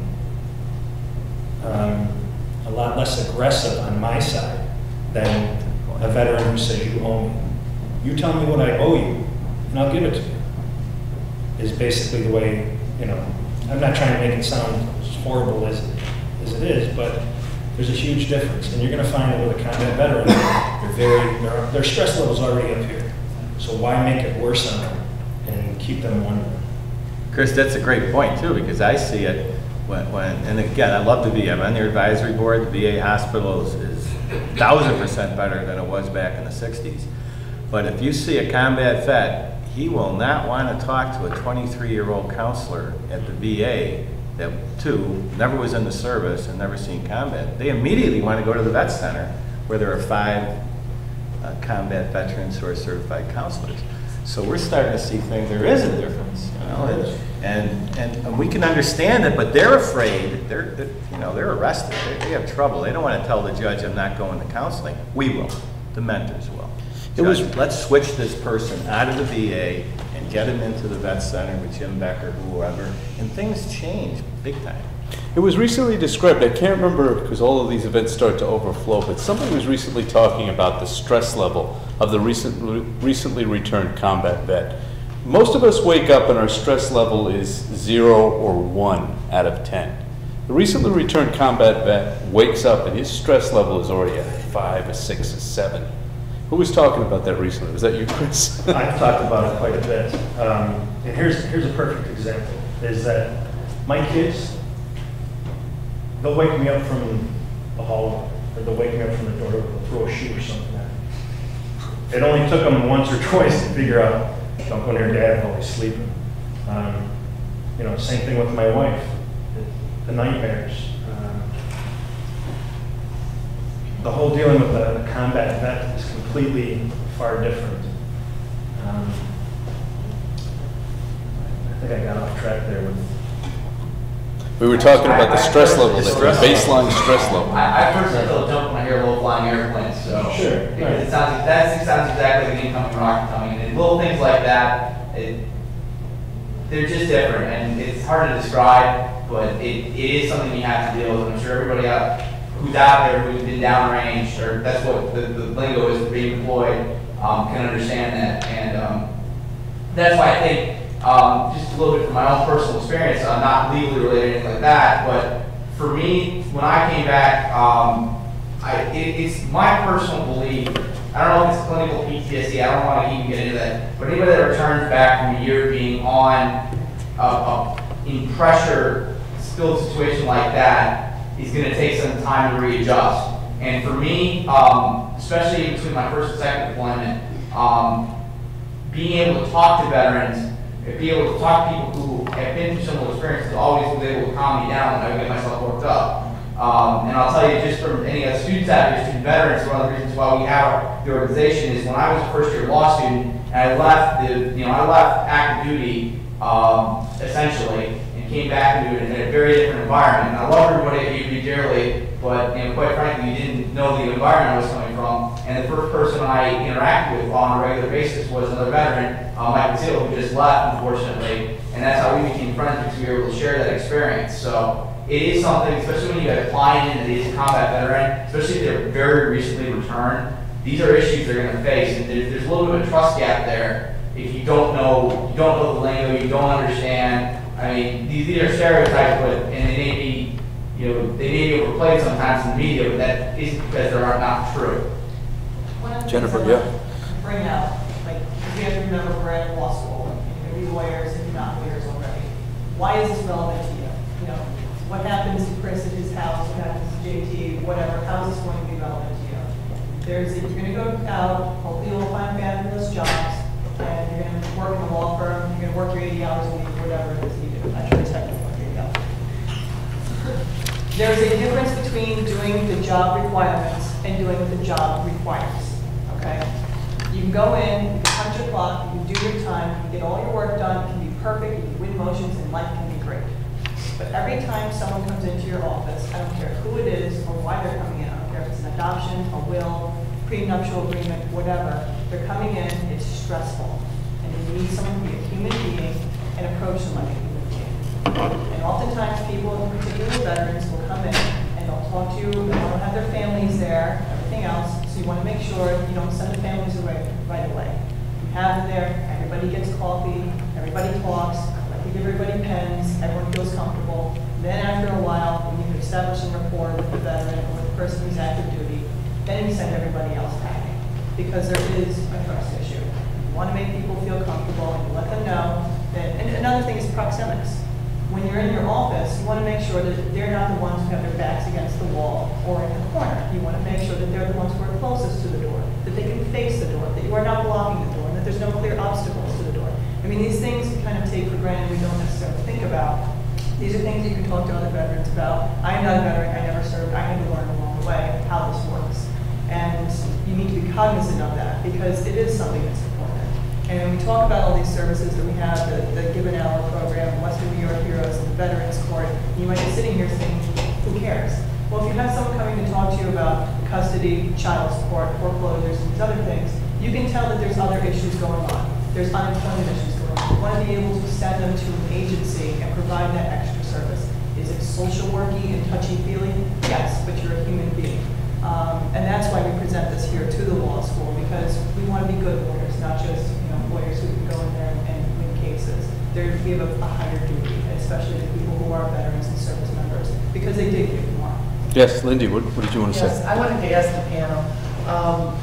a lot less aggressive on my side than a veteran who says you owe me. You tell me what I owe you, and I'll give it to you, is basically the way, you know, I'm not trying to make it sound as horrible as it is, but there's a huge difference. And you're going to find that with a combat veteran, their stress level's already up here. So why make it worse on them and keep them wondering? Chris, that's a great point too, because I see it when and again, I love the VA. I'm on their advisory board. The VA hospital is 1,000% better than it was back in the 60s. But if you see a combat vet, he will not want to talk to a 23-year-old counselor at the VA that, too, never was in the service and never seen combat. They immediately want to go to the vet center where there are 5 combat veterans who are certified counselors. So we're starting to see things, there is a difference, you know, and we can understand it, but they're afraid, they're arrested, they have trouble. They don't want to tell the judge, I'm not going to counseling. We will, the mentors will. Judge, let's switch this person out of the VA and get him into the vet center with Jim Becker, whoever, and things change big time. It was recently described, I can't remember because all of these events start to overflow, but somebody was recently talking about the stress level of the recently returned combat vet. Most of us wake up and our stress level is 0 or 1 out of 10. The recently returned combat vet wakes up and his stress level is already at 5, a 6, a 7. Who was talking about that recently? Was that you, Chris? I've talked about it quite a bit. And here's a perfect example, is that my kids, they'll wake me up from the hallway, or they'll wake me up from the door, they'll throw a shoe or something at me. It only took them once or twice to figure out, don't go near Dad while he's sleeping. You know, same thing with my wife, the nightmares. The whole dealing with the combat vet is completely far different. I think I got off track there with... We were talking about the stress level, the baseline stress level. I personally feel a jump when I hear low flying airplanes, so. Sure. Because it sounds exactly like an incoming rocket coming in. And little things like that, they're just different, and it's hard to describe, but it is something you have to deal with. I'm sure everybody who's out there who's been downrange, or that's what the lingo is for being employed, can understand that. And that's why I think, just a little bit from my own personal experience, not legally related or anything like that, but for me, when I came back, it's my personal belief. I don't know if it's clinical PTSD, I don't want to even get into that, but anybody that returns back from a year being on in pressure skilled situation like that is going to take some time to readjust. And for me, especially between my first and second deployment, being able to talk to veterans, being able to talk to people who have been through similar experiences, always was able to calm me down when I would get myself worked up. And I'll tell you, just from any other students out here, student veterans, one of the reasons why we have the organization is when I was a first-year law student, and I left I left active duty essentially, and came back into it in a very different environment. And I love everybody at UB dearly, but quite frankly, you didn't know the environment I was coming from. And the first person I interacted with on a regular basis was another veteran, Michael Teal, who just left, unfortunately. And that's how we became friends, because we were able to share that experience. So it is something, especially when you have a client in that is a combat veteran, especially if they're very recently returned, these are issues they're going to face. And there's a little bit of a trust gap there. If you don't know the lingo, you don't understand. I mean, these are stereotypes, and they may be, they may be overplayed sometimes in the media, but that isn't because they're not true. Jennifer, yeah. Bring out, like, you have to remember we're at law school, and you're going to be lawyers and you're not lawyers already. Why is this relevant to you? What happens to Chris at his house? What happens to JT? Whatever. How is this going to be relevant to you? You're going to go out. Hopefully, you'll find fabulous jobs, and you're going to work in a law firm. You're going to work your 80 hours a week, whatever it is you do. I'm sure it's technical. Here you go. There's a difference between doing the job requirements and doing what the job requires. Okay? You can go in, you can punch your clock, you can do your time, you can get all your work done, it can be perfect, you can win motions, and life can be great. But every time someone comes into your office, I don't care who it is or why they're coming in, I don't care if it's an adoption, a will, prenuptial agreement, whatever, they're coming in, it's stressful. And you need someone to be a human being and approach them like a human being. And oftentimes people, particularly veterans, will come in and they'll talk to you, they don't have their families there, everything else, so you want to make sure you don't send the families away right away. You have them there, everybody gets coffee, everybody talks, we give everybody pens, everyone feels comfortable. Then after a while, when you establish a rapport with the veteran or with the person who's active duty, then you send everybody else packing. Because there is a trust issue. You want to make people feel comfortable and you let them know that, and another thing is proxemics. When you're in your office, you want to make sure that they're not the ones who have their backs against the wall or in the corner. You want to make sure that they're the ones who are closest to the door, that they can face the door, that you are not blocking the door, and that there's no clear obstacles to the door. I mean, these things we kind of take for granted, we don't necessarily think about. These are things you can talk to other veterans about. I am not a veteran, I never served, I had to learn along the way how this works. And you need to be cognizant of that because it is something that's important. And when we talk about all these services that we have, the Give an Hour program, Western New York Heroes, and the Veterans Court, you might be sitting here saying, who cares? Well, if you have someone coming to talk to you about custody, child support, foreclosures, and these other things, you can tell that there's other issues going on. There's unemployment issues going on. You want to be able to send them to an agency and provide that extra service. Is it social worky and touchy-feely? Yes, but you're a human being. And that's why we present this here to the law school, because we want to be good lawyers, not just lawyers who can go in there and win cases. We have a higher duty, especially the people who are veterans and service members, because they did give more. Yes, Lindy, what did you want to Yes, say? I wanted to ask the panel,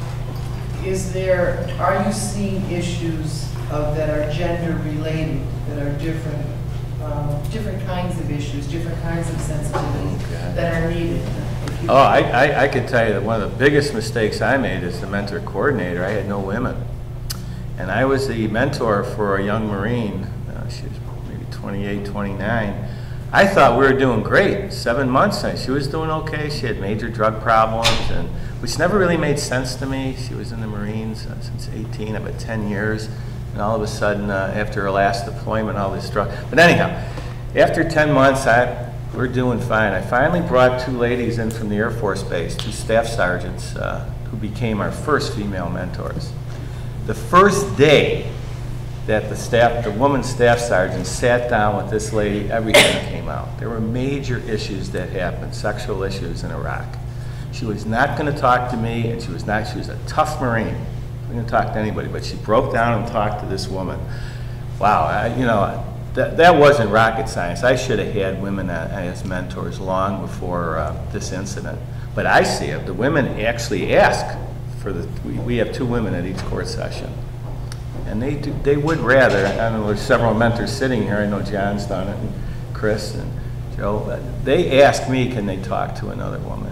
are you seeing issues that are gender related, that are different kinds of issues, different kinds of sensitivity that are needed? Oh, I can tell you that one of the biggest mistakes I made as the mentor coordinator, I had no women. And I was the mentor for a young Marine, she was maybe 28, 29. I thought we were doing great, 7 months, and she was doing okay. She had major drug problems, and which never really made sense to me. She was in the Marines since 18, about 10 years, and all of a sudden, after her last deployment, all this drug. But anyhow, after 10 months, we're doing fine. I finally brought 2 ladies in from the Air Force Base, 2 staff sergeants, who became our first female mentors. The first day that the woman staff sergeant sat down with this lady, everything came out. There were major issues that happened, sexual issues in Iraq. She was not going to talk to me, and she was a tough Marine. She wasn't going to talk to anybody, but she broke down and talked to this woman. Wow, you know, that wasn't rocket science. I should have had women as mentors long before this incident. But I see it. The women actually ask for we have 2 women at each court session. And they would rather, I know there's several mentors sitting here, I know John's done it, and Chris and Joe, they ask me, can they talk to another woman?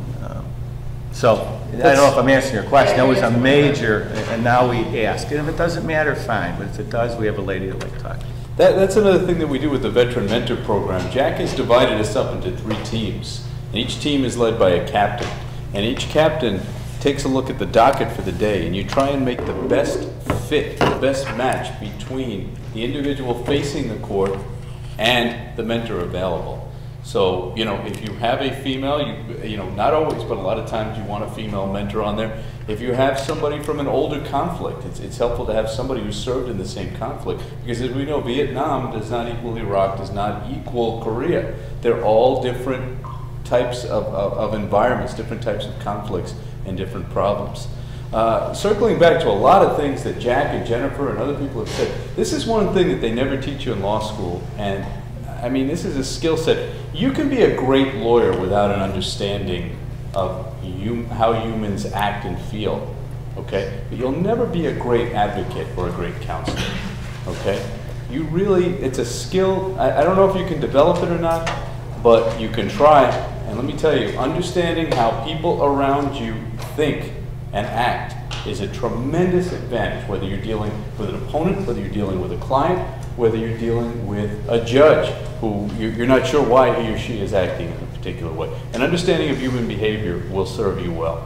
So, I don't know if I'm answering your question. That was a major, and now we ask. And if it doesn't matter, fine, but if it does, we have a lady that like to talk. That's another thing that we do with the Veteran Mentor Program. Jack has divided us up into 3 teams. And each team is led by a captain. And each captain takes a look at the docket for the day, and you try and make the best fit, the best match between the individual facing the court and the mentor available. So, you know, if you have a female, you know, not always, but a lot of times you want a female mentor on there. If you have somebody from an older conflict, it's helpful to have somebody who served in the same conflict. Because as we know, Vietnam does not equal Iraq, does not equal Korea. They're all different types of environments, different types of conflicts, and different problems. Circling back to a lot of things that Jack and Jennifer and other people have said, this is one thing that they never teach you in law school, and I mean, this is a skill set. You can be a great lawyer without an understanding of how humans act and feel, okay? But you'll never be a great advocate or a great counselor, okay? You really, it's a skill. I don't know if you can develop it or not, but you can try. And let me tell you, understanding how people around you think and act is a tremendous advantage, whether you're dealing with an opponent, whether you're dealing with a client, whether you're dealing with a judge who you're not sure why he or she is acting in a particular way. An understanding of human behavior will serve you well.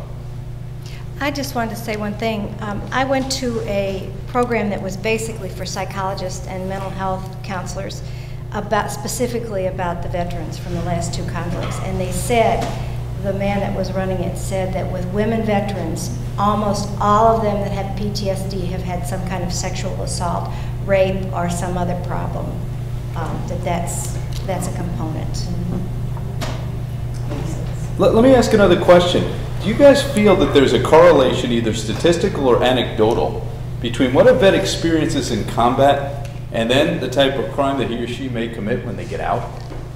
I just wanted to say one thing. I went to a program that was basically for psychologists and mental health counselors specifically about the veterans from the last 2 conflicts, and they said, the man that was running it said that with women veterans, almost all of them that have PTSD have had some kind of sexual assault, rape, or some other problem. That's a component. Let me ask another question. Do you guys feel that there's a correlation, either statistical or anecdotal, between what a vet experiences in combat and then the type of crime that he or she may commit when they get out?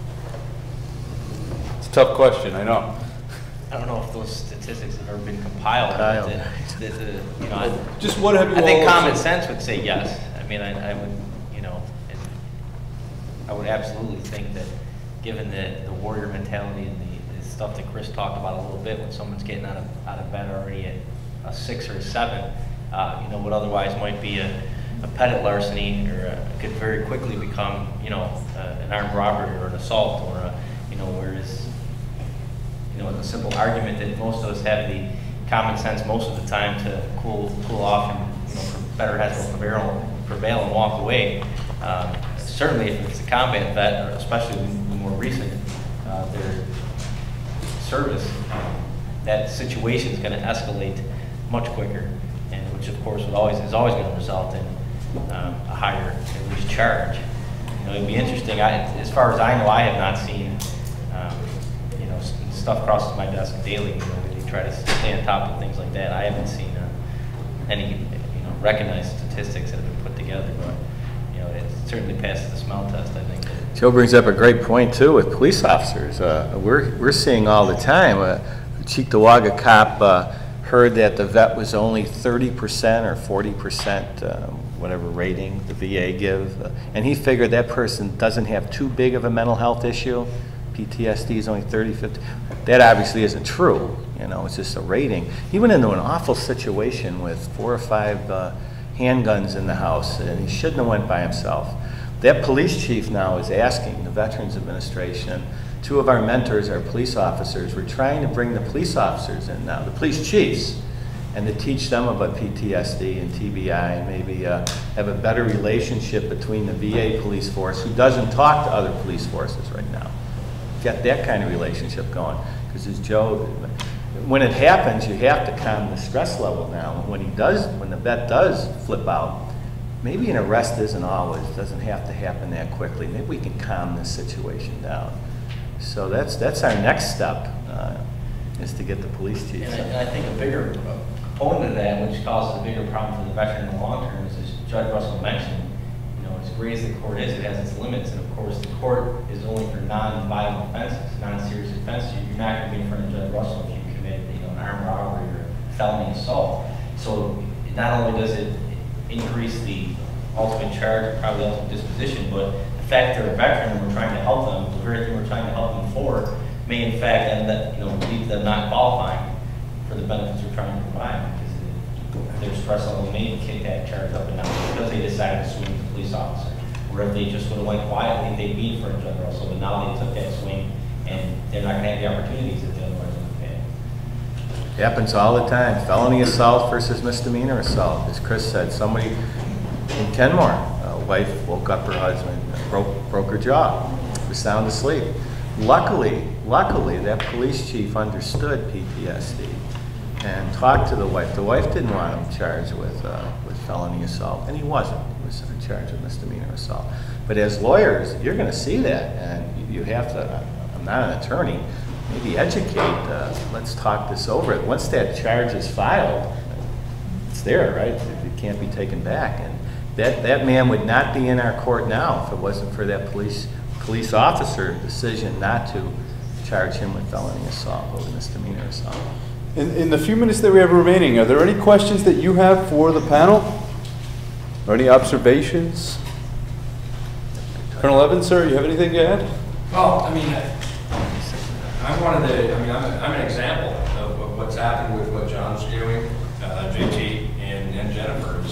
It's a tough question, I know. I don't know if those statistics have ever been compiled. You know, just what have you I think all common sense would say yes. I mean, I would, you know, I would absolutely think that given the warrior mentality and the stuff that Chris talked about a little bit, when someone's getting out of bed already at a 6 or a 7, you know, what otherwise might be a petty larceny or could very quickly become, you know, an armed robbery or an assault, or you know, whereas, you know, a simple argument that most of us have the common sense most of the time to cool off and, you know, better heads will prevail and walk away. Certainly if it's a combat vet, or especially the more recent, their service, that situation is going to escalate much quicker, and which of course is always going to result in a higher at least charge. You know, it'd be interesting. As far as I know, I have not seen, you know, stuff crosses my desk daily. You know, they try to stay on top of things like that. I haven't seen any, you know, recognized statistics that have been put together, but you know, it certainly passes the smell test, I think. Joe brings up a great point too with police officers. We're seeing all the time. Cheektowaga cop heard that the vet was only 30% or 40%, whatever rating the VA gives, and he figured that person doesn't have too big of a mental health issue. PTSD is only 30, 50. That obviously isn't true. You know, it's just a rating. He went into an awful situation with 4 or 5 handguns in the house, and he shouldn't have went by himself. That police chief now is asking the Veterans Administration, 2 of our mentors are police officers. We're trying to bring the police officers in now, the police chiefs, and to teach them about PTSD and TBI, and maybe have a better relationship between the VA police force, who doesn't talk to other police forces right now. Get that kind of relationship going. Because as Joe, when it happens, you have to calm the stress level down. When the vet does flip out, maybe an arrest doesn't have to happen that quickly. Maybe we can calm this situation down. So that's our next step, is to get the police chief. And I think a bigger component of that, which causes a bigger problem for the veteran in the long term, is as Judge Russell mentioned, as great as the court is, it has its limits, and of course the court is only for non-violent offenses, non-serious offenses. You're not going to be in front of Judge Russell if you commit, an armed robbery or felony assault. So not only does it increase the ultimate charge, probably ultimate disposition, but the fact they're a veteran and we're trying to help them, the very thing we're trying to help them for, may in fact end up, lead to them not qualifying for the benefits we're trying to provide, because their stress level may kick that charge up and down because they decided to swing the police officer. Or if they just would have went quietly, they'd be in front of Judge Russell, but now they took that swing and they're not going to have the opportunities that they otherwise would have had. Happens all the time. Felony assault versus misdemeanor assault. As Chris said, somebody in Kenmore, a wife woke up her husband, broke her jaw, was sound asleep. Luckily, that police chief understood PTSD and talked to the wife. The wife didn't want him charged with felony assault, and he wasn't. He was charged with misdemeanor assault. But as lawyers, you're going to see that, and you have to, I'm not an attorney, maybe educate, let's talk this over. Once that charge is filed, it's there, right? It can't be taken back. And that man would not be in our court now if it wasn't for that police officer decision not to charge him with felony assault or misdemeanor assault. In the few minutes that we have remaining, are there any questions that you have for the panel? Or any observations? Colonel Evans, sir, you have anything to add? Well, I'm an example of what's happened with what John's doing, JT and Jennifer.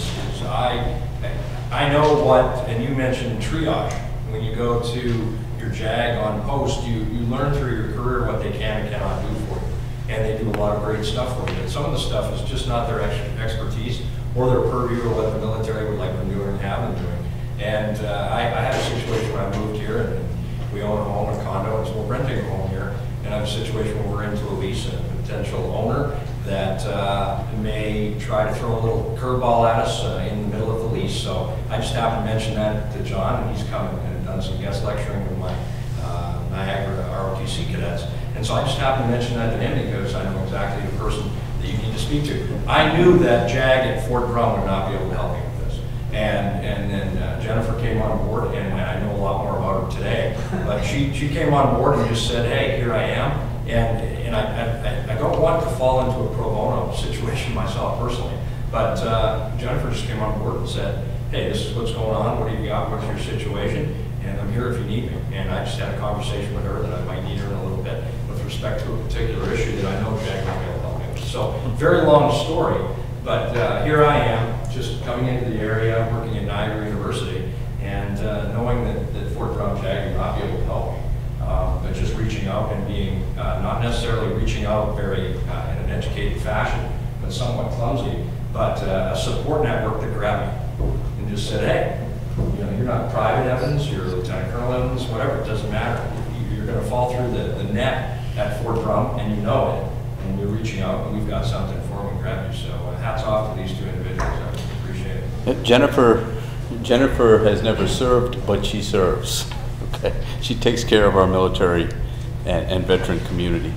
I know what, and you mentioned triage. When you go to your JAG on post, you learn through your career what they can and cannot do for you. And they do a lot of great stuff for you. And some of the stuff is just not their expertise or their purview or what the military would like them doing and have them doing. And I had a situation when I moved here, and we own a home, a condo, and so we're renting a home here. And I have a situation where we're into a lease and a potential owner that may try to throw a little curveball at us in the middle of the lease. So I just happened to mention that to John, and he's come and done some guest lecturing with my Niagara ROTC cadets. And so I just happened to mention that to him because I know exactly the person that you need to speak to. I knew that JAG at Fort Drum would not be able to help me with this. And then Jennifer came on board, and I know a lot more about her today. But she came on board and just said, hey, here I am. And I don't want to fall into a pro bono situation myself personally. But Jennifer just came on board and said, hey, this is what's going on. What do you got? What's your situation? And I'm here if you need me. And I just had a conversation with her that I might need her in a little bit with respect to a particular issue that I know JAG might be able to help me with. So, very long story, but here I am, just coming into the area, working at Niagara University, and knowing that Fort Drum JAG would not be able to help me, but just reaching out and being, not necessarily reaching out very in an educated fashion, but somewhat clumsy, but a support network that grabbed me and just said, hey, you're not Private Evans, you're Lieutenant Colonel Evans, whatever, it doesn't matter. You're going to fall through the net at Fort Drum, and you know it, and you're reaching out, and we've got something for them and grab you. So hats off to these two individuals. I really appreciate it. Jennifer has never served, but she serves. Okay, she takes care of our military and veteran community.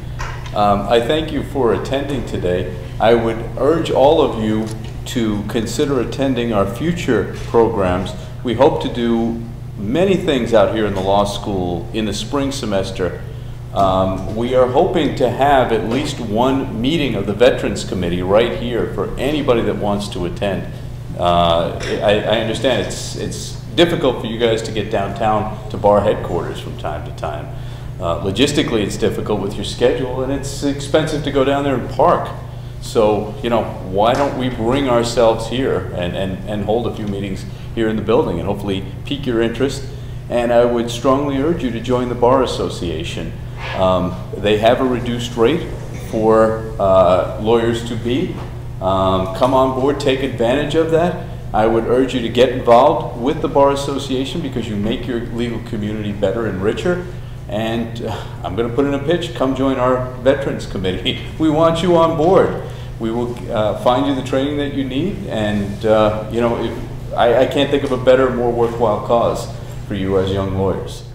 I thank you for attending today. I would urge all of you to consider attending our future programs. We hope to do many things out here in the law school in the spring semester. We are hoping to have at least one meeting of the Veterans Committee right here for anybody that wants to attend. I understand it's difficult for you guys to get downtown to bar headquarters from time to time. Logistically, it's difficult with your schedule, and it's expensive to go down there and park. So, why don't we bring ourselves here and hold a few meetings here in the building and hopefully pique your interest. And I would strongly urge you to join the Bar Association. They have a reduced rate for lawyers to be. Come on board, take advantage of that. I would urge you to get involved with the Bar Association because you make your legal community better and richer. And I'm going to put in a pitch, come join our Veterans Committee. We want you on board. We will find you the training that you need, and I can't think of a better, more worthwhile cause for you as young lawyers.